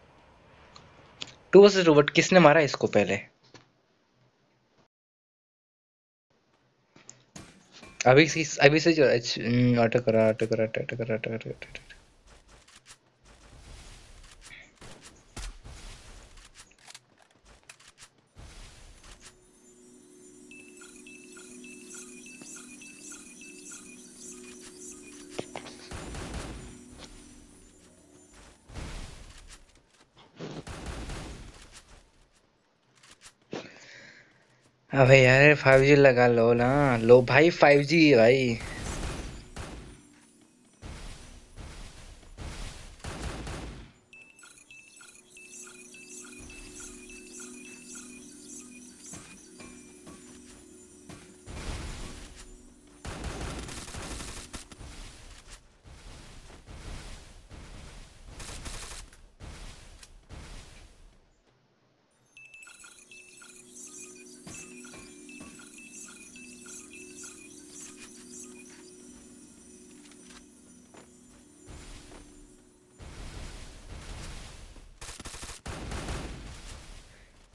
[SPEAKER 1] 2 वर्सेस 2, बट किसने मारा इसको पहले? अभी से जो अटक रहा, अटक रहा, अटक रहा, अटक रहा, अटक रहा। अबे यार 5G लगा लो ना, लो भाई 5G है भाई।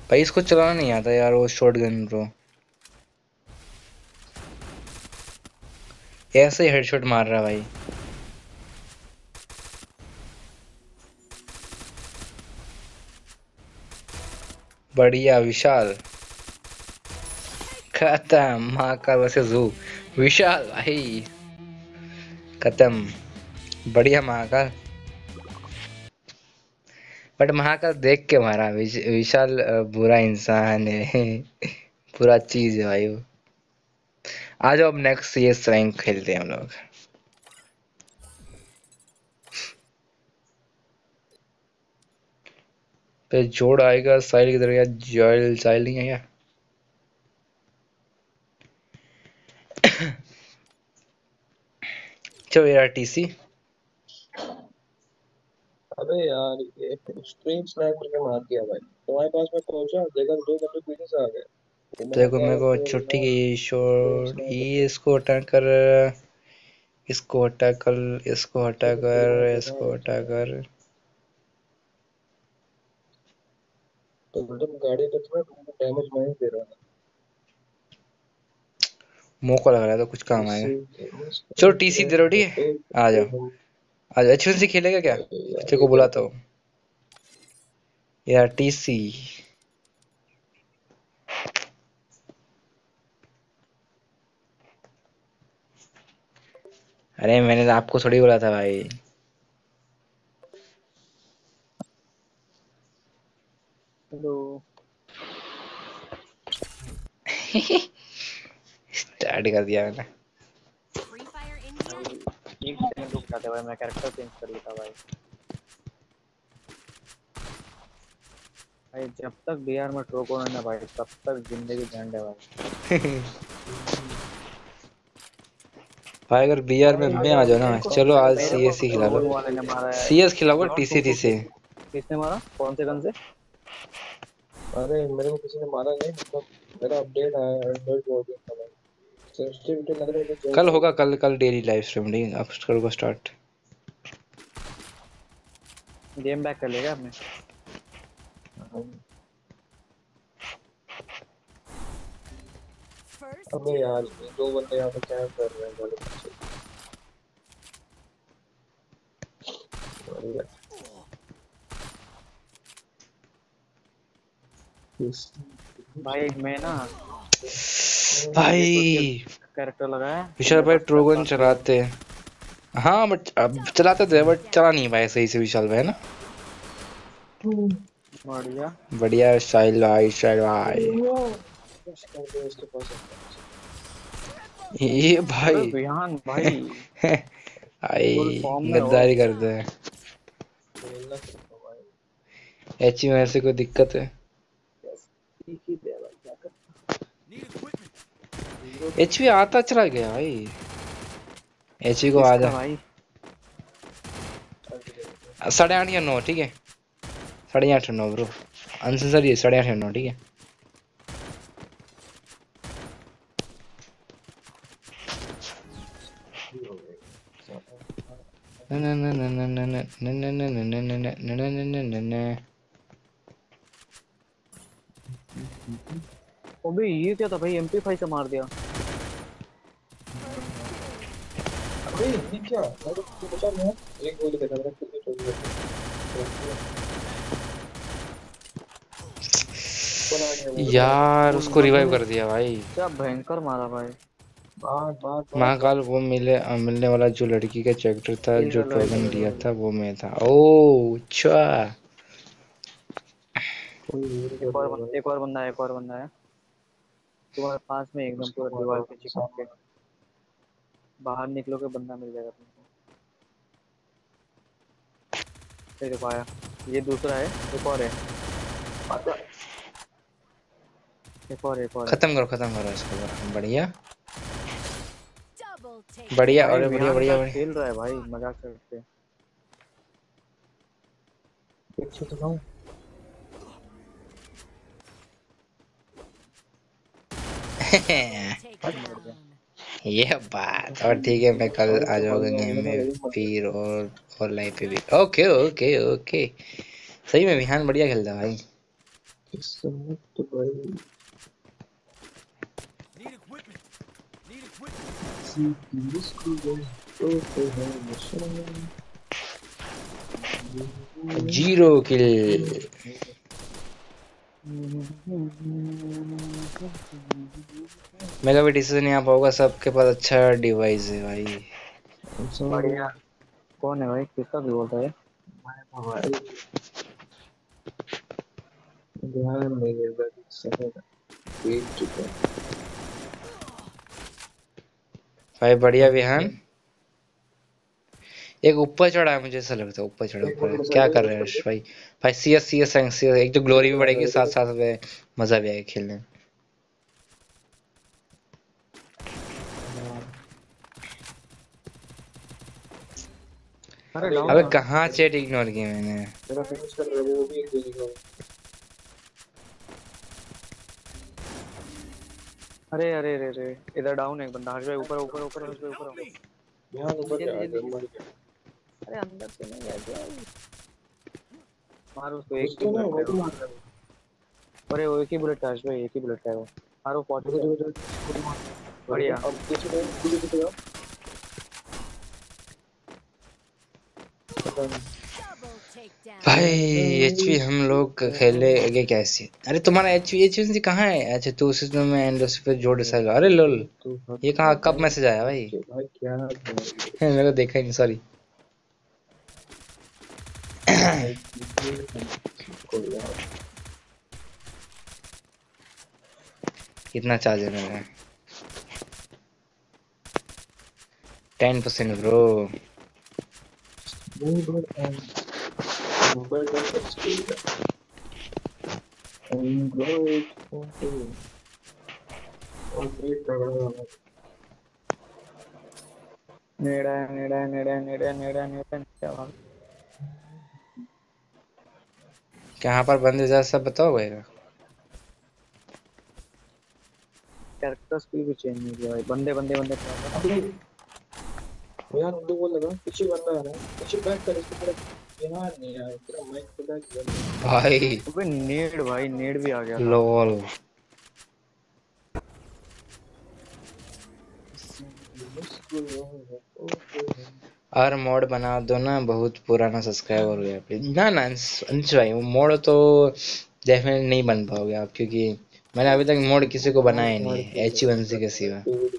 [SPEAKER 1] भाई इसको चलाना नहीं आता यार वो शॉटगन ब्रो, ऐसे ही हेडशॉट मार रहा है भाई। बढ़िया विशाल, खत्म। महाकाल वर्सेस जू, विशाल भाई खत्म। बढ़िया महाकाल, बट महाकाल देख के मारा। विशाल बुरा इंसान है बुरा चीज है भाई वो। आ जाओ अब नेक्स्ट सीएस रैंक खेलते हैं हम लोग। पे जोड़ आएगा साहिल की तरफ या जाइल, साहिल नहीं है क्या? चलो यार टीसी।
[SPEAKER 6] अबे यार ये स्ट्रीम स्नाइपर के मार दिया भाई। तुम्हारे पास में पहुंचा, देखा 2 बंदे पीछे से आ गए। तो मैंने
[SPEAKER 1] देखो
[SPEAKER 6] कहा
[SPEAKER 1] मेरे को
[SPEAKER 6] फिर
[SPEAKER 1] छुट्टी
[SPEAKER 6] यार
[SPEAKER 1] की
[SPEAKER 6] स्ट्रीम
[SPEAKER 1] शॉट,
[SPEAKER 6] स्नाइपर
[SPEAKER 1] ये इसको हटा कर, इसको हटा कर, इसको हटा
[SPEAKER 6] तो फिर
[SPEAKER 1] कर,
[SPEAKER 6] मैं देखा
[SPEAKER 1] इसको हटा कर।
[SPEAKER 6] तो मतलब गाड़ी पे तुम्हें डैमेज मैं ही दे रहा था।
[SPEAKER 1] मौका लग रहा है तो कुछ काम आएगा।
[SPEAKER 6] इसी
[SPEAKER 1] चलो टीसी दे रहो, ठीक है? आ जाओ, आ जाओ। H1C खेलेगा क्या? तेरे को बुलाता हूँ यार टीसी। अरे मैंने तो आपको थोड़ी बोला था भाई
[SPEAKER 4] हेलो।
[SPEAKER 1] स्टार्ट कर दिया मैंने।
[SPEAKER 5] Free Fire India
[SPEAKER 4] भाई एक सेकंड रुक जाते भाई, मैं कैरेक्टर चेंज कर लेता भाई। भाई जब तक बिहार में ट्रोको है ना भाई, तब तक जिंदगी झंड है भाई।
[SPEAKER 1] भाई अगर बीआर में मैं आ जाओ ना, चलो आज
[SPEAKER 4] मेरे को
[SPEAKER 1] सीएस ही खिला लो।
[SPEAKER 4] ट्रोगन वाले ने मारा है।
[SPEAKER 1] सीएस खिलाओगे
[SPEAKER 4] ब्रॉन
[SPEAKER 1] टीसी
[SPEAKER 4] तुमको
[SPEAKER 1] टीसी।
[SPEAKER 4] किसने मारा? कौन से गन से?
[SPEAKER 6] अरे मेरे को किसी ने मारा नहीं, मतलब मेरा अपडेट आया एंड्रॉइड वर्जन का भाई। सेंसिटिविटी लग रहा है कि
[SPEAKER 1] कल
[SPEAKER 6] जल्द
[SPEAKER 1] होगा,
[SPEAKER 6] होगा।
[SPEAKER 1] कल कल डेली लाइव स्ट्रीम, ठीक है? अब करो स्टार्ट।
[SPEAKER 4] गेम बैक कर लेगा आपने?
[SPEAKER 5] first
[SPEAKER 6] अबे यार ये 2 बंदे यहाँ पे क्या कर रहे हैं बड़े बच्चे। बढ़िया।
[SPEAKER 4] भाई मैं ना
[SPEAKER 1] भाई
[SPEAKER 4] कैरेक्टर लगाया तो
[SPEAKER 1] विशाल
[SPEAKER 4] मेरे
[SPEAKER 1] भाई
[SPEAKER 4] पास
[SPEAKER 1] ट्रोगन
[SPEAKER 4] काफी है।
[SPEAKER 1] चलाते हैं। हाँ बट अब चलाते थे, बट चला नहीं पाए सही से विशाल भाई, है ना?
[SPEAKER 4] बढ़िया।
[SPEAKER 1] बढ़िया स्टाइल भाई, स्टाइल भाई।
[SPEAKER 6] इसके पास
[SPEAKER 1] ये
[SPEAKER 4] अरे
[SPEAKER 1] भाई
[SPEAKER 4] विहान भाई फुल
[SPEAKER 1] आई
[SPEAKER 4] फॉर्म में हो।
[SPEAKER 1] गद्दारी करते हैं।
[SPEAKER 6] खेलना सीखो भाई।
[SPEAKER 1] एच में से कोई दिक्कत है?
[SPEAKER 4] ठीक ही दे भाई, क्या कर।
[SPEAKER 1] एच आता चला गया भाई। एच को
[SPEAKER 4] किसका
[SPEAKER 1] आधा
[SPEAKER 4] भाई?
[SPEAKER 1] 8:30 या 9, ठीक है? 8:30 9 ब्रो, अनसेसरी है। 8:30 9, ठीक है? न न न न न न न न न न न न न न न न न।
[SPEAKER 4] अबे ये क्या था भाई, MP5 से मार दिया।
[SPEAKER 6] अबे ये क्या, मैं तो बचा मैं एक गोली देखा मेरा कितनी चोरी होती है।
[SPEAKER 1] यार
[SPEAKER 4] उन
[SPEAKER 1] उसको
[SPEAKER 4] बंदों
[SPEAKER 1] रिवाइव
[SPEAKER 4] ने
[SPEAKER 1] कर दिया भाई।
[SPEAKER 4] क्या भयंकर मारा भाई।
[SPEAKER 6] बार बार बार
[SPEAKER 1] महाकाल वो मिलने वाला जो लड़की का चैप्टर था,
[SPEAKER 4] हिल
[SPEAKER 1] जो
[SPEAKER 4] कर लो, हिल कर
[SPEAKER 1] ट्रोगन
[SPEAKER 4] लो,
[SPEAKER 1] लिया
[SPEAKER 4] हिल कर
[SPEAKER 1] था,
[SPEAKER 4] लो।
[SPEAKER 1] वो मैं था। ओ अच्छा।
[SPEAKER 6] कोई हील कर रहा है भाई।
[SPEAKER 4] एक और बंदा है, एक और बंदा है तुम्हारे पास में, एकदम
[SPEAKER 6] उसको
[SPEAKER 4] पूरा दीवार
[SPEAKER 6] मारो
[SPEAKER 4] के चिपक के।
[SPEAKER 6] सामने।
[SPEAKER 4] बाहर निकलोगे बंदा मिल जाएगा तुमको। ये देखो आया, ये दूसरा है, एक और है, एक और है।
[SPEAKER 1] खत्म करो इसको बड़ा। बढ़िया
[SPEAKER 5] double take
[SPEAKER 1] बढ़िया,
[SPEAKER 4] भाई
[SPEAKER 1] अरे बढ़िया
[SPEAKER 4] विहान
[SPEAKER 1] बढ़िया
[SPEAKER 4] क्या
[SPEAKER 1] बढ़िया।
[SPEAKER 4] खेल रहा है भाई, मजाक करते।
[SPEAKER 6] पीछे तो जाऊं।
[SPEAKER 5] take down
[SPEAKER 1] ये बात और ठीक है। मैं कल
[SPEAKER 6] और
[SPEAKER 1] आ
[SPEAKER 6] तो
[SPEAKER 1] जाऊंगा
[SPEAKER 6] बढ़िया
[SPEAKER 1] गेम
[SPEAKER 6] है ना
[SPEAKER 1] में
[SPEAKER 6] यही मत।
[SPEAKER 1] फिर, और लाइव पे भी। Okay okay okay. सही में विहान बढ़िया खेलता है भाई।
[SPEAKER 7] किस्मत भाई सीधी मुस्कुराए तो है निशान
[SPEAKER 1] जीरो किल। मेरा भी डिसीजन यहाँ पर होगा, सबके पास अच्छा डिवाइस है भाई।
[SPEAKER 4] बढ़िया। कौन है भाई, किसका भी बोलता है?
[SPEAKER 7] भाई ध्यान नहीं देगा समय बीत चुका
[SPEAKER 1] भाई बढ़िया विहान। एक ऊपर चढ़ा है, मुझे ऐसा लगता है ऊपर चढ़ा,
[SPEAKER 7] एक
[SPEAKER 1] ऊपर है।
[SPEAKER 7] मिनट
[SPEAKER 1] क्या
[SPEAKER 7] साइड
[SPEAKER 1] कर
[SPEAKER 7] में
[SPEAKER 1] रहे हैं हर्ष भाई? भाई सीएस सीएस सीएस, एक तो ग्लोरी भी बढ़ेगी, साथ साथ में मजा भी आएगा खेलने में।
[SPEAKER 4] अरे
[SPEAKER 7] अरे
[SPEAKER 4] डाउन
[SPEAKER 1] अबे
[SPEAKER 4] है।
[SPEAKER 1] कहाँ चैट इग्नोर की मैंने?
[SPEAKER 7] मेरा फिनिश कर रहा है वो भी देगा
[SPEAKER 4] अरे अरे अरे अरे, इधर डाउन है एक बंदा। हर्ष भाई ऊपर ऊपर ऊपर, हर्ष भाई ऊपर आओ।
[SPEAKER 7] यहाँ ऊपर
[SPEAKER 4] जल्दी
[SPEAKER 7] जा
[SPEAKER 4] जल्दी
[SPEAKER 7] गया
[SPEAKER 4] जल्दी।
[SPEAKER 7] मर गया
[SPEAKER 4] अरे अंदर से नहीं है भाई। मारो उसको, एक
[SPEAKER 7] घुस
[SPEAKER 4] ही
[SPEAKER 7] तो ना
[SPEAKER 4] बुलेट
[SPEAKER 7] वो
[SPEAKER 4] है
[SPEAKER 7] भी
[SPEAKER 4] वो।
[SPEAKER 7] मार रहा है
[SPEAKER 4] अरे वो एक ही बुलेट है हर्ष भाई, एक ही बुलेट है वो। मारो 40
[SPEAKER 7] देखो
[SPEAKER 4] है।
[SPEAKER 7] देखो देखो वो मार मर गया
[SPEAKER 4] बढ़िया।
[SPEAKER 7] अब पीछे गए पूरी पीछे जाओ पता नहीं
[SPEAKER 5] Double takedown.
[SPEAKER 1] भाई एचपी हम लोग खेलेंगे कैसे? अरे तुम्हारा एचपी एचपी कहाँ है? अच्छा तू सिस्टम में एंड उस पे जोड़ सा। अरे लोल,
[SPEAKER 7] तो
[SPEAKER 1] ये
[SPEAKER 7] हक
[SPEAKER 1] कहाँ कब
[SPEAKER 7] भाई
[SPEAKER 1] मैसेज आया भाई?
[SPEAKER 7] ओके भाई क्या भाई
[SPEAKER 1] मेरे को देखा ही नहीं, सॉरी।
[SPEAKER 7] भाई कोई यार
[SPEAKER 1] कितना चार्ज है मेरा? 10% ब्रो।
[SPEAKER 7] मोबाइल मोबाइल का स्पीड एंड्रॉइड फोटो और ग्रेट तगड़ा
[SPEAKER 4] नेड़ा नेड़ा नेड़ा नेड़ा नेड़ा नेड़ा क्या भाग।
[SPEAKER 1] कहाँ पर बंदे जा सब बताओ भाई।
[SPEAKER 4] कैरेक्टर स्किल भी चेंज नहीं किया भाई। बंदे बंदे बंदे क्या होता है?
[SPEAKER 7] अबे यार दो वो लगा पीछे बंदा आ रहा है पीछे बैक कर इसको पूरा यार नहीं यार पूरा माइक पे बैक कर
[SPEAKER 1] भाई
[SPEAKER 4] अबे नेड भाई, नेड भी आ गया था।
[SPEAKER 1] लोल। और मोड बना दो ना, बहुत पुराना सब्सक्राइबर हो गया पे ना ना अंश भाई। वो मोड तो डेफिनेटली नहीं बन पाओगे आप, क्योंकि मैंने अभी तक मोड किसी को बनाया ही नहीं है एच वन सी के सिवा।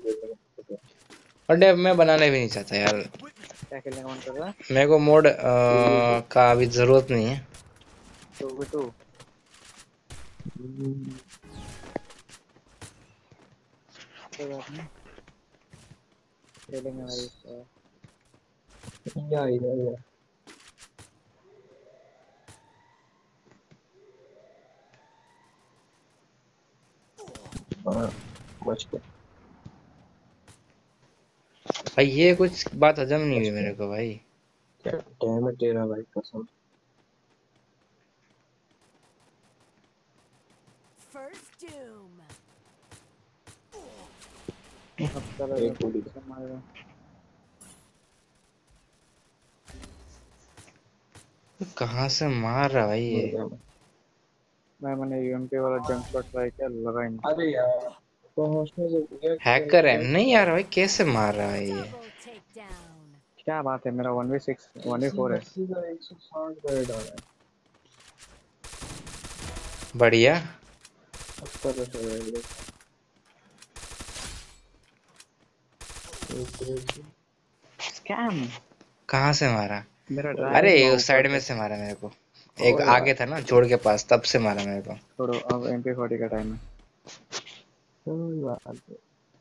[SPEAKER 1] और डेव मैं बनाने भी नहीं चाहता यार।
[SPEAKER 4] क्या खेलने का मन कर रहा है?
[SPEAKER 1] मेरे को मोड का अभी जरूरत नहीं है।
[SPEAKER 4] 2v2 कोई बात नहीं, खेलेंगे भाई इसको।
[SPEAKER 7] या हाँ बच गया
[SPEAKER 1] भाई ये कुछ बात हजम नहीं
[SPEAKER 7] बच
[SPEAKER 1] हुई
[SPEAKER 7] गया
[SPEAKER 1] मेरे को भाई।
[SPEAKER 7] क्या टाइम है तेरा भाई कसम
[SPEAKER 5] First doom.
[SPEAKER 4] अब चलो
[SPEAKER 7] एक गोली
[SPEAKER 4] से मारेगा।
[SPEAKER 1] कहाँ से मार रहा भाई
[SPEAKER 7] मर
[SPEAKER 1] ये?
[SPEAKER 7] गया मैं
[SPEAKER 4] मैंने यूएमपी वाला जंप शॉट ट्राई किया, लगा ही नहीं।
[SPEAKER 7] अरे यार पहुंचने से गया
[SPEAKER 1] हैकर है नहीं यार भाई, कैसे मार रहा है ये?
[SPEAKER 5] Double takedown.
[SPEAKER 4] क्या बात है, मेरा 1v6 1v4 है।
[SPEAKER 7] सीधा 160 पर डाला है
[SPEAKER 1] बढ़िया।
[SPEAKER 7] अच्छा कैसे रहेगा
[SPEAKER 4] स्कैम।
[SPEAKER 1] कहाँ से मारा?
[SPEAKER 4] मेरा
[SPEAKER 1] अरे
[SPEAKER 4] ड्रैगन वहाँ
[SPEAKER 1] उस
[SPEAKER 4] ऊपर
[SPEAKER 1] साइड में
[SPEAKER 4] से।
[SPEAKER 1] से मारा मेरे को। एक
[SPEAKER 7] ओ यार
[SPEAKER 1] आगे था ना जोड़ के पास, तब से मारा मेरे को।
[SPEAKER 4] छोड़ो, अब MP40 का टाइम है।
[SPEAKER 7] कोई बात नहीं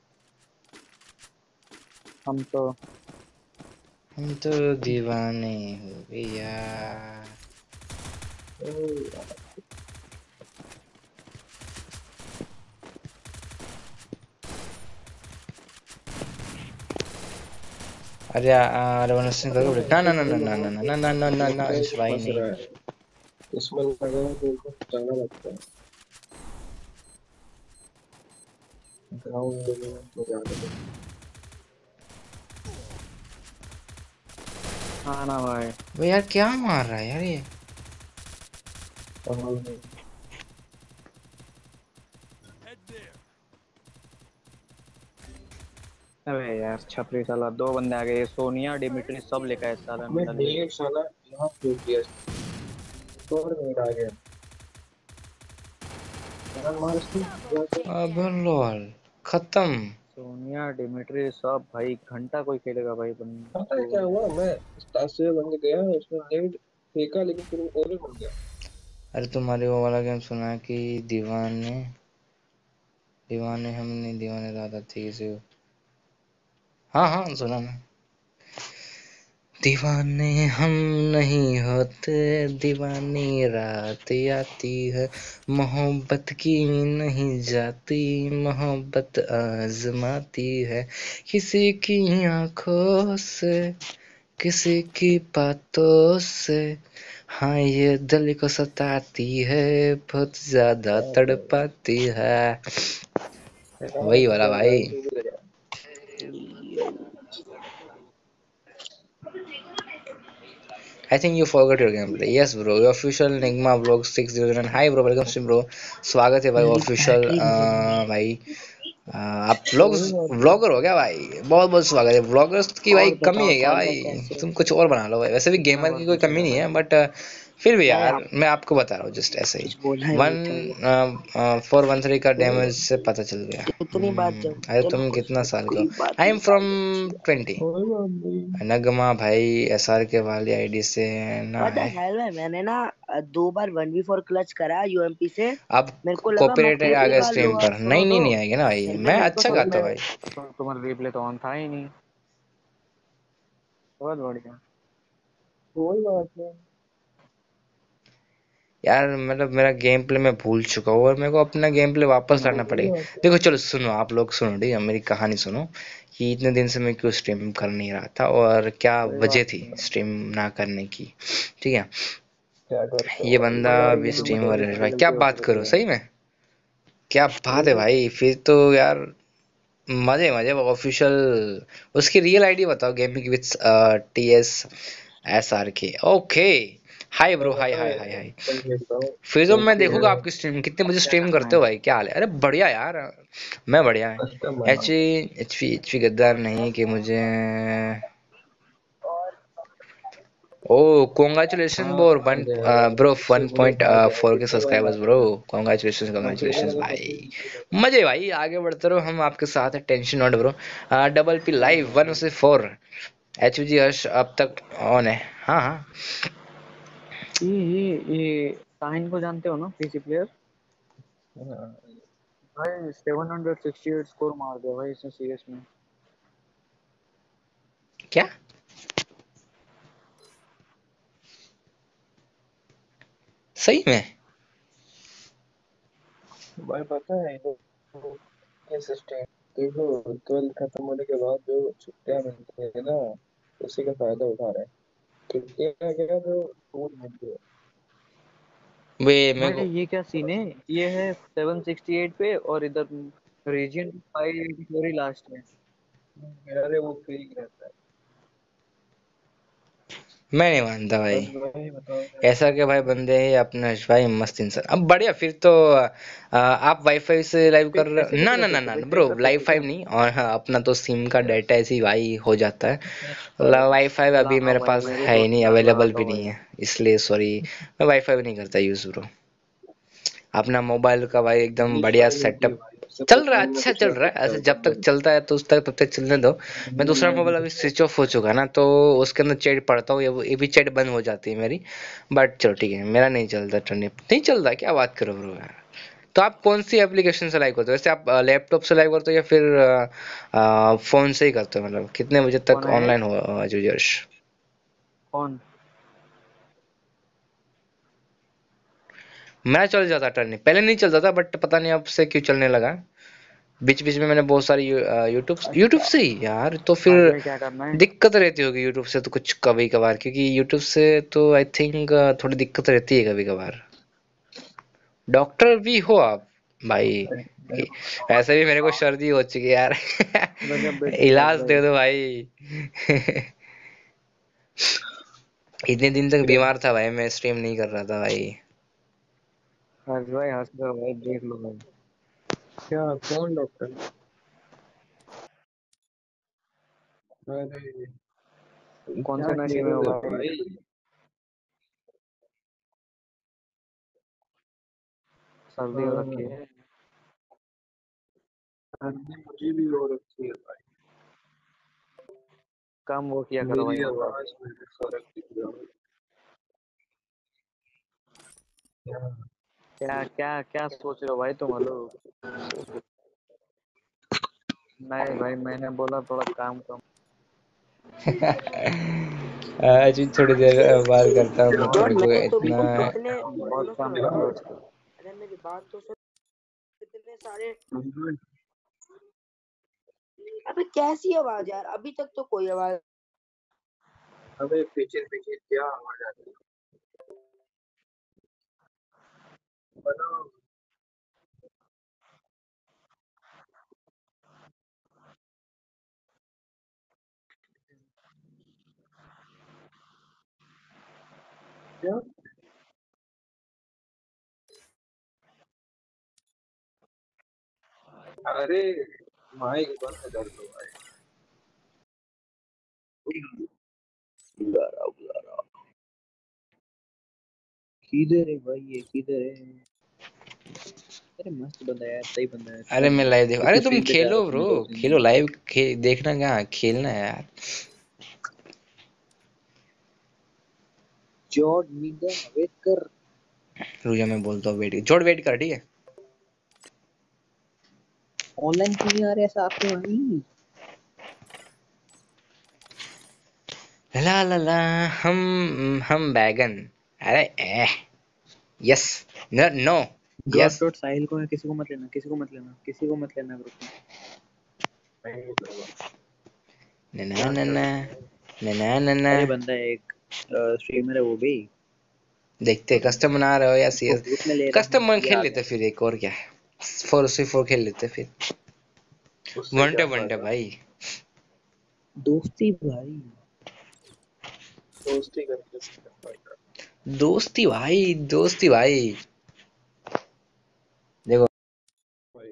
[SPEAKER 4] हम तो
[SPEAKER 1] हम तो दीवाने हो गए यार।
[SPEAKER 7] कोई बात
[SPEAKER 1] अरे यार वनस्टिंग
[SPEAKER 7] नहीं।
[SPEAKER 1] करो। ना ना ना ना ना ना ना ना ना ना ना इस भाई
[SPEAKER 7] फंस
[SPEAKER 1] नहीं।
[SPEAKER 7] रहा है इसमें लगा है तो उनको चंगा लगता है ग्राउंड में जाने दो
[SPEAKER 4] हाँ ना भाई।
[SPEAKER 1] वो यार क्या मार रहा है यार ये?
[SPEAKER 7] संभाल नहीं
[SPEAKER 4] अबे यार छपरी साला, दो बंदे आ गए, सोनिया डिमिट्री सब लेकर आए साला
[SPEAKER 7] मैं
[SPEAKER 4] नल्ले।
[SPEAKER 7] नेट साला यहाँ क्यों किया, स्कोर नहीं आ गया यार, मार इसको जाके।
[SPEAKER 1] अब लॉल खत्म।
[SPEAKER 4] सोनिया डिमिट्री सब भाई, घंटा कोई खेलेगा भाई
[SPEAKER 7] पता है
[SPEAKER 4] तो।
[SPEAKER 7] क्या हुआ, मैं स्टार से बन के गया, उसने नेट फेंका लेकिन फिर वो ओवर बन गया।
[SPEAKER 1] अरे तुम्हारे वो वाला गेम सुना है कि दीवाने दीवाने हम नहीं दीवाने रात आती किसी को। हाँ हाँ सुना ना। दीवाने हम नहीं होते, दीवानी रात आती है, मोहब्बत की नहीं जाती, मोहब्बत आजमाती है, किसी की आंखों से, किसी की बातों से, हाँ ये दिल को सताती है, बहुत ज्यादा तड़पाती है। वही वाला भाई। I think you forgot your gameplay. Yes, bro. Your official Enigma Vlog 609. Hi, bro. Welcome stream, bro. स्वागत है भाई ऑफिशियल भाई। आप व्लॉगर हो क्या भाई? बहुत बहुत स्वागत है। व्लॉगर्स की भाई
[SPEAKER 3] और
[SPEAKER 1] कमी
[SPEAKER 3] बताओ
[SPEAKER 1] है क्या
[SPEAKER 3] सालभा
[SPEAKER 1] भाई?
[SPEAKER 3] कैसे
[SPEAKER 1] तुम
[SPEAKER 3] हो?
[SPEAKER 1] कुछ और बना लो भाई। वैसे भी
[SPEAKER 4] मैं
[SPEAKER 1] गेमर की
[SPEAKER 4] बहुत
[SPEAKER 1] कोई
[SPEAKER 4] खुश
[SPEAKER 1] कमी
[SPEAKER 4] हूँ
[SPEAKER 1] नहीं है,
[SPEAKER 4] भाई।
[SPEAKER 1] बट फिर भी
[SPEAKER 3] नहीं
[SPEAKER 1] यार
[SPEAKER 3] आप
[SPEAKER 1] मैं आपको बता रहा हूँ जस्ट ऐसे ही।
[SPEAKER 3] कुछ बोलना ही नहीं था।
[SPEAKER 1] 413 का डैमेज से पता चल गया।
[SPEAKER 3] कितनी बात जब
[SPEAKER 1] अरे
[SPEAKER 3] चलो
[SPEAKER 1] तुम कितना साल का हो?
[SPEAKER 3] कोई बात
[SPEAKER 1] आई
[SPEAKER 3] नहीं
[SPEAKER 1] एम फ्रॉम
[SPEAKER 3] सालभा।
[SPEAKER 1] 20।
[SPEAKER 7] कोई बात नहीं।
[SPEAKER 1] नगमा भाई एसआर के वाली आईडी से ना
[SPEAKER 3] पता
[SPEAKER 1] है।
[SPEAKER 3] है साहिल भाई, मैंने ना 2 बार 1v4 क्लच करा यूएमपी से।
[SPEAKER 1] अब
[SPEAKER 3] मेरे को लगा मैं
[SPEAKER 1] कॉपीराइट
[SPEAKER 3] क्लिप
[SPEAKER 1] आ गया
[SPEAKER 3] निकाल
[SPEAKER 1] स्ट्रीम
[SPEAKER 3] लूंगा,
[SPEAKER 1] पर।
[SPEAKER 3] सुनो
[SPEAKER 1] नहीं नहीं
[SPEAKER 3] तो।
[SPEAKER 1] नहीं आएगी ना भाई,
[SPEAKER 3] फिर मैं
[SPEAKER 1] मैं
[SPEAKER 3] नेट को
[SPEAKER 1] अच्छा
[SPEAKER 3] सही
[SPEAKER 1] गाता
[SPEAKER 3] में
[SPEAKER 1] हूँ भाई।
[SPEAKER 4] तो तुम्हारा रिप्ले तो ऑन था ही नहीं। बहुत बढ़िया।
[SPEAKER 7] कोई बात नहीं।
[SPEAKER 1] यार मतलब मेरा गेम प्ले मैं भूल चुका हूँ और मेरे को अपना गेम प्ले वापस लाना
[SPEAKER 7] कोई
[SPEAKER 1] पड़ेगा।
[SPEAKER 7] बात नहीं।
[SPEAKER 1] देखो चलो सुनो, आप लोग सुनो ठीक है, मेरी कहानी सुनो कि इतने दिन से मैं क्यों स्ट्रीम कर नहीं रहा था और क्या
[SPEAKER 4] कोई
[SPEAKER 1] वजह
[SPEAKER 4] बात
[SPEAKER 1] थी
[SPEAKER 4] नहीं।
[SPEAKER 1] स्ट्रीम ना करने की। ठीक है।
[SPEAKER 7] क्या करते हो
[SPEAKER 1] ये
[SPEAKER 7] भाई,
[SPEAKER 1] बंदा
[SPEAKER 7] बड़ा
[SPEAKER 1] भी
[SPEAKER 7] इशू
[SPEAKER 1] स्ट्रीम
[SPEAKER 7] बता
[SPEAKER 1] कर
[SPEAKER 7] दो।
[SPEAKER 1] रहा है
[SPEAKER 4] से
[SPEAKER 1] भाई, क्या
[SPEAKER 4] गलती हो
[SPEAKER 1] बात
[SPEAKER 4] सकती
[SPEAKER 1] करो
[SPEAKER 4] है।
[SPEAKER 1] सही में। क्या बात है
[SPEAKER 7] कोई
[SPEAKER 1] भाई, फिर तो यार मजे मजे ऑफिशियल। उसकी रियल आईडी बताओ, gaming with TS SRK। Okay. Hi bro, hi
[SPEAKER 7] पता
[SPEAKER 1] हाय
[SPEAKER 7] है,
[SPEAKER 1] हाय हाय।
[SPEAKER 7] सही देखता हूँ।
[SPEAKER 1] फिर तो मैं
[SPEAKER 7] ओके
[SPEAKER 1] देखूंगा आपकी स्ट्रीम। कितने बजे
[SPEAKER 4] क्या
[SPEAKER 1] स्ट्रीम
[SPEAKER 4] करना
[SPEAKER 1] करते हो
[SPEAKER 4] है?
[SPEAKER 1] भाई? क्या हाल है? अरे बढ़िया यार। मैं बढ़िया है।
[SPEAKER 7] कस्टम बनाओ।
[SPEAKER 1] एचपी गद्दार नहीं कि मुझे। ओ कॉन्ग्रेचुलेशन
[SPEAKER 7] हाँ
[SPEAKER 1] ब्रो
[SPEAKER 7] मान
[SPEAKER 1] वन।
[SPEAKER 7] गया यार,
[SPEAKER 1] ब्रो
[SPEAKER 7] इससे बुरे हाल है
[SPEAKER 1] 1.4 के
[SPEAKER 7] कितने बार
[SPEAKER 1] सब्सक्राइबर्स
[SPEAKER 7] मारा
[SPEAKER 1] ब्रो।
[SPEAKER 7] है।
[SPEAKER 1] कॉन्ग्रेचुलेशन
[SPEAKER 7] मैं खेलने
[SPEAKER 1] कॉन्ग्रेचुलेशन
[SPEAKER 7] लगा तो
[SPEAKER 1] भाई।
[SPEAKER 7] फिर जीरो।
[SPEAKER 1] मजे भाई, आगे बढ़ते रहो, हम आपके साथ है, tension not bro. Double P live 1 से 4। HG हर्ष अब तक ऑन है। हाँ हाँ।
[SPEAKER 4] ये साहिन को जानते हो ना, पीसी प्लेयर?
[SPEAKER 7] हाँ,
[SPEAKER 4] भाई 768 स्कोर मार दिया भाई इसने सीएस में।
[SPEAKER 1] क्या सही में?
[SPEAKER 7] भाई पता है ये लोग के सिस्टम, देखो 12 खत्म होने के बाद जो छुट्टियां मिलती है ना, उसी का फायदा उठा रहे हैं। छुट्टियां क्या, जो छूट मिलती है।
[SPEAKER 1] वे मेरे
[SPEAKER 4] भाई
[SPEAKER 1] को
[SPEAKER 4] ये क्या सीन है? ये है 768 पे और इधर रीजन 584 ही लास्ट में।
[SPEAKER 7] अरे वो ठीक रहता है।
[SPEAKER 1] मैं नहीं मानता भाई।
[SPEAKER 7] बस वही बताओ यार।
[SPEAKER 1] ऐसा के भाई बंदे हैं अपने भाई, मस्त इंसान। अब बढ़िया फिर तो आप वाईफाई से लाइव कर रहे
[SPEAKER 4] पैसे
[SPEAKER 1] हो ना?
[SPEAKER 4] कितने
[SPEAKER 1] ना
[SPEAKER 4] थे
[SPEAKER 1] ना ना
[SPEAKER 4] तुम्हें, पे
[SPEAKER 1] ब्रो,
[SPEAKER 4] करते
[SPEAKER 1] लाइव
[SPEAKER 4] थे
[SPEAKER 1] फाइव
[SPEAKER 4] क्या?
[SPEAKER 1] नहीं। और हाँ, अपना तो सिम का डाटा ऐसे ही भाई हो जाता है।
[SPEAKER 7] पर
[SPEAKER 1] वाईफाई अभी
[SPEAKER 4] लाओ
[SPEAKER 1] मेरे
[SPEAKER 4] भाई,
[SPEAKER 1] पास
[SPEAKER 4] मेरे
[SPEAKER 1] है
[SPEAKER 4] को
[SPEAKER 1] ही नहीं,
[SPEAKER 4] घर
[SPEAKER 1] अवेलेबल
[SPEAKER 4] लगाता
[SPEAKER 1] भी
[SPEAKER 4] हूँ
[SPEAKER 1] नहीं
[SPEAKER 4] भाई।
[SPEAKER 1] है, इसलिए सॉरी। मैं वाईफाई भी नहीं करता यूज ब्रो। अपना मोबाइल का भाई एकदम
[SPEAKER 7] पुलिस
[SPEAKER 1] बढ़िया
[SPEAKER 7] फाइल होती है
[SPEAKER 1] सेटअप
[SPEAKER 7] भाई, सबके
[SPEAKER 1] चल रहा है,
[SPEAKER 7] फोन में
[SPEAKER 1] अच्छा
[SPEAKER 7] कुछ
[SPEAKER 1] चल
[SPEAKER 7] ना
[SPEAKER 1] रहा
[SPEAKER 7] कुछ
[SPEAKER 1] है। ऐसे
[SPEAKER 7] चलता
[SPEAKER 1] जब तक
[SPEAKER 7] है।
[SPEAKER 1] चलता है तो उस तक तब तक चलने दो। मैं दूसरा
[SPEAKER 7] मैं भी
[SPEAKER 1] मोबाइल अभी
[SPEAKER 7] तो
[SPEAKER 1] स्विच ऑफ हो चुका है ना, तो उसके अंदर चैट पढ़ता हूँ, ये भी चैट बंद हो जाती है मेरी। बट चलो ठीक है, मेरा नहीं चलता टर्निप, नहीं चलता। क्या बात करो ब्रो यार। तो आप कौन सी एप्लीकेशन से लाइव करते हो वैसे? आप लैपटॉप से लाइव करते हो या फिर फोन से ही करते हो? मतलब कितने बजे तक
[SPEAKER 4] कौन है?
[SPEAKER 1] ऑनलाइन हो यूजर्स?
[SPEAKER 4] कौन?
[SPEAKER 1] मैं चल जाता टर्निप, पहले नहीं चलता था बट पता नहीं अब से क्यों चलने लगा। बीच बीच में मैंने बहुत सारी यूट्यूब यूट्यूब
[SPEAKER 4] अच्छा,
[SPEAKER 1] से ही यार, तो
[SPEAKER 4] आज
[SPEAKER 1] फिर
[SPEAKER 4] भाई क्या करना है?
[SPEAKER 1] दिक्कत रहती होगी यूट्यूब से तो कुछ कभी कभार, क्योंकि यूट्यूब से तो आई थिंक थोड़ी दिक्कत रहती है कभी कभार। डॉक्टर भी हो आप भाई? वैसे भी मेरे को सर्दी हो चुकी है यार।
[SPEAKER 4] गजब बेइज्जती है आज
[SPEAKER 1] इलाज
[SPEAKER 4] भाई।
[SPEAKER 1] दे दो भाई। इतने दिन तक
[SPEAKER 7] फिर
[SPEAKER 1] बीमार था भाई, मैं स्ट्रीम नहीं कर रहा था भाई।
[SPEAKER 4] आज भाई हंस रहा भाई, देख लो भाई।
[SPEAKER 7] क्या कौन डॉक्टर? अरे
[SPEAKER 4] कौन
[SPEAKER 7] क्या
[SPEAKER 4] से नशे
[SPEAKER 7] खेल
[SPEAKER 4] में हो
[SPEAKER 7] रहे हो
[SPEAKER 4] भाई?
[SPEAKER 7] भाई?
[SPEAKER 4] सर्दी हो रखी
[SPEAKER 7] हाँ,
[SPEAKER 4] है।
[SPEAKER 7] सर्दी मुझे भी हो रखी है भाई।
[SPEAKER 4] काम वो किया करो भाई
[SPEAKER 7] मेरी
[SPEAKER 4] मतलब।
[SPEAKER 7] आवाज में भी फर्क दिख रहा है। क्या?
[SPEAKER 4] क्या क्या क्या सोच रहे हो भाई तुम? हेलो। नहीं भाई, मैंने बोला थोड़ा काम कम।
[SPEAKER 1] आज भी थोड़ी देर बात करता हूँ मैं,
[SPEAKER 3] डॉट
[SPEAKER 1] तेरे को
[SPEAKER 3] मैंने तो
[SPEAKER 1] इतना।
[SPEAKER 3] इतने
[SPEAKER 4] बहुत
[SPEAKER 3] सुनो
[SPEAKER 4] काम
[SPEAKER 3] सुनो
[SPEAKER 4] कम है
[SPEAKER 3] डॉट,
[SPEAKER 4] आजकल।
[SPEAKER 3] अरे मेरी बात तो सुन। इतने सारे,
[SPEAKER 7] हम्म,
[SPEAKER 3] अबे कैसी आवाज यार, अभी तक तो कोई आवाज।
[SPEAKER 7] अबे पीछे पीछे क्या आवाज आ रही है? बना क्या? अरे माइक बंद कर दो भाई। बुलारा बुलारा, किधर है भाई? ये किधर है? अरे मस्त बंदा है यार, सही बंदा है, अच्छा
[SPEAKER 1] अरे मैं
[SPEAKER 7] बंदा है।
[SPEAKER 1] लाइव देखो, अरे
[SPEAKER 7] उसको
[SPEAKER 1] तुम
[SPEAKER 7] स्ट्रीम पे जा
[SPEAKER 1] खेलो
[SPEAKER 7] रखा
[SPEAKER 1] ब्रो,
[SPEAKER 7] मैं 2 3
[SPEAKER 1] खेलो
[SPEAKER 7] दिन से।
[SPEAKER 1] लाइव, देखना कहाँ, खेलना है यार।
[SPEAKER 7] जॉर्ड निगा वेट कर।
[SPEAKER 1] रुक जा, मैं बोलता हूँ, वेट जोड़, वेट कर, ठीक है।
[SPEAKER 7] ऑनलाइन क्यों नहीं आ रहे ऐसा आपके भाई?
[SPEAKER 1] ला ला ला, हम बैगन। अरे yes, no no,
[SPEAKER 7] dot
[SPEAKER 1] yes.
[SPEAKER 7] Dot Sahil को है, किसी को मत लेना, किसी को मत लेना, किसी को मत लेना ग्रुप में। नहीं लगा।
[SPEAKER 1] नना
[SPEAKER 7] क्या कर
[SPEAKER 1] नना,
[SPEAKER 7] रहे हो?
[SPEAKER 1] नना नना।
[SPEAKER 7] अरे बंदा है एक, स्ट्रीमर है वो भी।
[SPEAKER 1] देखते कस्टम बना रहे हो या
[SPEAKER 7] उसको
[SPEAKER 1] सीएस।
[SPEAKER 7] ग्रुप में ले रहे हैं,
[SPEAKER 1] कस्टम
[SPEAKER 7] ये
[SPEAKER 1] खेल
[SPEAKER 7] आ
[SPEAKER 1] लेते
[SPEAKER 7] गया।
[SPEAKER 1] फिर, एक और क्या है, 4 खेल लेते फिर।
[SPEAKER 7] उससे क्या
[SPEAKER 1] वन डे
[SPEAKER 7] फायदा?
[SPEAKER 1] भाई।
[SPEAKER 7] दोस्ती भाई, दोस्ती करने से क्या फायदा?
[SPEAKER 1] दोस्ती भाई, दोस्ती भाई। देखो,
[SPEAKER 7] भाई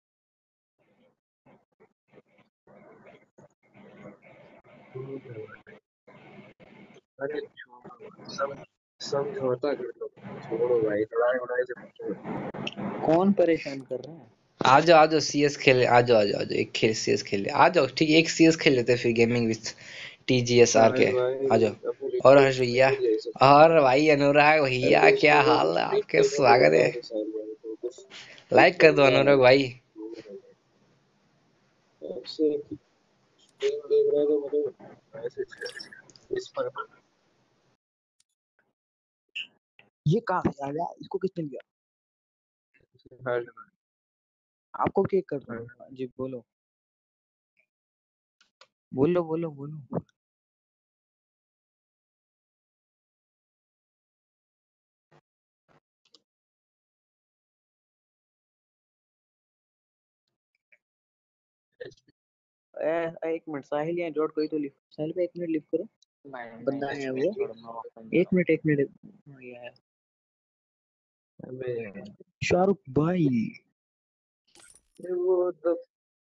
[SPEAKER 7] ठीक है भाई। अरे छोड़ो, समझौता कर लो। छोड़ो भाई, लड़ाई वड़ाई से बचो। कौन परेशान कर रहा है?
[SPEAKER 1] आ जाओ सीएस खेले, आ जाओ एक खेल सीएस खेले, आ जाओ, ठीक है, एक सीएस खेल लेते हैं फिर, गेमिंग विथ टीजीएसआर के।
[SPEAKER 7] साहिल भाई
[SPEAKER 1] आ जाओ।
[SPEAKER 7] अपनी
[SPEAKER 1] और हर्ष
[SPEAKER 7] रिक्वेस्ट
[SPEAKER 1] भैया,
[SPEAKER 7] नहीं ले सकते
[SPEAKER 1] और
[SPEAKER 7] ना।
[SPEAKER 1] भाई अनुराग भैया,
[SPEAKER 7] एटलीस्ट
[SPEAKER 1] क्या
[SPEAKER 7] मुझे
[SPEAKER 1] हाल है
[SPEAKER 7] स्ट्रीम
[SPEAKER 1] आपके,
[SPEAKER 7] देखने को
[SPEAKER 1] स्वागत
[SPEAKER 7] मिला
[SPEAKER 1] है।
[SPEAKER 7] है साहिल भाई, तो कुछ कुछ
[SPEAKER 1] लाइक
[SPEAKER 7] तो
[SPEAKER 1] कर दो
[SPEAKER 7] मिला
[SPEAKER 1] अनुराग
[SPEAKER 7] है।
[SPEAKER 1] भाई।
[SPEAKER 7] ऐसे स्ट्रीम देख रहा है तो मतलब ऐसे इस पर ये कहाँ से आ गया? इसको किसने लिया? आपको केक कर दूं? जी बोलो, बोलो बोलो बोलो। एक मिनट, साहिल या जॉर्ड कोई तो लिख, साहिल पे 1 मिनट लिख करो।
[SPEAKER 4] नहीं नहीं
[SPEAKER 7] बंदा
[SPEAKER 4] नहीं
[SPEAKER 7] है
[SPEAKER 4] नहीं,
[SPEAKER 7] वो।
[SPEAKER 4] छोड़ो, मैं ओपन कर
[SPEAKER 7] एक
[SPEAKER 4] रहा हूँ।
[SPEAKER 7] मिनट एक मिनट। हाँ, ये है। अबे शाहरुख भाई, ये वो द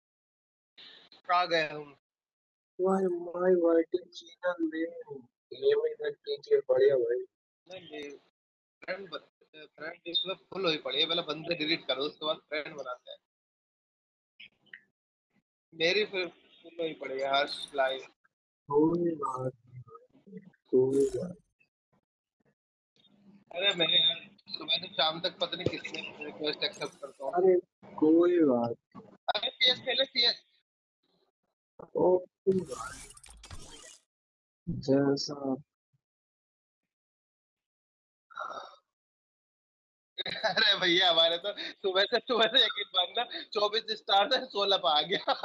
[SPEAKER 2] आ गए हम।
[SPEAKER 7] My my waiting channel name, ये में ना टीचर बढ़िया भाई।
[SPEAKER 2] नहीं, फ्रेंड फ्रेंड इसमें फुल हुई पड़ी है, पहले बंदे डिलीट करो उसके बाद फ्रेंड बनाते हैं। मेरी फिर फुल हुई पड़ी है हर्ष लाइव।
[SPEAKER 7] कोई बात कोई बात।
[SPEAKER 2] अरे मैंने यार सुबह से शाम तक पता नहीं कितने रिक्वेस्ट एक्सेप्ट करता हूँ।
[SPEAKER 7] अरे कोई बात।
[SPEAKER 2] अरे सीएस खेले सीएस।
[SPEAKER 7] ओके जैसा।
[SPEAKER 2] अरे भैया हमारे तो सुबह से यकीन मानना 24 स्टार से 16 पे आ गया।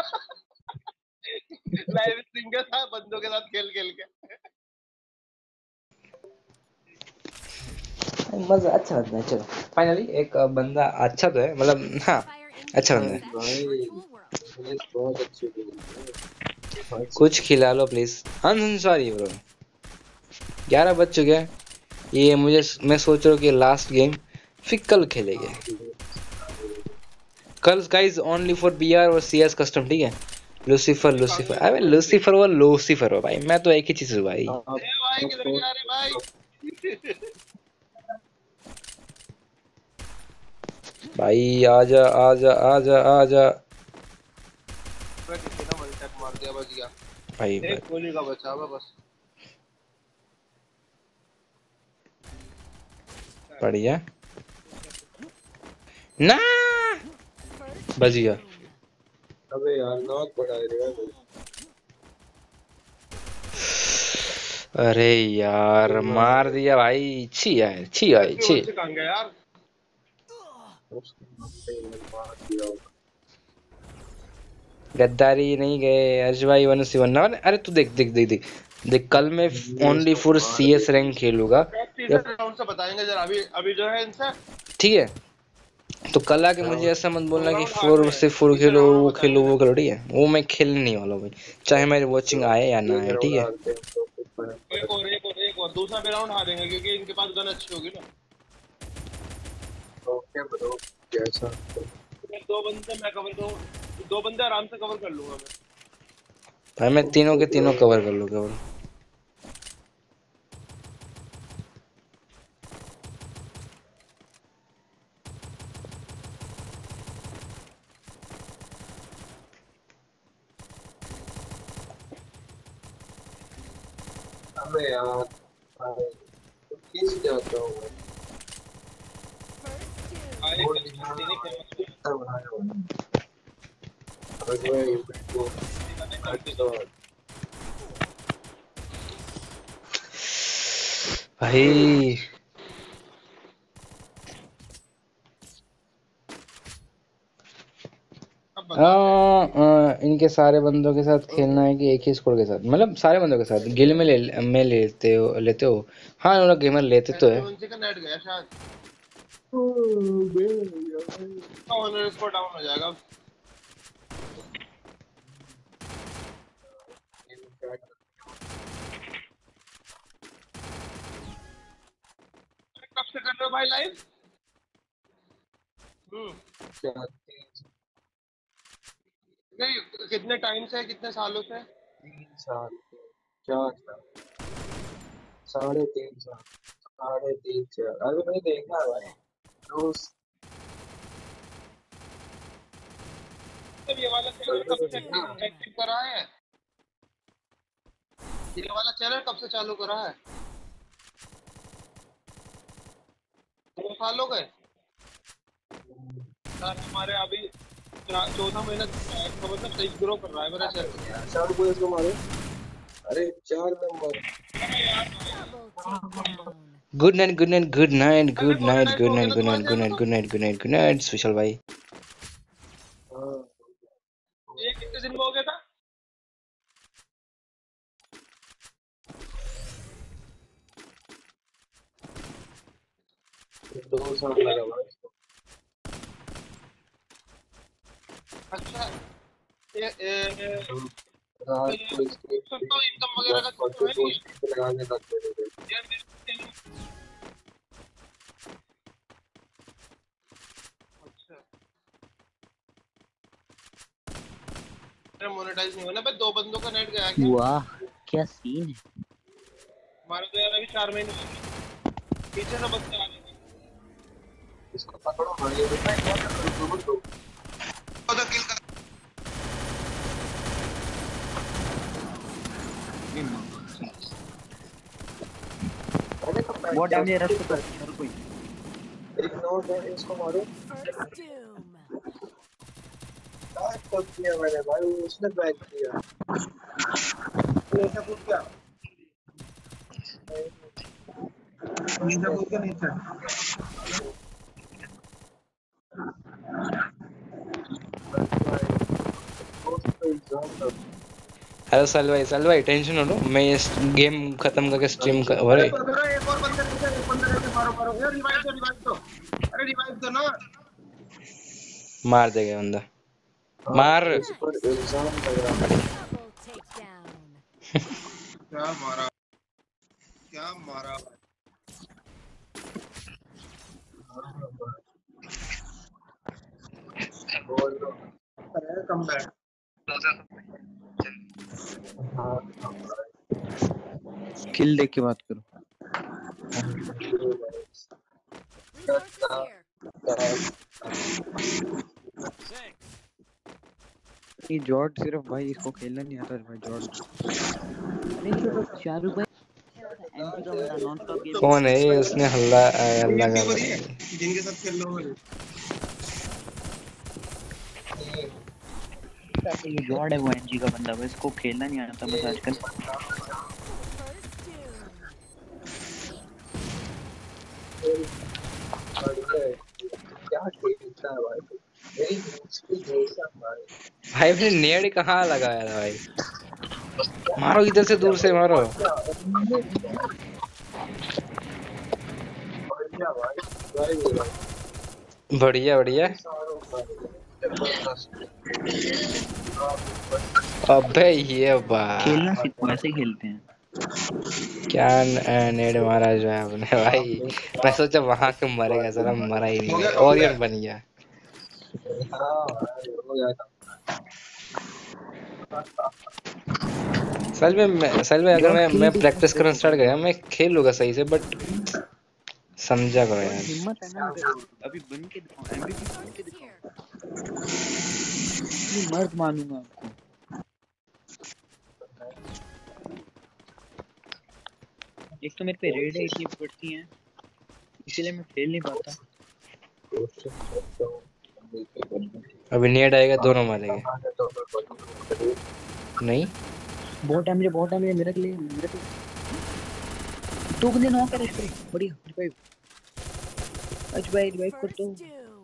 [SPEAKER 2] लाइव स्ट्रीम के साथ बंदों के साथ खेल खेल के।
[SPEAKER 1] मजा अच्छा बंदा है, चलो फाइनली एक बंदा अच्छा तो है, मतलब हाँ,
[SPEAKER 5] Free Fire
[SPEAKER 1] अच्छा
[SPEAKER 5] India
[SPEAKER 1] बंदा
[SPEAKER 5] is
[SPEAKER 1] है।
[SPEAKER 5] set in a
[SPEAKER 7] भाई
[SPEAKER 5] virtual world.
[SPEAKER 7] इंग्लिश बहुत अच्छी बोलते हैं, हद से
[SPEAKER 1] कुछ
[SPEAKER 7] ज्यादा।
[SPEAKER 1] खिला लो प्लीज। सॉरी ब्रो, 11 बज चुके हैं। ये मुझे, मैं सोच रहा हूँ कि लास्ट गेम फिर कल खेलेंगे। कल गाइस ओनली फॉर बीआर और सीएस कस्टम, ठीक है। लूसीफर
[SPEAKER 2] ये कहाँ
[SPEAKER 1] लूसीफर,
[SPEAKER 2] गया
[SPEAKER 1] अबे
[SPEAKER 2] भाई?
[SPEAKER 1] लूसीफर वो लूसीफर हो भाई, मैं तो एक ही चीज हूँ भाई।
[SPEAKER 7] आप
[SPEAKER 2] ए भाई
[SPEAKER 7] आप
[SPEAKER 2] किधर
[SPEAKER 7] तो
[SPEAKER 2] गया रे भाई?
[SPEAKER 1] भाई आजा आजा आजा आजा
[SPEAKER 2] मैं किसी ने वन टैप मार दिया, बच गया।
[SPEAKER 1] भाई भाई।
[SPEAKER 2] एक गोली का बचा हुआ बस।
[SPEAKER 1] बढ़िया ना, बच गया।
[SPEAKER 7] अबे यार नॉक पड़ा है रे।
[SPEAKER 1] अरे यार मार दिया भाई, छी यार, छी भाई
[SPEAKER 2] एफपी
[SPEAKER 1] छी।
[SPEAKER 2] 1 से कहाँ गया यार?
[SPEAKER 7] उसके मारते ही मार दिया होगा।
[SPEAKER 1] गद्दारी नहीं गए अर्ज भाई, 1 से 1 ना। अरे तू देख देख देख देख देख, कल मैं
[SPEAKER 7] ये
[SPEAKER 1] ओनली
[SPEAKER 7] उसको
[SPEAKER 1] फॉर
[SPEAKER 7] मार
[SPEAKER 1] सीएस
[SPEAKER 7] देगा।
[SPEAKER 1] रैंक खेलूंगा
[SPEAKER 2] तीसरे
[SPEAKER 1] जब,
[SPEAKER 2] राउंड से बताएंगे जरा, अभी अभी जो है इनसे
[SPEAKER 1] ठीक है। तो कल आके मुझे
[SPEAKER 7] राउंड
[SPEAKER 1] ऐसा मत
[SPEAKER 2] 2
[SPEAKER 1] बोलना कि
[SPEAKER 2] राउंड हारने
[SPEAKER 1] फोर
[SPEAKER 2] हैं,
[SPEAKER 1] से फोर
[SPEAKER 2] तीसरे
[SPEAKER 1] खेलो,
[SPEAKER 2] राउंड में
[SPEAKER 1] वो खेलो
[SPEAKER 2] बताएंगे
[SPEAKER 1] वो
[SPEAKER 2] तेरे
[SPEAKER 1] खेलो,
[SPEAKER 2] को।
[SPEAKER 1] ठीक है। वो मैं खेलने नहीं वाला हूँ भाई, चाहे मेरी वॉचिंग आए या ना
[SPEAKER 7] ये
[SPEAKER 1] आए, ठीक
[SPEAKER 7] राउंड
[SPEAKER 1] है।
[SPEAKER 7] हारते हैं तो कुछ फर्क
[SPEAKER 2] एक और
[SPEAKER 7] पड़ता
[SPEAKER 2] एक और एक और दूसरा भी राउंड हारेंगे क्योंकि इनके पास गन अच्छी होगी ना।
[SPEAKER 7] है। ओके ब्रो जैसा
[SPEAKER 2] मैं 2 बंदे मैं कवर दो, 2 बंदे आराम से कवर कर लूंगा मैं।
[SPEAKER 1] भाई मैं तीनों के तीनों कवर कर लूंगा ब्रो।
[SPEAKER 7] अबे यार किस जाता हूँ मैं
[SPEAKER 2] आए
[SPEAKER 7] बोल
[SPEAKER 2] कल
[SPEAKER 7] दिया
[SPEAKER 2] नहीं फेमस हुए
[SPEAKER 7] कितना बनाया हुआ है भाई बिल्कुल
[SPEAKER 2] गाने चलते
[SPEAKER 7] अच्छा
[SPEAKER 2] चलते।
[SPEAKER 1] भाई
[SPEAKER 2] अब बता दे।
[SPEAKER 1] इनके सारे बंदों के साथ खेलना है कि एक ही स्कोर के साथ, मतलब सारे बंदों के साथ गिल में में लेते हो। हाँ लोग गेमर लेते तो है।
[SPEAKER 2] एफपी 1 से का नेट गया शायद, तो ऑनर स्कोर डाउन हो जाएगा। कब से कर रहे हो भाई लाइव?
[SPEAKER 7] क्या
[SPEAKER 2] नहीं, कितने टाइम से, कितने सालों से?
[SPEAKER 7] 3 साल 4 साल 3.5 साल 3.5 साल अरे मैंने देखा है भाई रोज
[SPEAKER 2] तो ये वाला चैनल कब से एक्टिव करा है? ये वाला चैनल कब से चालू करा है? 2 साल हो गए यार हमारे अभी। 14 महीना इसका मतलब सही ग्रो कर रहा है मेरा चैनल।
[SPEAKER 7] शाम को इसको मारो अरे 4 number
[SPEAKER 5] Double takedown.
[SPEAKER 1] Good night good night good night
[SPEAKER 2] अरे
[SPEAKER 1] गुड नाइट
[SPEAKER 2] मोनेटाइज
[SPEAKER 1] गुड
[SPEAKER 2] हो गया
[SPEAKER 1] नाइट
[SPEAKER 2] ना
[SPEAKER 1] गुड
[SPEAKER 2] तुम्हारा
[SPEAKER 1] नाइट गुड
[SPEAKER 2] चैनल
[SPEAKER 1] नाइट
[SPEAKER 2] तो?
[SPEAKER 1] Good night good night good night Sushal भाई।
[SPEAKER 7] हाँ
[SPEAKER 2] ये कितने दिन में हो गया था?
[SPEAKER 7] ये 2 साल लगा भाई इसको
[SPEAKER 2] अच्छा। ये
[SPEAKER 7] हम रात को इसके
[SPEAKER 2] तो इनकम वगैरह का
[SPEAKER 7] दस
[SPEAKER 2] सिस्टम
[SPEAKER 7] बच्चों
[SPEAKER 2] है
[SPEAKER 7] को
[SPEAKER 2] नहीं है?
[SPEAKER 7] उसकी लगाने लगते थे
[SPEAKER 2] यार मेरे channel- अच्छा, मेरा मोनेटाइज नहीं हुआ ना भाई। 2 बंदों का नेट गया क्या?
[SPEAKER 8] वाह क्या सीन है।
[SPEAKER 2] हमारे तो यार अभी 4 महीने हो गए। पीछे से बच्चे आ रहे हैं।
[SPEAKER 7] इसको पकड़ो भाई बेटा क्या कर रहे हो तुम तो
[SPEAKER 2] उधर किल कर।
[SPEAKER 7] अरे तो मैं
[SPEAKER 8] बहुत
[SPEAKER 7] क्या
[SPEAKER 8] डैमेज रश
[SPEAKER 7] कर
[SPEAKER 8] कर हर कोई।
[SPEAKER 7] एक नोट है इसको मारो
[SPEAKER 5] First doom.
[SPEAKER 7] बैक कर दिया मैंने भाई उसने बैक किया
[SPEAKER 2] नीचे कूद गया, नीचे कूद के नीचे।
[SPEAKER 1] हेलो साल भाई टेंशन हो लो, मैं ये गेम खत्म करके स्ट्रीम कर,
[SPEAKER 2] अरे
[SPEAKER 1] अरे
[SPEAKER 2] पकड़ो, एक और बंदे नीचे, एक बंदे नीचे, मारो मारो यार। रिवाइव दो। अरे रिवाइव दो ना।
[SPEAKER 1] मार देगा बंदा, मार।
[SPEAKER 7] हाँ इस पर
[SPEAKER 5] Nice.
[SPEAKER 7] इल्जाम लगा
[SPEAKER 5] Double takedown.
[SPEAKER 2] क्या मारा, क्या मारा भाई।
[SPEAKER 7] बोल दो कम बैक हाँ
[SPEAKER 4] किल देख के बात करो।
[SPEAKER 5] Resources here.
[SPEAKER 4] ये जॉर्ड सिर्फ भाई इसको खेलना नहीं आता भाई जॉर्ड। अरे ये तो शाहरुख भाई एमपी का बंदा नॉन स्टॉप गेमिंग।
[SPEAKER 1] कौन है ये? उसने हल्ला हल्ला कर
[SPEAKER 2] वही
[SPEAKER 1] रहा
[SPEAKER 2] है
[SPEAKER 1] है।
[SPEAKER 2] जिनके साथ खेल रहा हूँ
[SPEAKER 4] ये जॉर्ड है वो एनजी का बंदा बस इसको खेलना नहीं आता बस आजकल।
[SPEAKER 5] First doom.
[SPEAKER 7] क्या खेलता है भाई मेरी उसकी जैसा भाई
[SPEAKER 1] भाई अपने नेड कहाँ लगाया था भाई? मारो इधर से, दूर से मारो।
[SPEAKER 7] बढ़िया भाई भाई
[SPEAKER 1] बढ़िया बढ़िया। अबे ये बात
[SPEAKER 4] खेलना सीखो ऐसे ही खेलते हैं।
[SPEAKER 1] क्या नेड मारा जो है आपने भाई। मैं सोचा वहां के मरेगा, साला मरा ही नहीं है, ओरियन बन गया। साल में अगर मैं प्रैक्टिस करना स्टार्ट करें मैं खेल लूंगा सही से, बट समझा करो यार।
[SPEAKER 4] हिम्मत है ना अभी बन के दिखाओ एमवीपी बन के
[SPEAKER 5] Resources
[SPEAKER 4] दिखाओ।
[SPEAKER 5] here.
[SPEAKER 4] ये मर्द मानूंगा आपको। एक तो मेरे पे रेड है इतनी पड़ती हैं इसीलिए मैं खेल नहीं पाता।
[SPEAKER 1] अभी नेड आएगा, दोनों मारेंगे। नहीं
[SPEAKER 4] बहुत टाइम मेरे के लिए दो बंदे नॉक है इस पे। बढ़िया रिवाइव आज भाई रिवाइव कर दो।
[SPEAKER 5] First doom.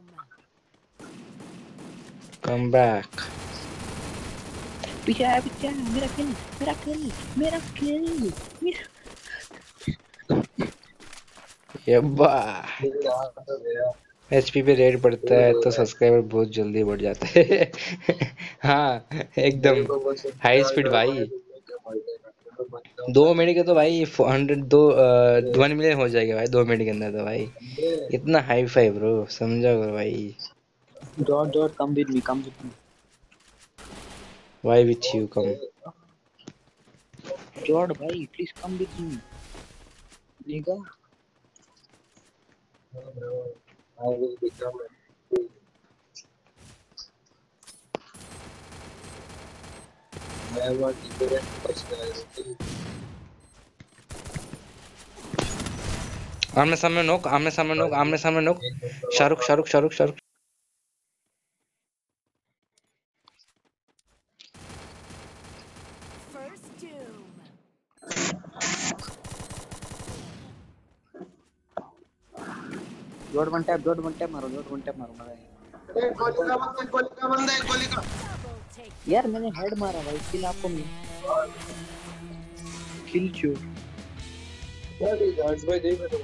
[SPEAKER 1] Come back.
[SPEAKER 4] पीछे आया मेरा किल
[SPEAKER 1] ये बा एचपी पे रेड पड़ता है तो सब्सक्राइबर बहुत जल्दी बढ़ जाते हैं। हाँ एकदम हाई स्पीड भाई। 2 मिनट के तो भाई 1 मिलियन हो जाएगा भाई 2 मिनट के अंदर तो भाई। इतना हाई फाई ब्रो, समझा करो भाई।
[SPEAKER 4] George come with me
[SPEAKER 1] why with you come.
[SPEAKER 4] George भाई प्लीज कम विद मी नीगा।
[SPEAKER 7] I will become I have a different personality.
[SPEAKER 1] आमने सामने नोक, आमने सामने नोक, आमने सामने नोक। Shahrukh Shahrukh Shahrukh Shahrukh.
[SPEAKER 5] First doom.
[SPEAKER 4] George one tap मारो मारा
[SPEAKER 2] गोली का बंदा है गोली का
[SPEAKER 5] Double take.
[SPEAKER 4] यार मैंने हेड मारा भाई किल आपको मिला किल जो
[SPEAKER 7] What is that? By देख रहे हो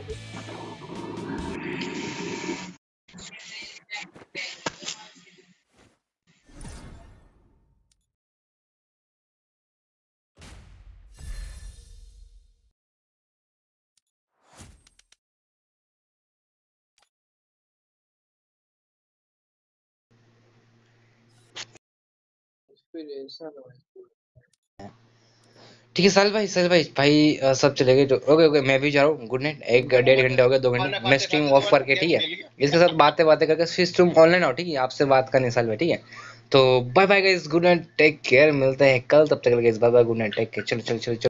[SPEAKER 7] फिर ऐसा ना
[SPEAKER 1] ठीक है साल भाई सब चले गए। ओके ओके मैं भी जा रहा हूँ। Good night. 1 1.5 घंटे हो गए, 2 घंटे मैं स्ट्रीम ऑफ करके, ठीक है, इसके साथ बातें करके फिर स्ट्रीम ऑनलाइन आओ, ठीक है, आपसे बात करने साल भाई, ठीक है। तो bye bye guys, good night, take care, मिलते हैं कल, तब तक guys bye bye, good night, take care. चलो चलो चलो चलो।